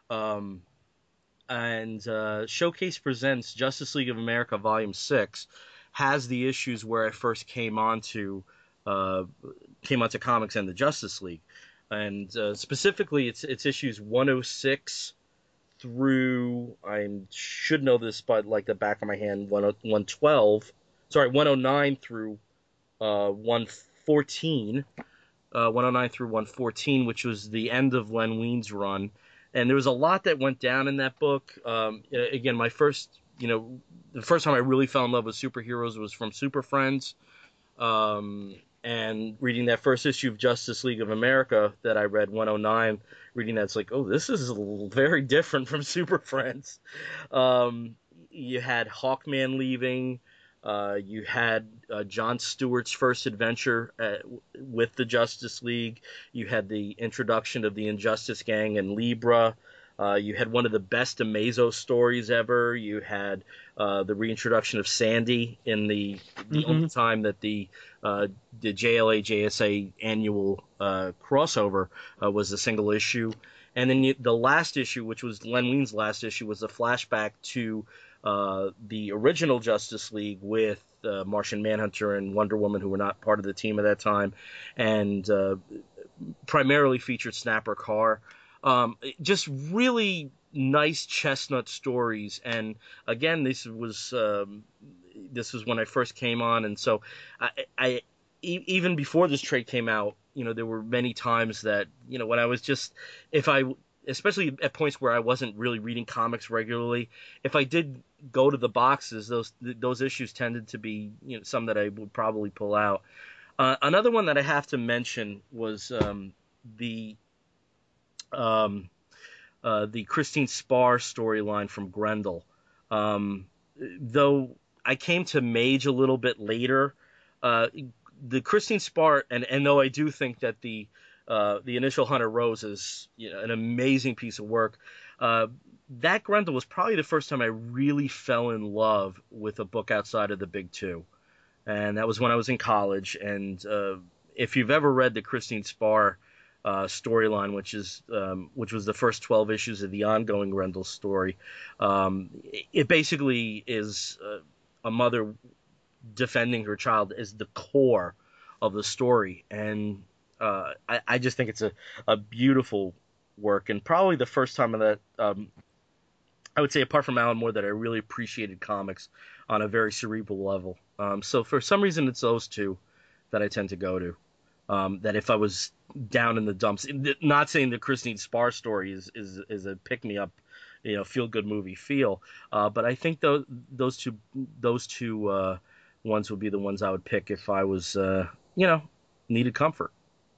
[SPEAKER 1] and Showcase Presents Justice League of America Volume 6 has the issues where I first came onto comics and the Justice League, and specifically it's issues 106 through, I should know this by like the back of my hand, 109 through 114, 109 through 114, which was the end of Len Wein's run. And there was a lot that went down in that book. Again, the first time I really fell in love with superheroes was from Super Friends. And reading that first issue of Justice League of America that I read, 109, reading that's like, oh, this is very different from Super Friends. You had Hawkman leaving. You had John Stewart's first adventure with the Justice League. You had the introduction of the Injustice Gang and Libra. You had one of the best Amazo stories ever. You had the reintroduction of Sandy in the only time that the JLA JSA annual crossover was a single issue. And then the last issue, which was Len Wein's last issue, was a flashback to the original Justice League with Martian Manhunter and Wonder Woman, who were not part of the team at that time, and primarily featured Snapper Carr. Just really nice chestnut stories, and again, this was when I first came on, and so I even before this trade came out, there were many times that when I was just especially at points where I wasn't really reading comics regularly, if I did go to the boxes, those issues tended to be some that I would probably pull out. Another one that I have to mention was the Christine Spar storyline from Grendel. Though I came to Mage a little bit later, the Christine Spar, and though I do think that the initial Hunter Rose is an amazing piece of work, that Grendel was probably the first time I really fell in love with a book outside of the big two, and that was when I was in college. And if you've ever read the Christine Spar storyline, which was the first 12 issues of the ongoing Grendel story, it basically is a mother defending her child is the core of the story, and I just think it's a beautiful work, and probably the first time that I would say, apart from Alan Moore, that I really appreciated comics on a very cerebral level. So for some reason, it's those two that I tend to go to. That if I was down in the dumps, not saying the Christine Spar story is a pick me up, feel good movie feel, but I think those two ones would be the ones I would pick if I was needed comfort.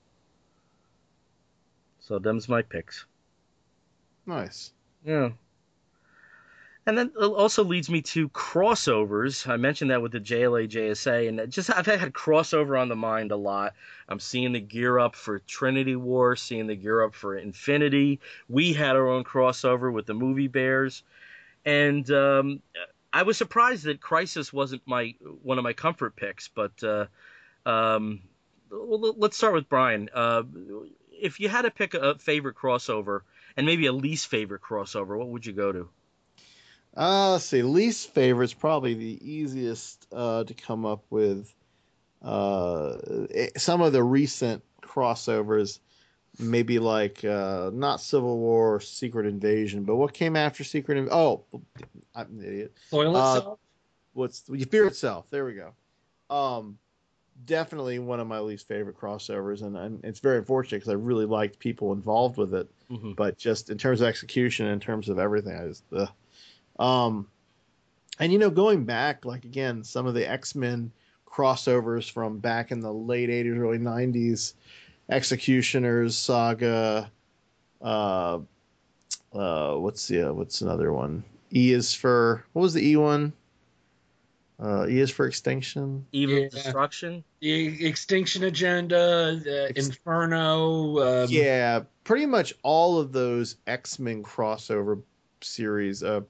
[SPEAKER 1] So them's my picks.
[SPEAKER 3] Nice.
[SPEAKER 1] Yeah. And then it also leads me to crossovers. I mentioned that with the JLA JSA, and I've had crossover on the mind a lot. I'm seeing the gear up for Trinity War, seeing the gear up for Infinity. We had our own crossover with the Movie Bears, and I was surprised that Crisis wasn't one of my comfort picks. But let's start with Bryan. If you had to pick a favorite crossover and maybe a least favorite crossover, what would you go to?
[SPEAKER 3] Let's see. Least favorite is probably the easiest to come up with. Some of the recent crossovers, maybe like not Civil War, or Secret Invasion, but what came after Secret Invasion? Oh, I'm an idiot.
[SPEAKER 2] Soil itself.
[SPEAKER 3] Fear Itself? There we go. Definitely one of my least favorite crossovers, and it's very unfortunate because I really liked people involved with it, but just in terms of execution, in terms of everything, I just. And going back, like again, some of the X-Men crossovers from back in the late '80s, early '90s, Executioners, Saga. What's another one? What was the E one? E is for Extinction.
[SPEAKER 1] Evil Destruction.
[SPEAKER 2] The Extinction Agenda, Inferno.
[SPEAKER 3] Yeah, pretty much all of those X-Men crossover series. And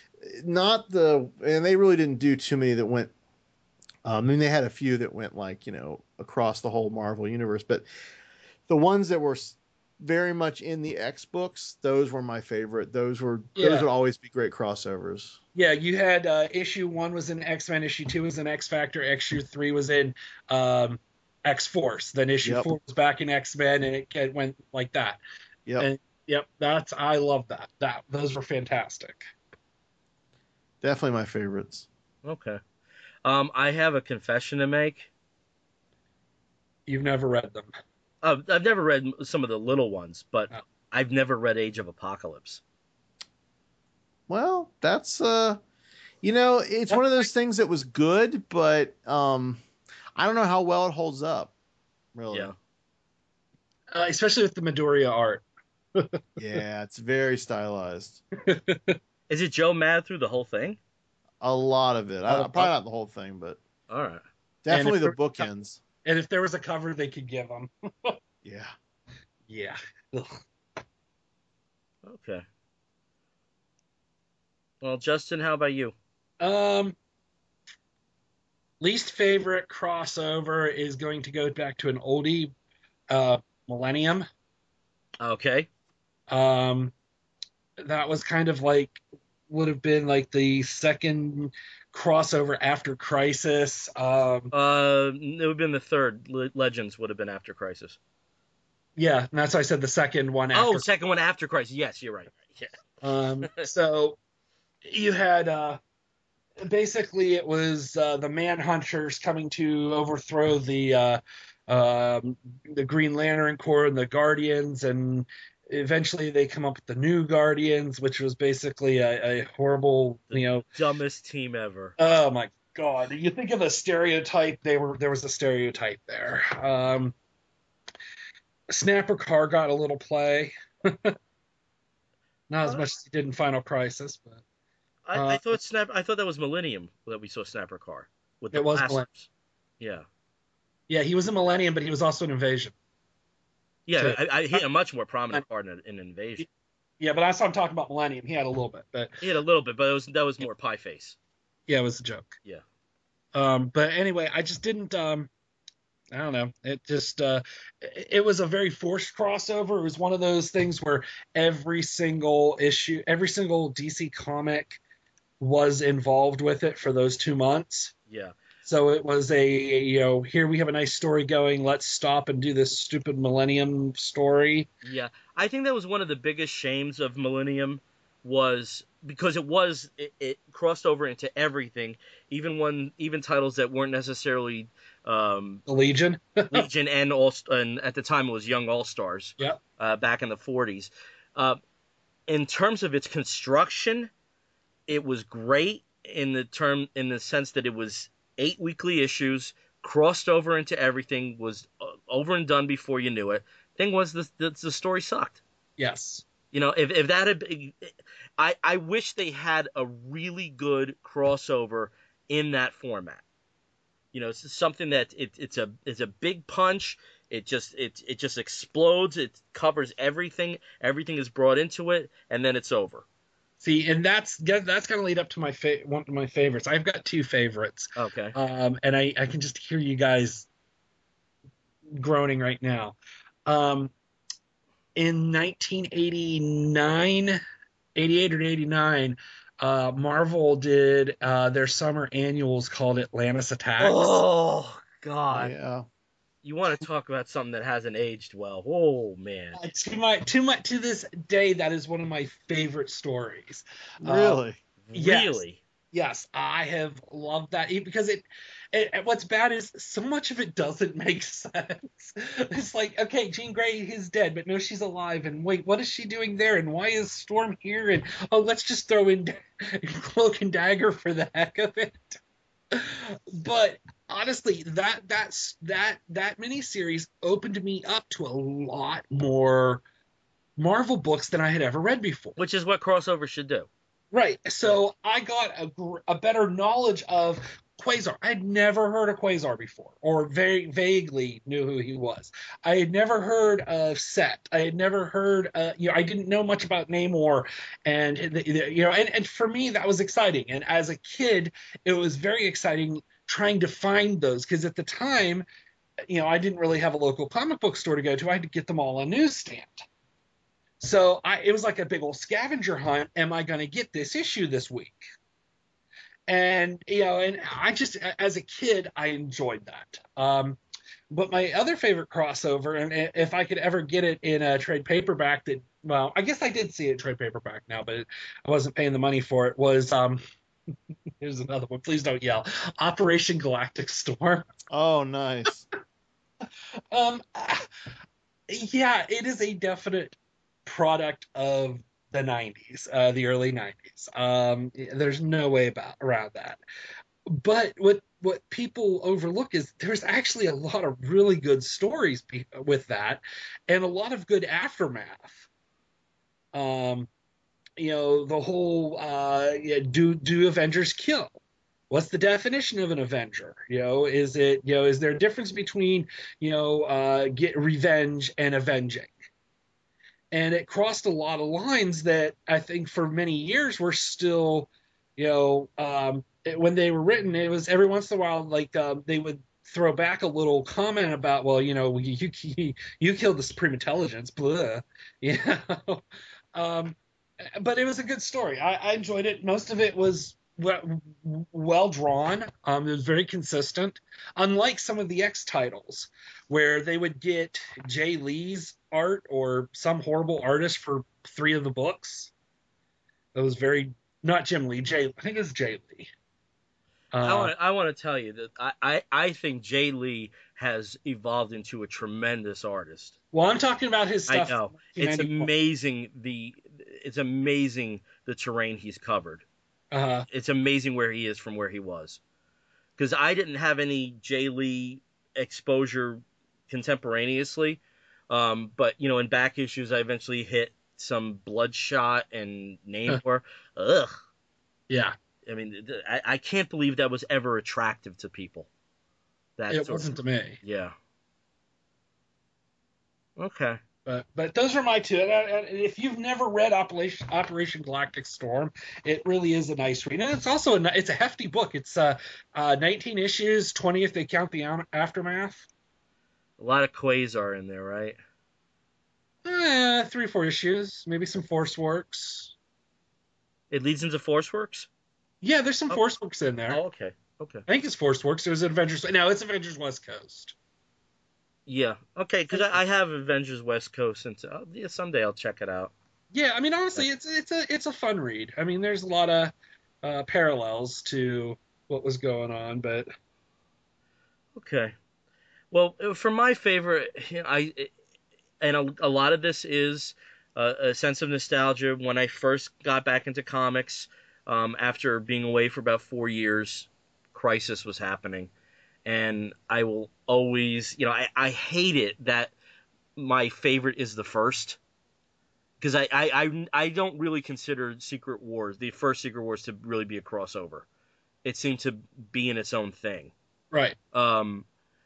[SPEAKER 3] they really didn't do too many that went. I mean, they had a few that went across the whole Marvel universe, but the ones that were very much in the X books, those were my favorite. Those would always be great crossovers.
[SPEAKER 2] Yeah, you had issue 1 was in X-Men, issue 2 was in X-Factor, issue 3 was in X-Force. Then issue 4 was back in X-Men, and it went like that.
[SPEAKER 3] Yep.
[SPEAKER 2] And, I love that. Those were fantastic.
[SPEAKER 3] Definitely my favorites.
[SPEAKER 1] Okay. I have a confession to make.
[SPEAKER 2] You've never read them.
[SPEAKER 1] I've never read some of the little ones, but I've never read Age of Apocalypse.
[SPEAKER 3] Well, that's it's one of those things that was good, but I don't know how well it holds up. Really.
[SPEAKER 1] Yeah.
[SPEAKER 2] Especially with the Midoriya art.
[SPEAKER 3] Yeah, it's very stylized.
[SPEAKER 1] Is it Joe mad through the whole thing?
[SPEAKER 3] A lot of it. Probably not the whole thing, but
[SPEAKER 1] all right.
[SPEAKER 3] Definitely the bookends.
[SPEAKER 2] And if there was a cover, they could give them.
[SPEAKER 3] Yeah.
[SPEAKER 2] Yeah.
[SPEAKER 1] Okay. Well, Justin, how about you?
[SPEAKER 2] Least favorite crossover is going to go back to an oldie, Millennium.
[SPEAKER 1] Okay.
[SPEAKER 2] That was kind of would have been like the second crossover after Crisis.
[SPEAKER 1] It would have been the third. Legends would have been after Crisis.
[SPEAKER 2] Yeah, and that's why I said the second one after.
[SPEAKER 1] Oh, second one after Crisis. Yes, you're right. Yeah.
[SPEAKER 2] So you had basically it was the Manhunters coming to overthrow the Green Lantern Corps and the Guardians, and eventually they come up with the New Guardians, which was basically a horrible,
[SPEAKER 1] dumbest team ever.
[SPEAKER 2] Oh my God! You think of the stereotype? There was a stereotype there. Snapper Carr got a little play, not as much as he did in Final Crisis, but
[SPEAKER 1] I thought that was Millennium that we saw Snapper Carr with the blasters. Yeah.
[SPEAKER 2] Yeah, he was in Millennium, but he was also in Invasion.
[SPEAKER 1] Yeah, he had a much more prominent part in Invasion.
[SPEAKER 2] Yeah, but I'm talking about Millennium. He had a little bit, but
[SPEAKER 1] that was more pie face.
[SPEAKER 2] Yeah, it was a joke.
[SPEAKER 1] Yeah.
[SPEAKER 2] But anyway, I just didn't. I don't know. It just it was a very forced crossover. It was one of those things where every single issue, every single DC comic was involved with it for those 2 months.
[SPEAKER 1] Yeah.
[SPEAKER 2] So it was here we have a nice story going. Let's stop and do this stupid Millennium story.
[SPEAKER 1] Yeah, I think that was one of the biggest shames of Millennium, was because it crossed over into everything, even titles that weren't necessarily
[SPEAKER 2] the Legion,
[SPEAKER 1] and at the time it was Young All Stars.
[SPEAKER 2] Yeah.
[SPEAKER 1] Back in the 40s. In terms of its construction, it was great in the sense that it was 8 weekly issues, crossed over into everything, was over and done before you knew it. Thing was, the story sucked.
[SPEAKER 2] Yes.
[SPEAKER 1] If that had been, I wish they had a really good crossover in that format. It's something that it's a big punch. It just explodes. It covers everything. Everything is brought into it, and then it's over.
[SPEAKER 2] See, and that's going to lead up to one of my favorites. I've got 2 favorites.
[SPEAKER 1] Okay.
[SPEAKER 2] And I can just hear you guys groaning right now. In 1989, 88 or 89, Marvel did their summer annuals called Atlantis Attacks.
[SPEAKER 1] Oh God.
[SPEAKER 3] Yeah.
[SPEAKER 1] You want to talk about something that hasn't aged well? Oh man.
[SPEAKER 2] To this day, that is one of my favorite stories.
[SPEAKER 3] Really?
[SPEAKER 2] Yes,
[SPEAKER 1] Really?
[SPEAKER 2] yes, I have loved that because what's bad is so much of it doesn't make sense. It's like, okay, Jean Grey is dead, but no, she's alive. And wait, what is she doing there? And why is Storm here? And oh, let's just throw in Cloak and Dagger for the heck of it. But honestly, that miniseries opened me up to a lot more Marvel books than I had ever read before.
[SPEAKER 1] Which is what crossover should do.
[SPEAKER 2] Right. So I got a better knowledge of Quasar. I had never heard of Quasar before, or very vaguely knew who he was. I had never heard of Set. I had never heard, I didn't know much about Namor, and and for me that was exciting. And as a kid, it was very exciting trying to find those because at the time, I didn't really have a local comic book store to go to. I had to get them all on newsstand. So it was like a big old scavenger hunt. Am I going to get this issue this week? And, and I just, as a kid, I enjoyed that. But my other favorite crossover, and if I could ever get it in a trade paperback well, I guess I did see it in trade paperback now, but I wasn't paying the money for it, was, here's another one. Please don't yell. Operation Galactic Storm.
[SPEAKER 3] Oh, nice.
[SPEAKER 2] Yeah, it is a definite product of the 90s, the early 90s. There's no way around that. But what people overlook is there's actually a lot of really good stories with that, and a lot of good aftermath. The whole do Avengers kill? What's the definition of an Avenger? Is there a difference between get revenge and avenging? And it crossed a lot of lines that I think for many years were still, when they were written, it was every once in a while, like they would throw back a little comment about, well, you killed the Supreme Intelligence, blah, but it was a good story. I enjoyed it. Most of it was well drawn. It was very consistent, unlike some of the X titles where they would get Jae Lee's art or some horrible artist for 3 of the books. That was not Jim Lee. I think it was Jae Lee.
[SPEAKER 1] I want to tell you that I think Jae Lee has evolved into a tremendous artist.
[SPEAKER 2] Well, I'm talking about his stuff.
[SPEAKER 1] I know. It's amazing the terrain he's covered. It's amazing where he is from where he was. Because I didn't have any Jae Lee exposure contemporaneously. But, in back issues, I eventually hit some Bloodshot and Namor. Ugh.
[SPEAKER 2] Yeah.
[SPEAKER 1] I mean, I can't believe that was ever attractive to people.
[SPEAKER 2] It wasn't to me.
[SPEAKER 1] Yeah. Okay.
[SPEAKER 2] But those are my two. If you've never read Operation Galactic Storm, it really is a nice read, and it's also it's a hefty book. It's 19 issues, 20 if they count the aftermath.
[SPEAKER 1] A lot of Quasar in there, right?
[SPEAKER 2] 3 or 4 issues, maybe some Force Works.
[SPEAKER 1] It leads into Force Works?
[SPEAKER 2] Yeah, there's some Force Works in there.
[SPEAKER 1] Oh, okay. I
[SPEAKER 2] think it's Force Works. It was Avengers. No, it's Avengers West Coast.
[SPEAKER 1] Yeah. Okay, because I have Avengers West Coast, and someday I'll check it out.
[SPEAKER 2] Yeah, I mean, honestly, it's a fun read. I mean, there's a lot of parallels to what was going on, but
[SPEAKER 1] okay. Well, for my favorite, and a lot of this is a sense of nostalgia. When I first got back into comics, after being away for about 4 years, Crisis was happening. And I will always, I hate it that my favorite is the first. Because I don't really consider Secret Wars, the first Secret Wars, to really be a crossover. It seemed to be in its own thing.
[SPEAKER 2] Right.
[SPEAKER 1] And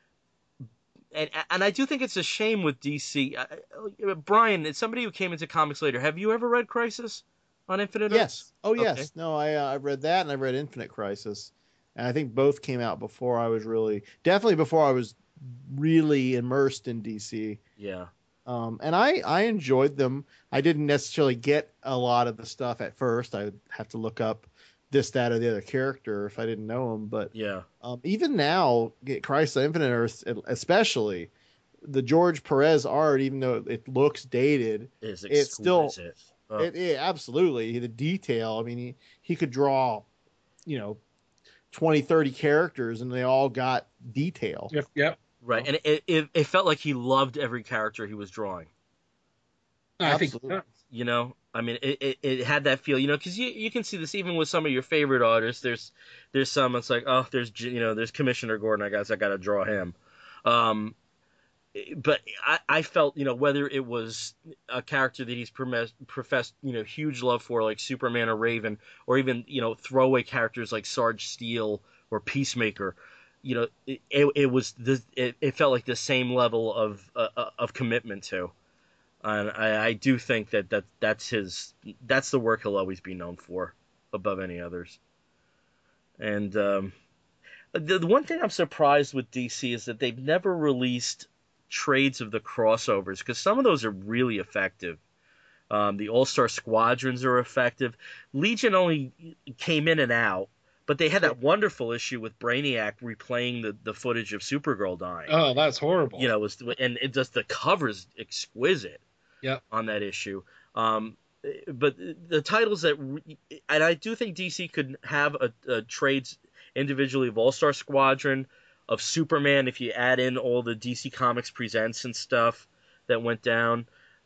[SPEAKER 1] I do think it's a shame with DC. Bryan, it's somebody who came into comics later. Have you ever read Crisis on Infinite Earths?
[SPEAKER 3] Yes. Oh, yes.
[SPEAKER 1] Okay.
[SPEAKER 3] No, I read that, and I read Infinite Crisis. And I think both came out before I was definitely before I was really immersed in DC.
[SPEAKER 1] Yeah.
[SPEAKER 3] And I enjoyed them. I didn't necessarily get a lot of the stuff at first. I would have to look up this, that, or the other character if I didn't know him. But
[SPEAKER 1] Yeah.
[SPEAKER 3] even now, Crisis on Infinite Earths, especially the George Perez art, even though it looks dated,
[SPEAKER 1] Is
[SPEAKER 3] it's still
[SPEAKER 1] exquisite.
[SPEAKER 3] it absolutely the detail. I mean, he could draw, 20, 30 characters, and they all got detail.
[SPEAKER 2] Yep.
[SPEAKER 1] Right, and it felt like he loved every character he was drawing.
[SPEAKER 2] I think
[SPEAKER 3] Absolutely.
[SPEAKER 1] I mean, it had that feel, because you can see this even with some of your favorite artists. There's some, it's like, oh, there's Commissioner Gordon, I guess I got to draw him. But I felt, whether it was a character that he's professed, huge love for, like Superman or Raven, or even, throwaway characters like Sarge Steel or Peacemaker, it felt like the same level of commitment to. And I do think that's the work he'll always be known for above any others. And the one thing I'm surprised with DC is that they've never released trades of the crossovers, because some of those are really effective. The All-Star Squadrons are effective. Legion only came in and out, but they had that wonderful issue with Brainiac replaying the footage of Supergirl dying.
[SPEAKER 2] Oh, that's horrible.
[SPEAKER 1] And it just, the cover's exquisite.
[SPEAKER 2] Yep.
[SPEAKER 1] On that issue. But the titles and I do think DC could have a trades individually of All-Star Squadron, of Superman, if you add in all the DC Comics Presents and stuff that went down.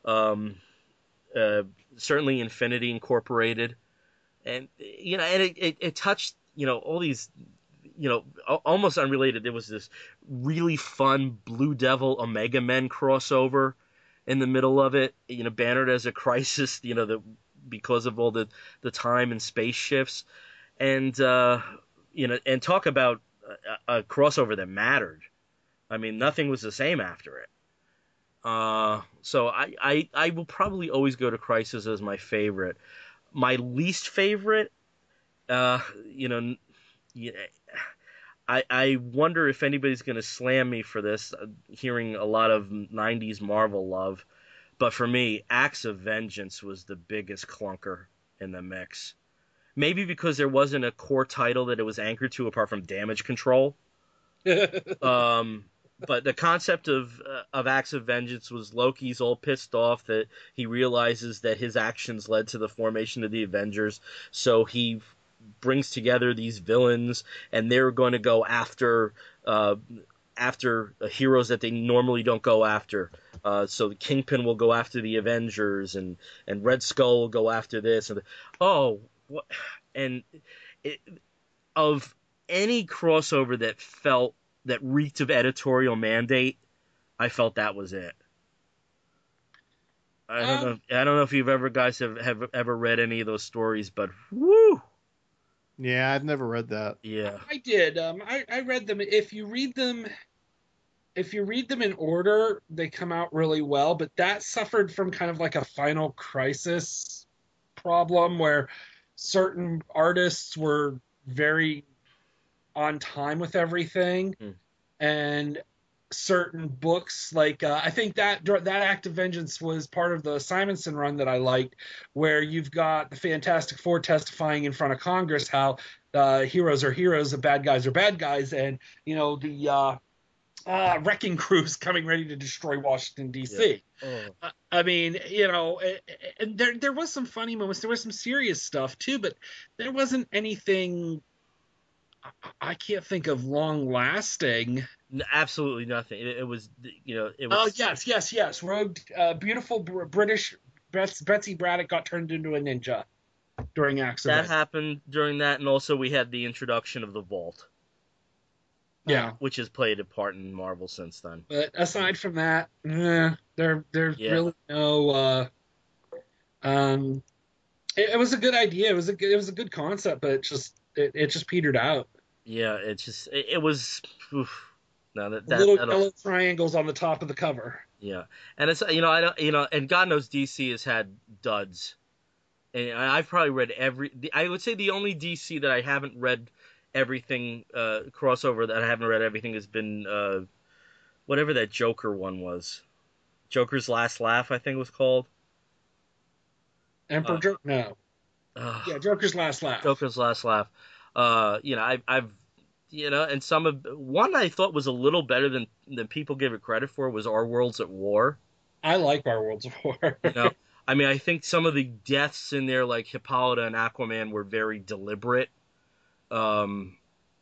[SPEAKER 1] Certainly Infinity Incorporated. And, it touched, all these, almost unrelated. There was this really fun Blue Devil Omega Men crossover in the middle of it, bannered as a crisis, because of all the time and space shifts, and and talk about a crossover that mattered. I mean, nothing was the same after it. So I will probably always go to Crisis as my favorite. My least favorite, I wonder if anybody's going to slam me for this, hearing a lot of 90s Marvel love. But for me, Acts of Vengeance was the biggest clunker in the mix. Maybe because there wasn't a core title that it was anchored to apart from Damage Control. But the concept of Acts of Vengeance was Loki's all pissed off that he realizes that his actions led to the formation of the Avengers. So he brings together these villains, and they're going to go after heroes that they normally don't go after. So the Kingpin will go after the Avengers, and Red Skull will go after this. Of any crossover that reeked of editorial mandate, I felt that was it. I don't know if you've guys have ever read any of those stories, but whoo.
[SPEAKER 3] Yeah, I've never read that.
[SPEAKER 1] Yeah,
[SPEAKER 2] I did. I read them. If you read them in order, they come out really well. But that suffered from kind of like a Final Crisis problem, where certain artists were very on time with everything, and certain books, like I think that Act of Vengeance was part of the Simonson run that I liked, where you've got the Fantastic Four testifying in front of Congress how heroes are heroes, the bad guys are bad guys, and the wrecking crews coming ready to destroy Washington D.C.
[SPEAKER 1] Yeah.
[SPEAKER 2] I mean, and there was some funny moments, there was some serious stuff too, but there wasn't anything I can't think of long lasting.
[SPEAKER 1] Absolutely nothing. It was.
[SPEAKER 2] Oh yes. Rogue, beautiful British Betsy Braddock got turned into a ninja during Acts of
[SPEAKER 1] That
[SPEAKER 2] Vengeance.
[SPEAKER 1] happened during that, and also we had the introduction of the Vault.
[SPEAKER 2] Yeah,
[SPEAKER 1] which has played a part in Marvel since then.
[SPEAKER 2] But aside from that, there's really no. It was a good idea. It was a good concept, but it just petered out.
[SPEAKER 1] Yeah, it was. Oof. No,
[SPEAKER 2] little yellow triangles on the top of the cover.
[SPEAKER 1] Yeah, and it's and God knows DC has had duds, and I've probably read I would say the only DC that I haven't read everything crossover that I haven't read everything has been whatever that Joker one was. Joker's Last Laugh, I think it was called.
[SPEAKER 2] Emperor Joke? No. Yeah, Joker's Last Laugh.
[SPEAKER 1] Joker's Last Laugh. I've and some of one I thought was a little better than people give it credit for was Our Worlds at War.
[SPEAKER 2] I like Our Worlds of War.
[SPEAKER 1] I think some of the deaths in there, like Hippolyta and Aquaman, were very deliberate, and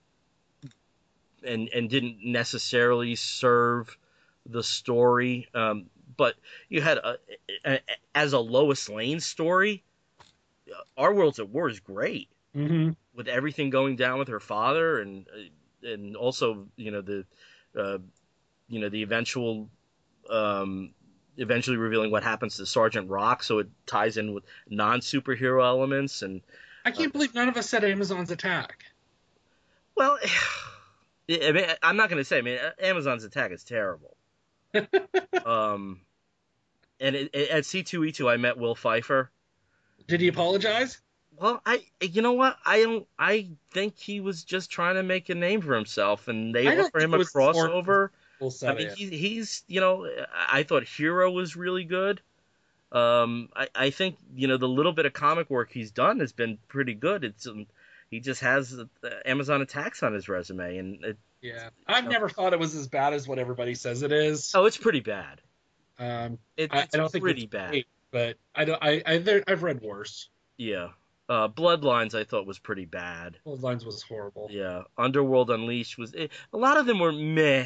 [SPEAKER 1] didn't necessarily serve the story. But you had as a Lois Lane story, Our Worlds at War is great.
[SPEAKER 2] Mm-hmm.
[SPEAKER 1] With everything going down with her father, and also the eventual eventually revealing what happens to Sergeant Rock, so it ties in with non-superhero elements. And
[SPEAKER 2] I can't believe none of us said Amazon's Attack.
[SPEAKER 1] Well, I'm not going to say. Amazon's Attack is terrible. And at C2E2, I met Will Pfeiffer.
[SPEAKER 2] Did he apologize?
[SPEAKER 1] Well, you know what? I think he was just trying to make a name for himself, and they offer him a crossover. He's I thought Hero was really good. I think the little bit of comic work he's done has been pretty good. He just has Amazon Attacks on his resume, and
[SPEAKER 2] I've never thought it was as bad as what everybody says it is.
[SPEAKER 1] Oh, it's pretty bad.
[SPEAKER 2] I don't think
[SPEAKER 1] pretty
[SPEAKER 2] it's
[SPEAKER 1] bad,
[SPEAKER 2] great, but I've read worse.
[SPEAKER 1] Yeah. Bloodlines I thought was pretty bad.
[SPEAKER 2] Bloodlines was horrible.
[SPEAKER 1] Yeah. Underworld Unleashed was a lot of them were meh,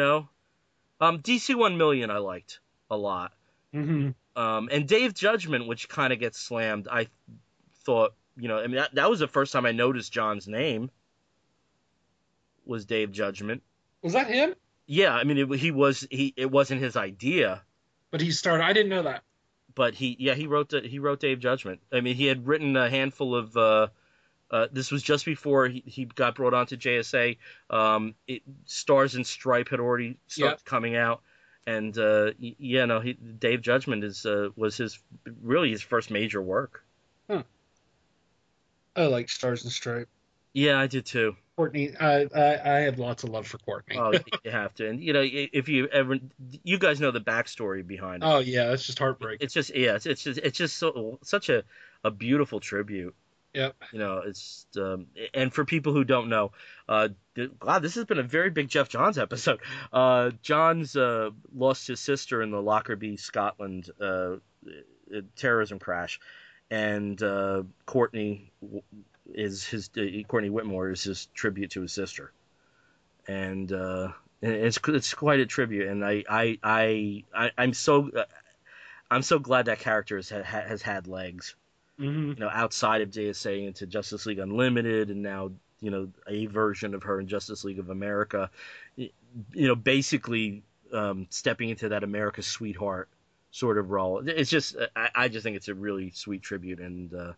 [SPEAKER 1] DC 1 Million I liked a lot.
[SPEAKER 2] Mm-hmm.
[SPEAKER 1] And Dave Judgment, which kind of gets slammed, I thought, that was the first time I noticed John's name was Dave Judgment.
[SPEAKER 2] Was that him?
[SPEAKER 1] Yeah, it wasn't his idea.
[SPEAKER 2] But he started. I didn't know that.
[SPEAKER 1] But he wrote Dave Judgment. He had written a handful of. This was just before he got brought onto JSA. Stars and Stripe had already started coming out, and Dave Judgment was his first major work.
[SPEAKER 2] Huh. I like Stars and Stripe.
[SPEAKER 1] Yeah, I did too.
[SPEAKER 2] Courtney, I have lots of love for Courtney.
[SPEAKER 1] Oh, you have to, and if you ever, you guys know the backstory behind it.
[SPEAKER 2] Oh yeah, it's just heartbreaking.
[SPEAKER 1] It's just such a beautiful tribute.
[SPEAKER 2] Yep.
[SPEAKER 1] It's and for people who don't know, wow, this has been a very big Jeff Johns episode. Johns lost his sister in the Lockerbie, Scotland terrorism crash, and Courtney Whitmore is his tribute to his sister, and it's quite a tribute, and I'm so glad that character has had legs, outside of JSA into Justice League Unlimited, and now a version of her in Justice League of America, basically stepping into that America's sweetheart sort of role. It's just I just think it's a really sweet tribute, and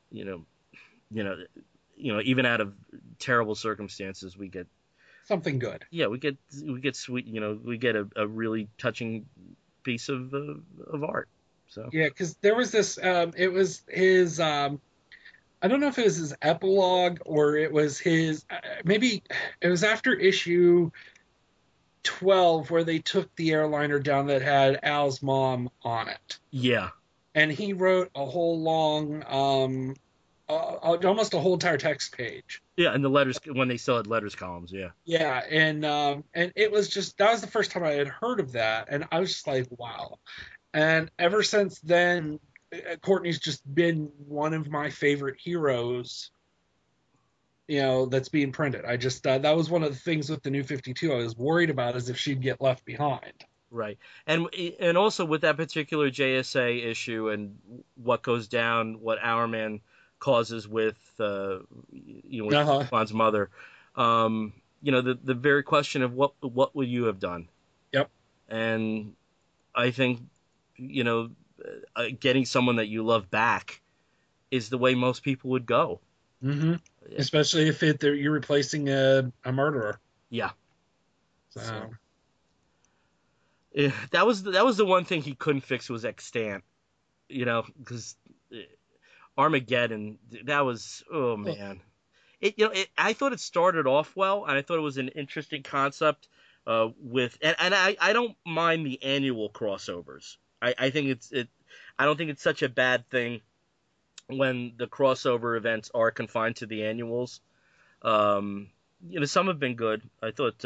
[SPEAKER 1] even out of terrible circumstances, we get
[SPEAKER 2] something good.
[SPEAKER 1] Yeah, we get sweet. We get a really touching piece of art. So
[SPEAKER 2] yeah, because there was this. It was his. I don't know if it was his epilogue or it was his. Maybe it was after issue 12 where they took the airliner down that had Al's mom on it.
[SPEAKER 1] Yeah,
[SPEAKER 2] and he wrote a whole long. Almost a whole entire text page.
[SPEAKER 1] Yeah, and the letters when they still had letters columns. Yeah.
[SPEAKER 2] Yeah, and it was just that was the first time I had heard of that, and I was just like, wow. And ever since then, Courtney's just been one of my favorite heroes. That's being printed. I just that was one of the things with the New 52 I was worried about, is if she'd get left behind.
[SPEAKER 1] Right, and also with that particular JSA issue and what goes down, what Hourman causes with Juan's mother, the very question of what would you have done?
[SPEAKER 2] Yep.
[SPEAKER 1] And I think getting someone that you love back is the way most people would go.
[SPEAKER 2] Mm-hmm. Especially if you're replacing a murderer.
[SPEAKER 1] Yeah.
[SPEAKER 2] So.
[SPEAKER 1] Yeah, that was the one thing he couldn't fix was extant, because Armageddon, that was, oh man. I thought it started off well, and I thought it was an interesting concept, with and I don't mind the annual crossovers. I think I don't think it's such a bad thing when the crossover events are confined to the annuals. Some have been good. I thought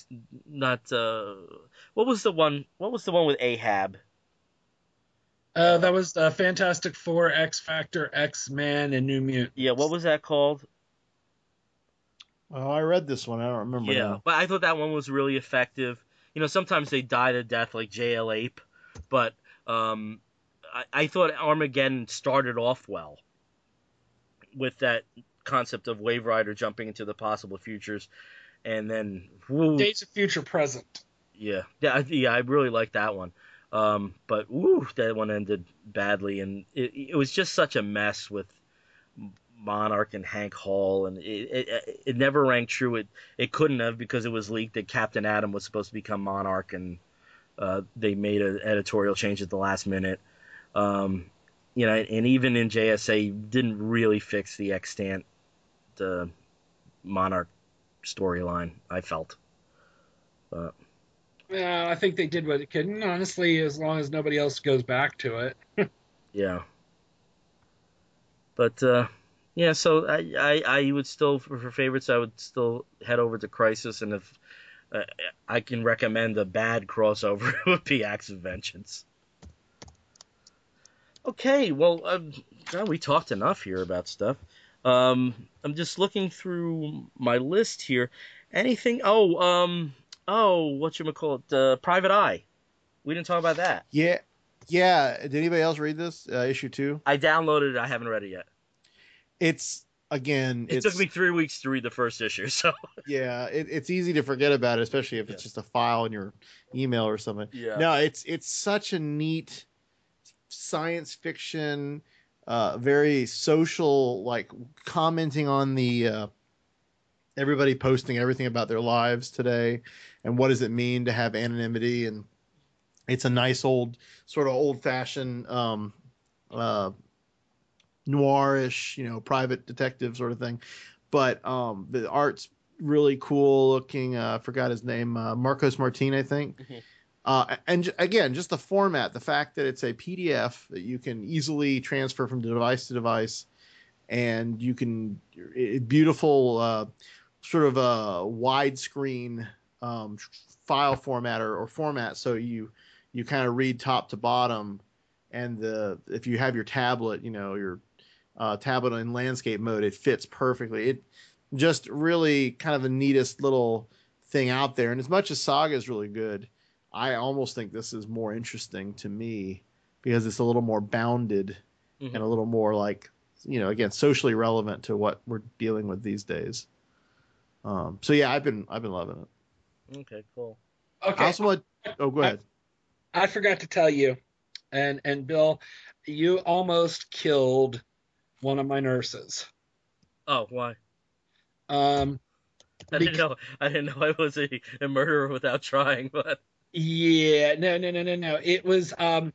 [SPEAKER 1] what was the one? What was the one with Ahab?
[SPEAKER 2] That was Fantastic Four, X Factor, X-Men, and New Mutants.
[SPEAKER 1] Yeah, what was that called?
[SPEAKER 3] Oh, I read this one. I don't remember now.
[SPEAKER 1] But I thought that one was really effective. Sometimes they die to death like Jae Lee, but I thought Armageddon started off well with that concept of Wave Rider jumping into the possible futures, and then
[SPEAKER 2] Days of Future Present.
[SPEAKER 1] Yeah, I really liked that one. But that one ended badly, and it was just such a mess with Monarch and Hank Hall, and it never rang true. It couldn't have, because it was leaked that Captain Atom was supposed to become Monarch, and they made an editorial change at the last minute. And even in JSA didn't really fix the extant Monarch storyline, I felt.
[SPEAKER 2] Yeah, I think they did what it could. And honestly, as long as nobody else goes back to it.
[SPEAKER 1] Yeah. But so I would still, for favorites, I would still head over to Crisis, and if I can recommend a bad crossover, it would be Acts of Vengeance. Okay, well, we talked enough here about stuff. I'm just looking through my list here. Anything? Whatchamacallit? Private Eye. We didn't talk about that.
[SPEAKER 3] Yeah. Did anybody else read this issue 2?
[SPEAKER 1] I downloaded it. I haven't read it yet.
[SPEAKER 3] It took
[SPEAKER 1] me 3 weeks to read the first issue, so
[SPEAKER 3] yeah, it's easy to forget about it, especially if it's just a file in your email or something.
[SPEAKER 1] Yeah.
[SPEAKER 3] No, it's such a neat science fiction, very social, like commenting on the everybody posting everything about their lives today, and what does it mean to have anonymity, and it's a nice old-fashioned noirish, private detective sort of thing. But the art's really cool looking. I forgot his name, Marcos Martin, I think. Mm-hmm. And again, just the format, the fact that it's a PDF that you can easily transfer from device to device, and you can beautiful sort of a widescreen file format or format, so you kind of read top to bottom, and if you have your tablet, your tablet in landscape mode, it fits perfectly. It just really kind of the neatest little thing out there. And as much as Saga is really good, I almost think this is more interesting to me because it's a little more bounded, mm-hmm. and a little more like, again, socially relevant to what we're dealing with these days. So yeah, I've been loving it.
[SPEAKER 1] Okay, cool.
[SPEAKER 2] Okay.
[SPEAKER 3] I also want. Oh, go ahead.
[SPEAKER 2] I forgot to tell you, and Bill, you almost killed one of my nurses.
[SPEAKER 1] Oh, why?
[SPEAKER 2] I
[SPEAKER 1] didn't know I was a murderer without trying, but
[SPEAKER 2] yeah, no. It was what?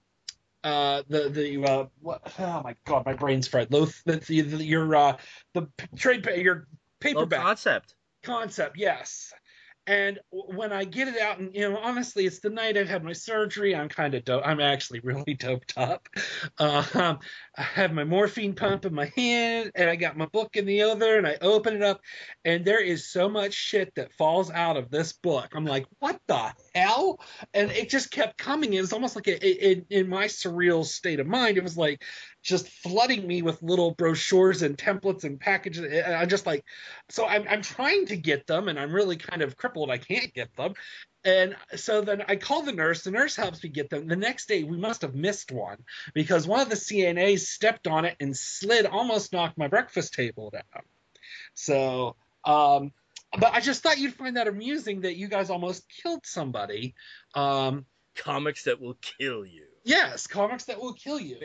[SPEAKER 2] Oh my God, my brain's fried. Your paperback concept, yes. And when I get it out, and honestly, it's the night I've had my surgery. I'm kind of dope. I'm actually really doped up. I have my morphine pump in my hand, and I got my book in the other, and I open it up, and there is so much shit that falls out of this book. I'm like, what the hell? And it just kept coming. It was almost like in my surreal state of mind, it was like just flooding me with little brochures and templates and packages. And I'm just like, so I'm trying to get them, and I'm really kind of crippled. I can't get them. And so then I call the nurse. The nurse helps me get them. The next day, we must have missed one because one of the CNAs stepped on it and almost knocked my breakfast table down. So, but I just thought you'd find that amusing that you guys almost killed somebody.
[SPEAKER 1] Comics that will kill you.
[SPEAKER 2] Yes, comics that will kill you.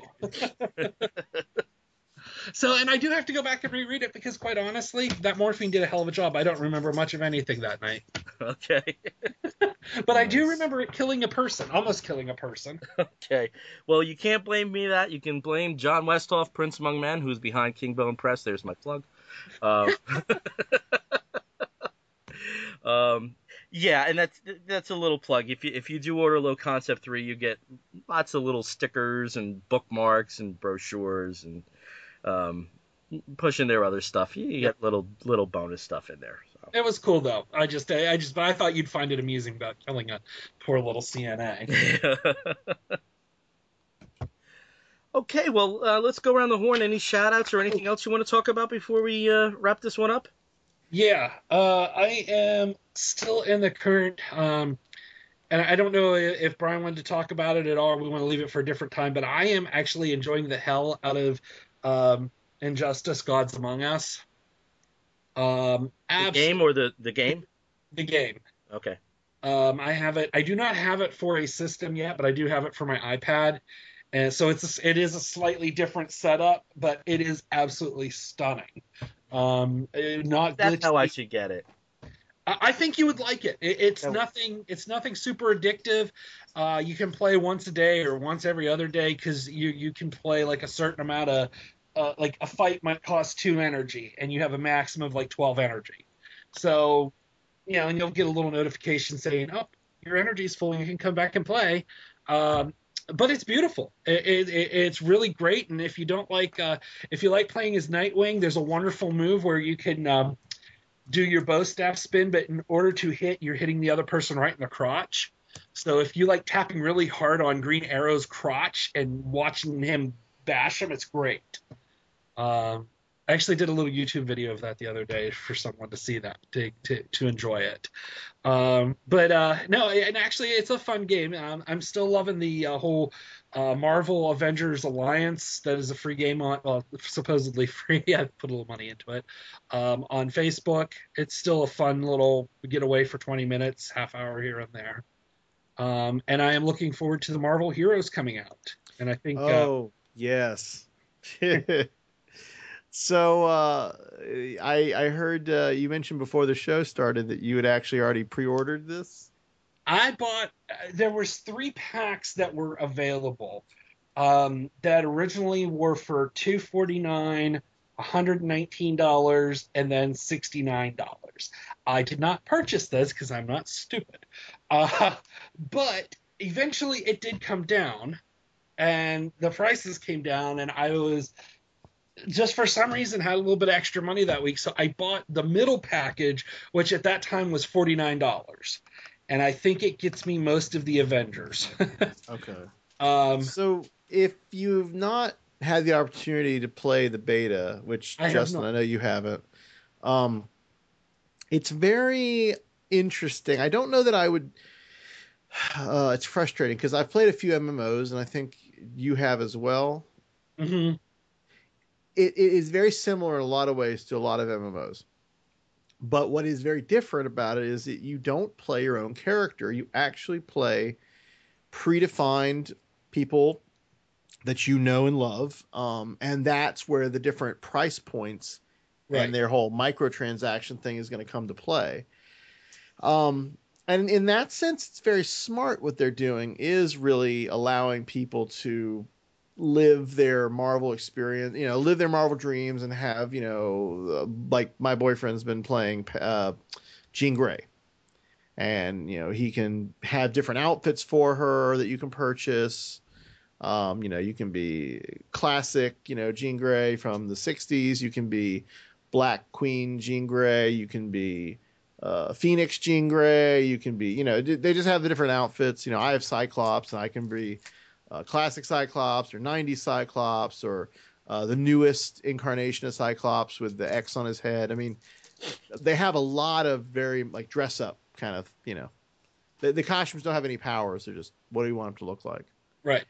[SPEAKER 2] So, and I do have to go back and reread it because, quite honestly, that morphine did a hell of a job. I don't remember much of anything that night.
[SPEAKER 1] Okay.
[SPEAKER 2] But nice. I do remember it killing a person, almost killing a person.
[SPEAKER 1] Okay. Well, you can't blame me that. You can blame John Westhoff, Prince Among Men, who's behind Kingbone Press. There's my plug. Yeah, and that's a little plug. If you do order Low Concept 3, you get lots of little stickers and bookmarks and brochures and um, pushing their other stuff. You
[SPEAKER 2] Yep.
[SPEAKER 1] get little bonus stuff in there. So.
[SPEAKER 2] It was cool though. But I thought you'd find it amusing about killing a poor little CNA.
[SPEAKER 1] Okay, well, let's go around the horn. Any shout outs or anything else you want to talk about before we wrap this one up?
[SPEAKER 2] Yeah, I am still in the current, and I don't know if Bryan wanted to talk about it at all, or we want to leave it for a different time, but I am actually enjoying the hell out of Injustice: Gods Among Us.
[SPEAKER 1] The game or the game?
[SPEAKER 2] The game.
[SPEAKER 1] Okay.
[SPEAKER 2] I have it. I do not have it for a system yet, but I do have it for my iPad. And so it is a slightly different setup, but it is absolutely stunning. Not
[SPEAKER 1] That's
[SPEAKER 2] glitchy.
[SPEAKER 1] how I should get it.
[SPEAKER 2] I think you would like it. It's nothing super addictive. You can play once a day or once every other day because you can play like a certain amount of like a fight might cost 2 energy and you have a maximum of like 12 energy. So and you'll get a little notification saying, "Oh, your energy's full. You can come back and play." But it's beautiful. It's really great. And if you if you like playing as Nightwing, there's a wonderful move where you can do your bow staff spin, but in order to hit, you're hitting the other person right in the crotch. So if you like tapping really hard on Green Arrow's crotch and watching him bash him, it's great. I actually did a little YouTube video of that the other day for someone to see that, to enjoy it. No, and actually it's a fun game. I'm still loving the whole Marvel Avengers Alliance. That is a free game supposedly free. I put a little money into it. On Facebook, it's still a fun little getaway for 20 minutes, half hour here and there. And I am looking forward to the Marvel Heroes coming out. And I think
[SPEAKER 3] yes. So I heard you mentioned before the show started that you had actually already pre-ordered this.
[SPEAKER 2] I bought. There was 3 packs that were available that originally were for $249, $119, and then $69. I did not purchase this because I'm not stupid. But eventually it did come down, and the prices came down, and I was just for some reason had a little bit of extra money that week, so I bought the middle package, which at that time was $49, and I think it gets me most of the Avengers.
[SPEAKER 3] Okay. So if you've not had the opportunity to play the beta, which Justin, I know you haven't, it's very interesting. I don't know that I would. It's frustrating because I've played a few MMOs, and I think you have as well.
[SPEAKER 2] Mm-hmm.
[SPEAKER 3] It is very similar in a lot of ways to a lot of MMOs. But what is very different about it is that you don't play your own character. You actually play predefined people that you know and love. And that's where the different price points and their whole microtransaction thing is going to come to play. And in that sense, it's very smart what they're doing is really allowing people to live their Marvel experience, live their Marvel dreams and have, like my boyfriend's been playing Jean Grey. And, he can have different outfits for her that you can purchase. You can be classic, Jean Grey from the 60s. You can be Black Queen Jean Grey. You can be Phoenix Jean Grey. You can be, they just have the different outfits. I have Cyclops, and I can be classic Cyclops or 90s Cyclops or the newest incarnation of Cyclops with the X on his head. I mean, they have a lot of very like dress up kind of, the costumes don't have any powers. They're just, what do you want them to look like?
[SPEAKER 2] Right.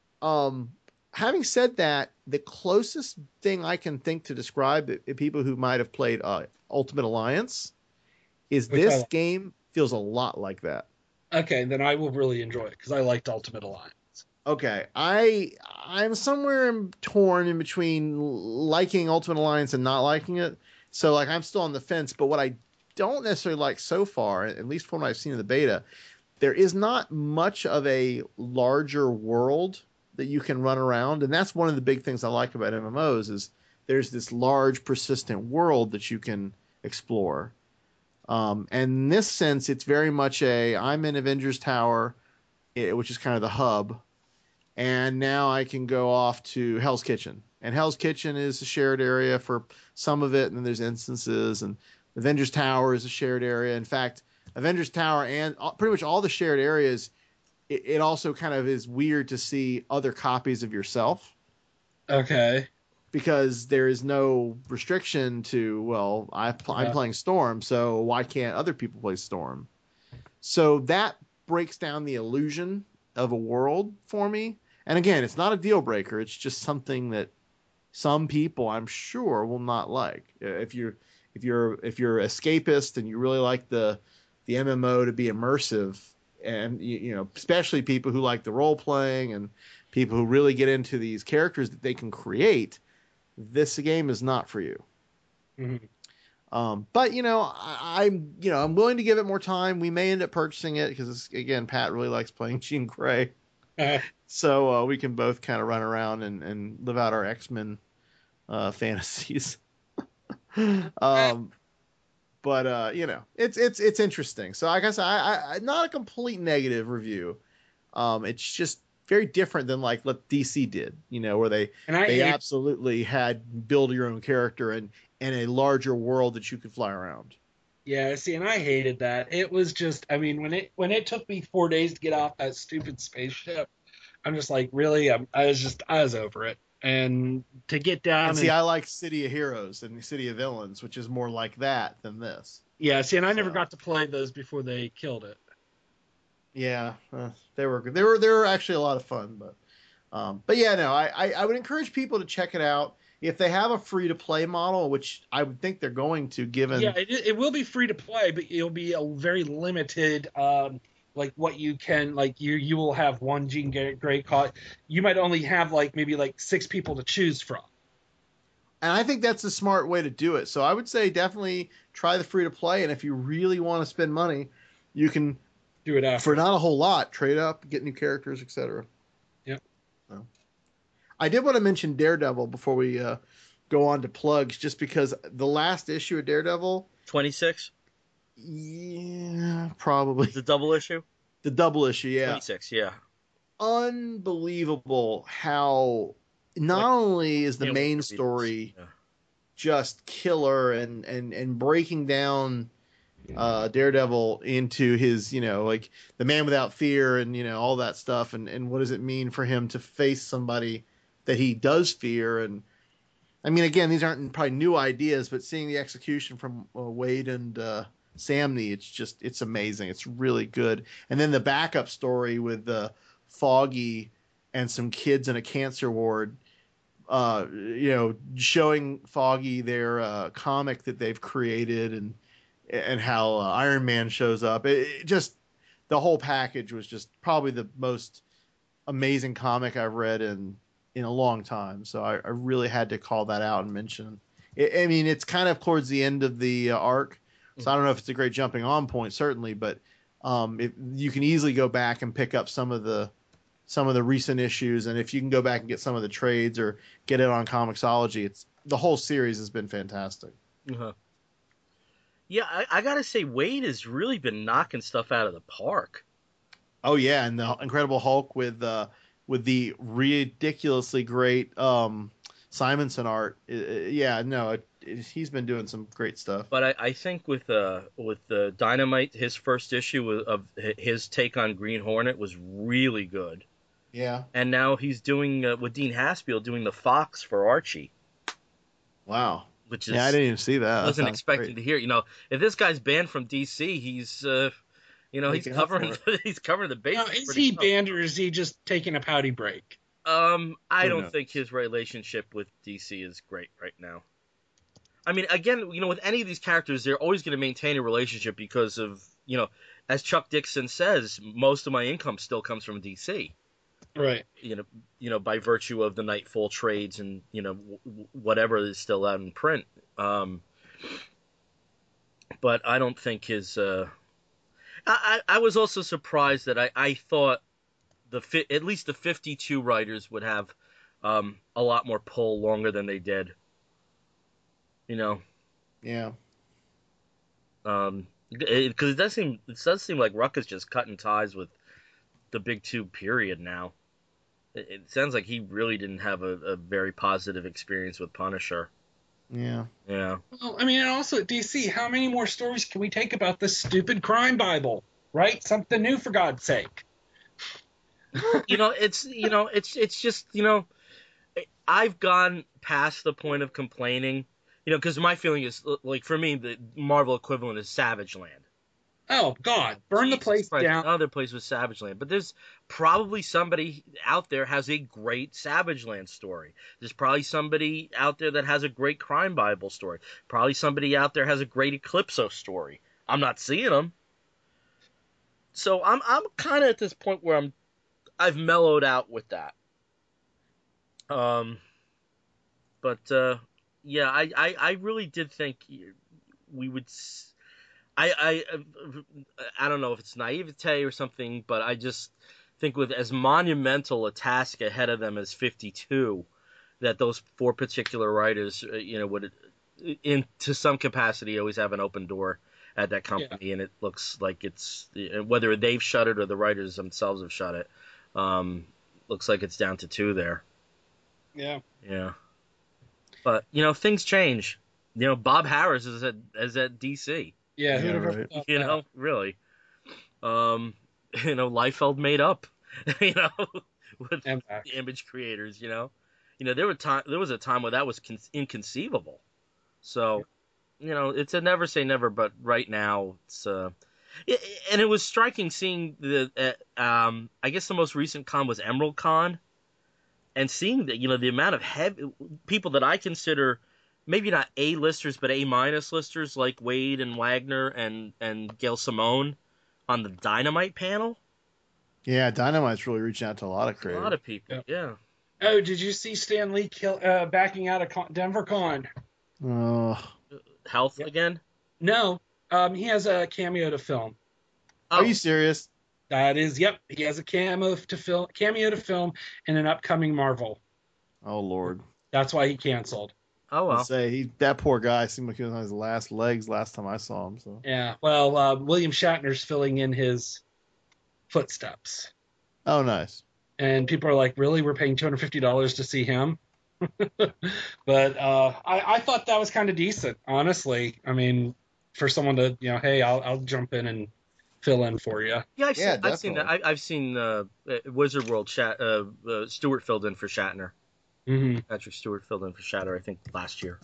[SPEAKER 3] Having said that, the closest thing I can think to describe it, people who might have played Ultimate Alliance is this game feels a lot like that.
[SPEAKER 2] Okay, then I will really enjoy it because I liked Ultimate Alliance.
[SPEAKER 3] Okay, I'm somewhere torn in between liking Ultimate Alliance and not liking it. So like I'm still on the fence. But what I don't necessarily like so far, at least from what I've seen in the beta, there is not much of a larger world that you can run around, and that's one of the big things I like about MMOs is there's this large persistent world that you can explore. And in this sense, it's very much I'm in Avengers Tower, which is kind of the hub, and now I can go off to Hell's Kitchen. And Hell's Kitchen is a shared area for some of it, and then there's instances, and Avengers Tower is a shared area. In fact, Avengers Tower and pretty much all the shared areas, it also kind of is weird to see other copies of yourself.
[SPEAKER 2] Okay.
[SPEAKER 3] Because there is no restriction to, well, I'm playing Storm, so why can't other people play Storm? So that breaks down the illusion of a world for me. And again, it's not a deal breaker. It's just something that some people, I'm sure, will not like. If you're escapist and you really like the MMO to be immersive, and you know, especially people who like the role playing and people who really get into these characters that they can create, this game is not for you.
[SPEAKER 2] Mm-hmm.
[SPEAKER 3] But you know, I'm willing to give it more time. We may end up purchasing it because again, Pat really likes playing Jean Grey, so we can both kind of run around and live out our X-Men fantasies. But you know, it's interesting. So I guess I not a complete negative review. It's just very different than like what DC did, you know, where they absolutely had build your own character and a larger world that you could fly around.
[SPEAKER 2] Yeah, see, and I hated that. It was just, I mean, when it took me 4 days to get off that stupid spaceship, I'm just like, really, I was over it. And to get down
[SPEAKER 3] and see, I like City of Heroes and City of Villains, which is more like that than this.
[SPEAKER 2] Yeah, see, and I never got to play those before they killed it.
[SPEAKER 3] Yeah, they were good. They were actually a lot of fun, but yeah, no, I would encourage people to check it out if they have a free to play model, which I would think they're going to. Given
[SPEAKER 2] it will be free to play, but it'll be a very limited. Like what you can, like you will have one Jean Grey caught. You might only have maybe 6 people to choose from.
[SPEAKER 3] And I think that's a smart way to do it. So I would say definitely try the free to play, and if you really want to spend money, you can
[SPEAKER 2] do it after.
[SPEAKER 3] For not a whole lot. Trade up, get new characters, etc.
[SPEAKER 2] Yep.
[SPEAKER 3] So. I did want to mention Daredevil before we go on to plugs, just because the last issue of Daredevil
[SPEAKER 1] 26.
[SPEAKER 3] Yeah, probably
[SPEAKER 1] the double issue.
[SPEAKER 3] The double issue, yeah.
[SPEAKER 1] 26, yeah.
[SPEAKER 3] Unbelievable how not only is the main story just killer and breaking down Daredevil into his, you know, like the man without fear and, you know, all that stuff. And what does it mean for him to face somebody that he does fear? And I mean, again, these aren't probably new ideas, but seeing the execution from Wade and Samney, it's amazing. It's really good. And then the backup story with Foggy and some kids in a cancer ward, you know, showing Foggy their comic that they've created and how Iron Man shows up. It just, the whole package was just probably the most amazing comic I've read in a long time. So I really had to call that out and mention it. I mean, it's kind of towards the end of the arc, so I don't know if it's a great jumping on point, certainly, but if you can easily go back and pick up some of the recent issues, and if you can go back and get some of the trades or get it on Comixology, the whole series has been fantastic.
[SPEAKER 1] Uh-huh. Yeah, I gotta say, Wade has really been knocking stuff out of the park.
[SPEAKER 3] Oh yeah, and the Incredible Hulk with the ridiculously great Simonson art. Yeah, no, he's been doing some great stuff.
[SPEAKER 1] But I think with the Dynamite, his first issue of his take on Green Hornet was really good.
[SPEAKER 3] Yeah.
[SPEAKER 1] And now he's doing with Dean Haspiel doing the Fox for Archie.
[SPEAKER 3] Wow.
[SPEAKER 1] Which is,
[SPEAKER 3] I didn't even see that.
[SPEAKER 1] I wasn't expecting to hear. You know, if this guy's banned from DC, he's you know, he's covering the base.
[SPEAKER 2] Now, is he banned or is he just taking a pouty break?
[SPEAKER 1] I don't think his relationship with DC is great right now. I mean, again, you know, with any of these characters, they're always going to maintain a relationship because of, you know, as Chuck Dixon says, most of my income still comes from DC.
[SPEAKER 2] Right.
[SPEAKER 1] You know, by virtue of the Nightfall trades and, you know, whatever is still out in print. But I don't think his. I was also surprised that I thought at least the 52 writers would have a lot more pull longer than they did. You know.
[SPEAKER 3] Yeah.
[SPEAKER 1] Because it does seem like Ruck is just cutting ties with the big two. Period. Now it sounds like he really didn't have a very positive experience with Punisher.
[SPEAKER 3] Yeah.
[SPEAKER 1] Yeah.
[SPEAKER 2] Well, I mean, and also at DC, how many more stories can we take about this stupid crime Bible? Right? Something new, for God's sake.
[SPEAKER 1] It's just I've gone past the point of complaining. Because my feeling is like for me the Marvel equivalent is Savage Land.
[SPEAKER 2] Oh, God. Burn the
[SPEAKER 1] Jesus
[SPEAKER 2] place
[SPEAKER 1] Christ,
[SPEAKER 2] down.
[SPEAKER 1] another place was Savage Land. But there's probably somebody out there has a great Savage Land story. There's probably somebody out there that has a great Crime Bible story. Probably somebody out there has a great Eclipso story. I'm not seeing them. So I'm kind of at this point where I've mellowed out with that. Um, but yeah, I really did think we would. I don't know if it's naivete or something, but I just think with as monumental a task ahead of them as 52, that those four particular writers, would, to some capacity, always have an open door at that company, and it looks like it's whether they've shut it or the writers themselves have shut it. Looks like it's down to two there.
[SPEAKER 2] Yeah.
[SPEAKER 1] Yeah, but things change. Bob Harras is at DC.
[SPEAKER 2] Yeah, who'd
[SPEAKER 3] Yeah,
[SPEAKER 2] have ever
[SPEAKER 3] right.
[SPEAKER 2] thought that?
[SPEAKER 1] Really. Liefeld made up, you know, with
[SPEAKER 2] And back.
[SPEAKER 1] the image creators, there was a time where that was inconceivable. So, it's a never say never, but right now and it was striking seeing I guess the most recent con was Emerald Con, and seeing that, the amount of people that I consider maybe not A-listers, but A-minus listers like Wade and Wagner and Gail Simone on the Dynamite panel.
[SPEAKER 3] Yeah, Dynamite's really reaching out to a lot of
[SPEAKER 1] A
[SPEAKER 3] creators.
[SPEAKER 1] lot of people, yeah.
[SPEAKER 2] Oh, did you see Stan Lee backing out of Denver Con?
[SPEAKER 3] Oh,
[SPEAKER 1] Health
[SPEAKER 2] Yep.
[SPEAKER 1] again?
[SPEAKER 2] No, he has a cameo to film.
[SPEAKER 3] are you serious?
[SPEAKER 2] That is, yep, he has a cameo to film in an upcoming Marvel.
[SPEAKER 3] Oh Lord.
[SPEAKER 2] That's why he canceled.
[SPEAKER 1] Oh, well.
[SPEAKER 3] That poor guy seemed like he was on his last legs last time I saw him. So.
[SPEAKER 2] Yeah, well, William Shatner's filling in his footsteps.
[SPEAKER 3] Oh, nice.
[SPEAKER 2] And people are like, really? We're paying $250 to see him? But I thought that was kind of decent, honestly. I mean, for someone to, hey, I'll jump in and fill in for you.
[SPEAKER 1] Yeah,
[SPEAKER 3] Yeah,
[SPEAKER 1] I've seen that.
[SPEAKER 3] definitely.
[SPEAKER 1] I've seen Wizard World Stewart filled in for Shatner.
[SPEAKER 2] Mm-hmm.
[SPEAKER 1] Patrick Stewart filled in for Shatner, I think, last year.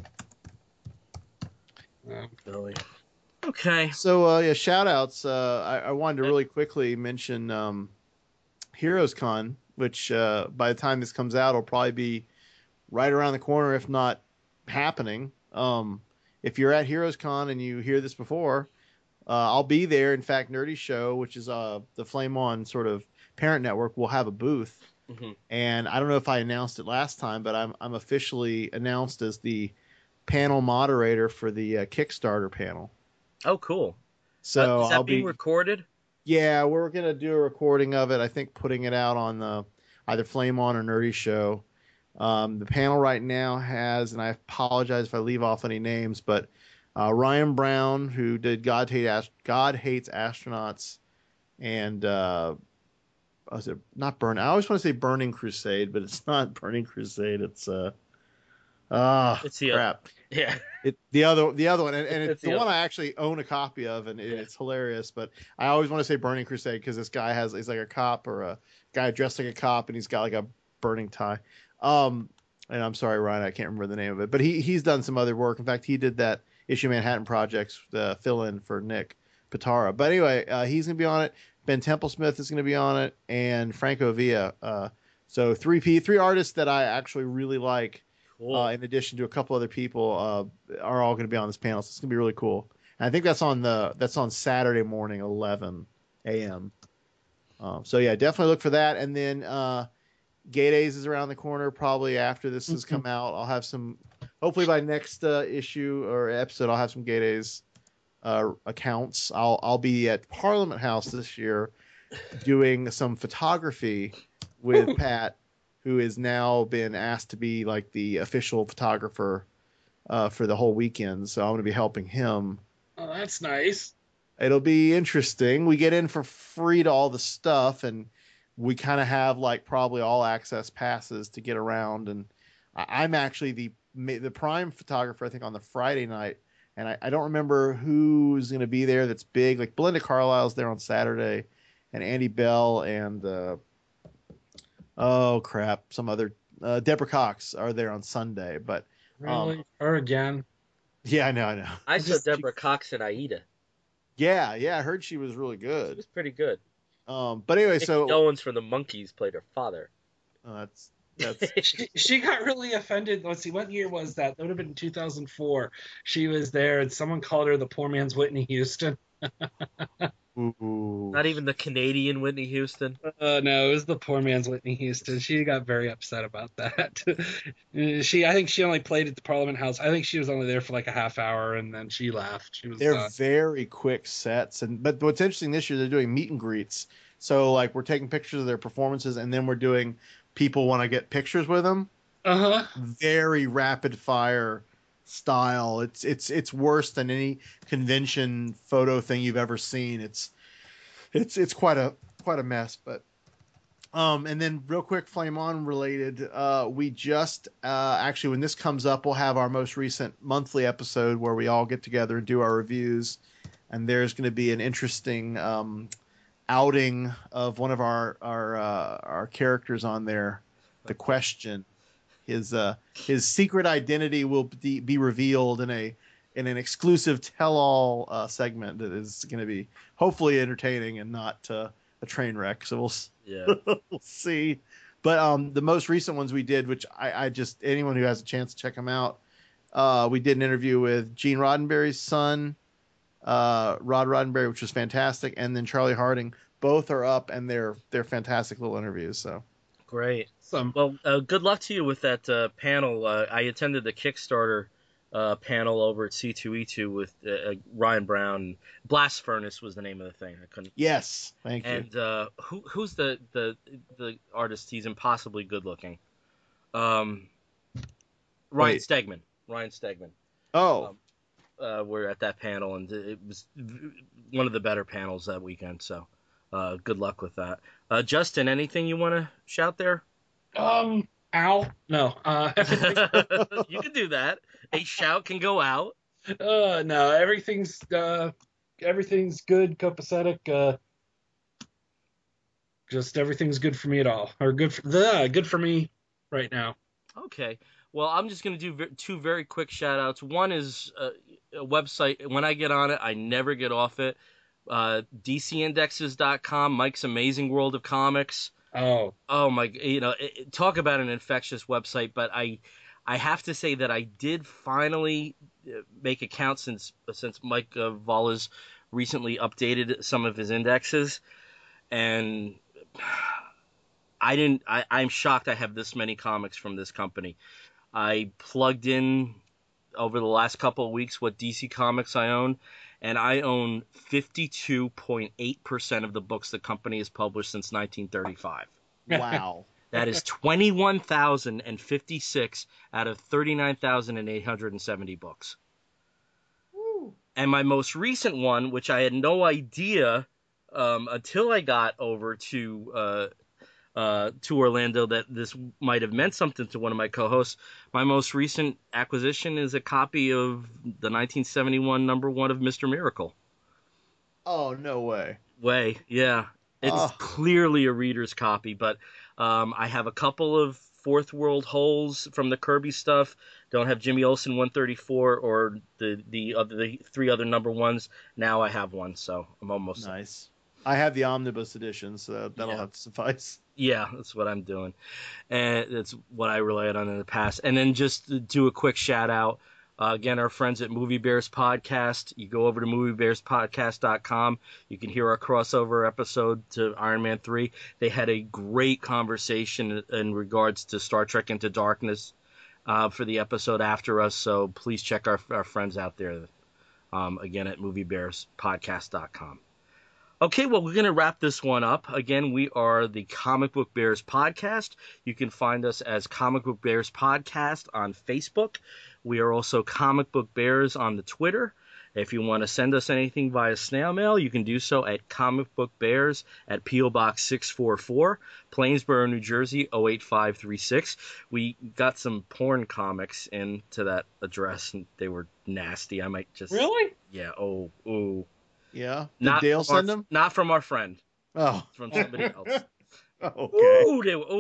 [SPEAKER 1] Really? Okay.
[SPEAKER 3] So yeah, shout outs. I wanted to really quickly mention HeroesCon, which by the time this comes out will probably be right around the corner, if not happening. If you're at HeroesCon and you hear this before, I'll be there. In fact, Nerdy Show, which is the Flame On sort of parent network, will have a booth.
[SPEAKER 1] Mm-hmm.
[SPEAKER 3] And I don't know if I announced it last time, but I'm officially announced as the panel moderator for the Kickstarter panel.
[SPEAKER 1] Oh, cool.
[SPEAKER 3] So
[SPEAKER 1] is that
[SPEAKER 3] I'll
[SPEAKER 1] being
[SPEAKER 3] be
[SPEAKER 1] recorded?
[SPEAKER 3] Yeah, we're gonna do a recording of it. I think putting it out on the either Flame On or Nerdy Show. The panel right now has, and I apologize if I leave off any names, but Ryan Browne, who did God Hates Astronauts, and was it not Burn? I always want to say Burning Crusade, but it's not Burning Crusade. It's
[SPEAKER 1] It's the
[SPEAKER 3] crap.
[SPEAKER 1] Yeah.
[SPEAKER 3] The other one, and it's
[SPEAKER 1] It's
[SPEAKER 3] the
[SPEAKER 1] the
[SPEAKER 3] one I actually own a copy of, and it's hilarious. But I always want to say Burning Crusade because this guy he's like a cop or a guy dressed like a cop, and he's got like a burning tie. And I'm sorry, Ryan, I can't remember the name of it, but he's done some other work. In fact, he did that Issue Manhattan Projects fill in for Nick Pitara. But anyway, he's gonna be on it. Ben Templesmith is gonna be on it, and Franco Villa. So three artists that I actually really like.
[SPEAKER 1] Cool.
[SPEAKER 3] In addition to a couple other people, are all going to be on this panel. So it's going to be really cool. And I think that's on Saturday morning, 11 a.m. So yeah, definitely look for that. And then Gay Days is around the corner. Probably after this has come out, I'll have some. Hopefully by next issue or episode, I'll have some Gay Days accounts. I'll be at Parliament House this year doing some photography with Pat, who has now been asked to be like the official photographer for the whole weekend. So I'm going to be helping him
[SPEAKER 2] Oh, that's nice.
[SPEAKER 3] It'll be interesting. We get in for free to all the stuff, and we kind of have like probably all access passes to get around. And I'm actually the prime photographer, I think, on the Friday night, and I don't remember who's going to be there. That's big. Like Belinda Carlisle's there on Saturday, and Andy Bell and oh crap, some other Deborah Cox are there on Sunday. But
[SPEAKER 2] Really? Her again?
[SPEAKER 3] yeah, I know.
[SPEAKER 1] I saw Deborah Cox and Aida.
[SPEAKER 3] Yeah, I heard she was really
[SPEAKER 1] She
[SPEAKER 3] good.
[SPEAKER 1] was pretty good.
[SPEAKER 3] But anyway,
[SPEAKER 1] Mickey
[SPEAKER 3] so
[SPEAKER 1] Owens from the Monkees played her father.
[SPEAKER 3] that's
[SPEAKER 2] She got really offended. Let's see, what year was that? That would have been 2004. She was there, and someone called her the poor man's Whitney Houston.
[SPEAKER 3] ooh.
[SPEAKER 1] Not even the Canadian Whitney Houston.
[SPEAKER 2] No, it was the poor man's Whitney Houston. She got very upset about that. I think she only played at the Parliament House. I think she was only there for like a half hour, and then she left. She was.
[SPEAKER 3] They're very quick sets, but what's interesting this year, they're doing meet and greets. So like we're taking pictures of their performances, and then we're doing people want to get pictures with them. Very rapid fire style. It's worse than any convention photo thing you've ever seen. It's quite a mess. But and then real quick, Flame On related. We just actually, when this comes up, we'll have our most recent monthly episode where we all get together and do our reviews. And there's going to be an interesting outing of one of our characters on there. The Question, his secret identity will be revealed in an exclusive tell-all segment that is going to be hopefully entertaining and not a train wreck. So we'll see. But the most recent ones we did, which I just, anyone who has a chance to check them out, we did an interview with Gene Roddenberry's son, Rod Roddenberry, which was fantastic, and then Charlie Harding. Both are up, and they're fantastic little interviews. So
[SPEAKER 1] great. Well, good luck to you with that panel. I attended the Kickstarter panel over at C2E2 with Ryan Browne. Blast Furnace was the name of the thing. I couldn't.
[SPEAKER 3] Yes, thank you.
[SPEAKER 1] And who's the artist? He's impossibly good looking. Ryan Stegman. Ryan Stegman.
[SPEAKER 3] Oh.
[SPEAKER 1] We're at that panel, and it was one of the better panels that weekend. So, good luck with that. Justin, anything you want to shout there?
[SPEAKER 2] Ow. No.
[SPEAKER 1] You can do that. A shout can go out.
[SPEAKER 2] No, everything's good, copacetic. Just everything's good for me at all, or good for me right now.
[SPEAKER 1] Okay. Well, I'm just going to do two very quick shout outs. One is a website. When I get on it, I never get off it. DCindexes.com, Mike's Amazing World of Comics.
[SPEAKER 2] Oh
[SPEAKER 1] my! Talk about an infectious website. But I have to say that I did finally make a count since Mike Valla's recently updated some of his indexes, and I'm shocked I have this many comics from this company. I plugged in over the last couple of weeks what DC Comics I own, and I own 52.8% of the books the company has published since 1935.
[SPEAKER 3] Wow.
[SPEAKER 1] That is 21,056 out of 39,870 books.
[SPEAKER 3] Woo.
[SPEAKER 1] And my most recent one, which I had no idea until I got over to Orlando that this might have meant something to one of my co-hosts. My most recent acquisition is a copy of the 1971 number one of Mr. Miracle.
[SPEAKER 3] Oh, no way.
[SPEAKER 1] Yeah. It's clearly a reader's copy, but I have a couple of Fourth World holes from the Kirby stuff. Don't have Jimmy Olsen 134 or the three other number ones. Now I have one, so I'm almost
[SPEAKER 3] nice. I have the omnibus edition, so that'll have to suffice.
[SPEAKER 1] Yeah, that's what I'm doing. And that's what I relied on in the past. And then just to do a quick shout out, again, our friends at Movie Bears Podcast. You go over to moviebearspodcast.com. You can hear our crossover episode to Iron Man 3. They had a great conversation in regards to Star Trek Into Darkness for the episode after us. So please check our friends out there, again, at moviebearspodcast.com. Okay, well, we're going to wrap this one up. Again, we are the Comic Book Bears Podcast. You can find us as Comic Book Bears Podcast on Facebook. We are also Comic Book Bears on the Twitter. If you want to send us anything via snail mail, you can do so at Comic Book Bears at P.O. Box 644, Plainsboro, New Jersey, 08536. We got some porn comics into that address, and they were nasty. I might just...
[SPEAKER 2] Really?
[SPEAKER 1] Yeah, ooh.
[SPEAKER 3] Yeah? Did Dale send them?
[SPEAKER 1] Not from our friend.
[SPEAKER 3] Oh.
[SPEAKER 1] From somebody else.
[SPEAKER 3] Okay.
[SPEAKER 1] Ooh,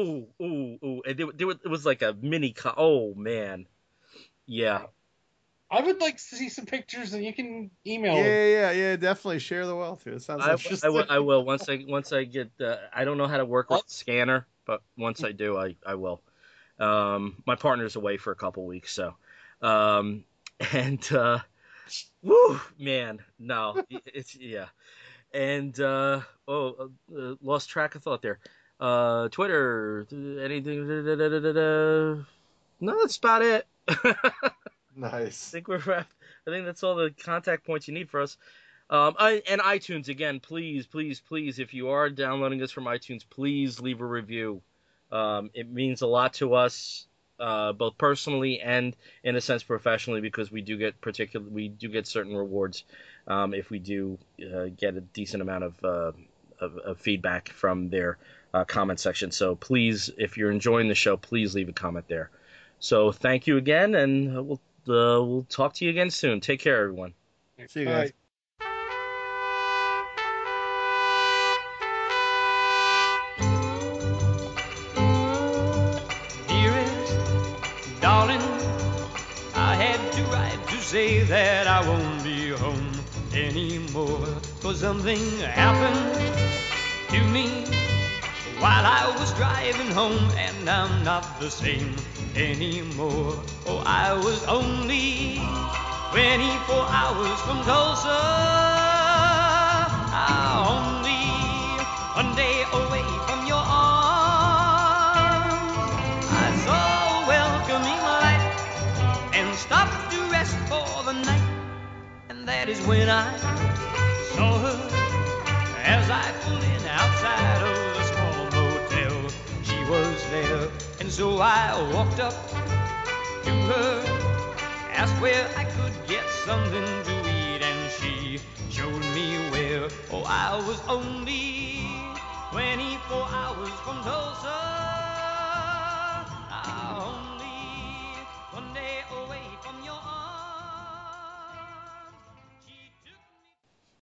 [SPEAKER 1] it was like a mini... Oh, man. Yeah.
[SPEAKER 2] I would like to see some pictures, and you can email them.
[SPEAKER 3] Yeah. Definitely share the wealth here. It sounds interesting.
[SPEAKER 1] I will. Once I get. I don't know how to work with the scanner, but once I do, I will. My partner's away for a couple weeks, so. Woo, man, no, it's yeah, and lost track of thought there. Twitter, anything? No, that's about it.
[SPEAKER 3] Nice.
[SPEAKER 1] I think that's all the contact points you need for us. And iTunes, again, please, if you are downloading this from iTunes, please leave a review. It means a lot to us, both personally and in a sense professionally, because we do get certain rewards if we do get a decent amount of feedback from their comment section. So please, if you're enjoying the show, please leave a comment there. So thank you again, and we'll talk to you again soon. Take care, everyone.
[SPEAKER 3] See you guys.
[SPEAKER 4] Dearest, darling, I had to write to say that I won't be home anymore. 'Cause something happened to me while I was driving home, and I'm not the same anymore. Oh, I was only 24 hours from Tulsa, only one day away from your arms. I saw a welcoming light and stopped to rest for the night, and that is when I saw her as I pulled in outside of a small motel. She was there, and so I walked up to her, asked where I could get something to eat, and she showed me where. Oh, I was only 24 hours from Tulsa.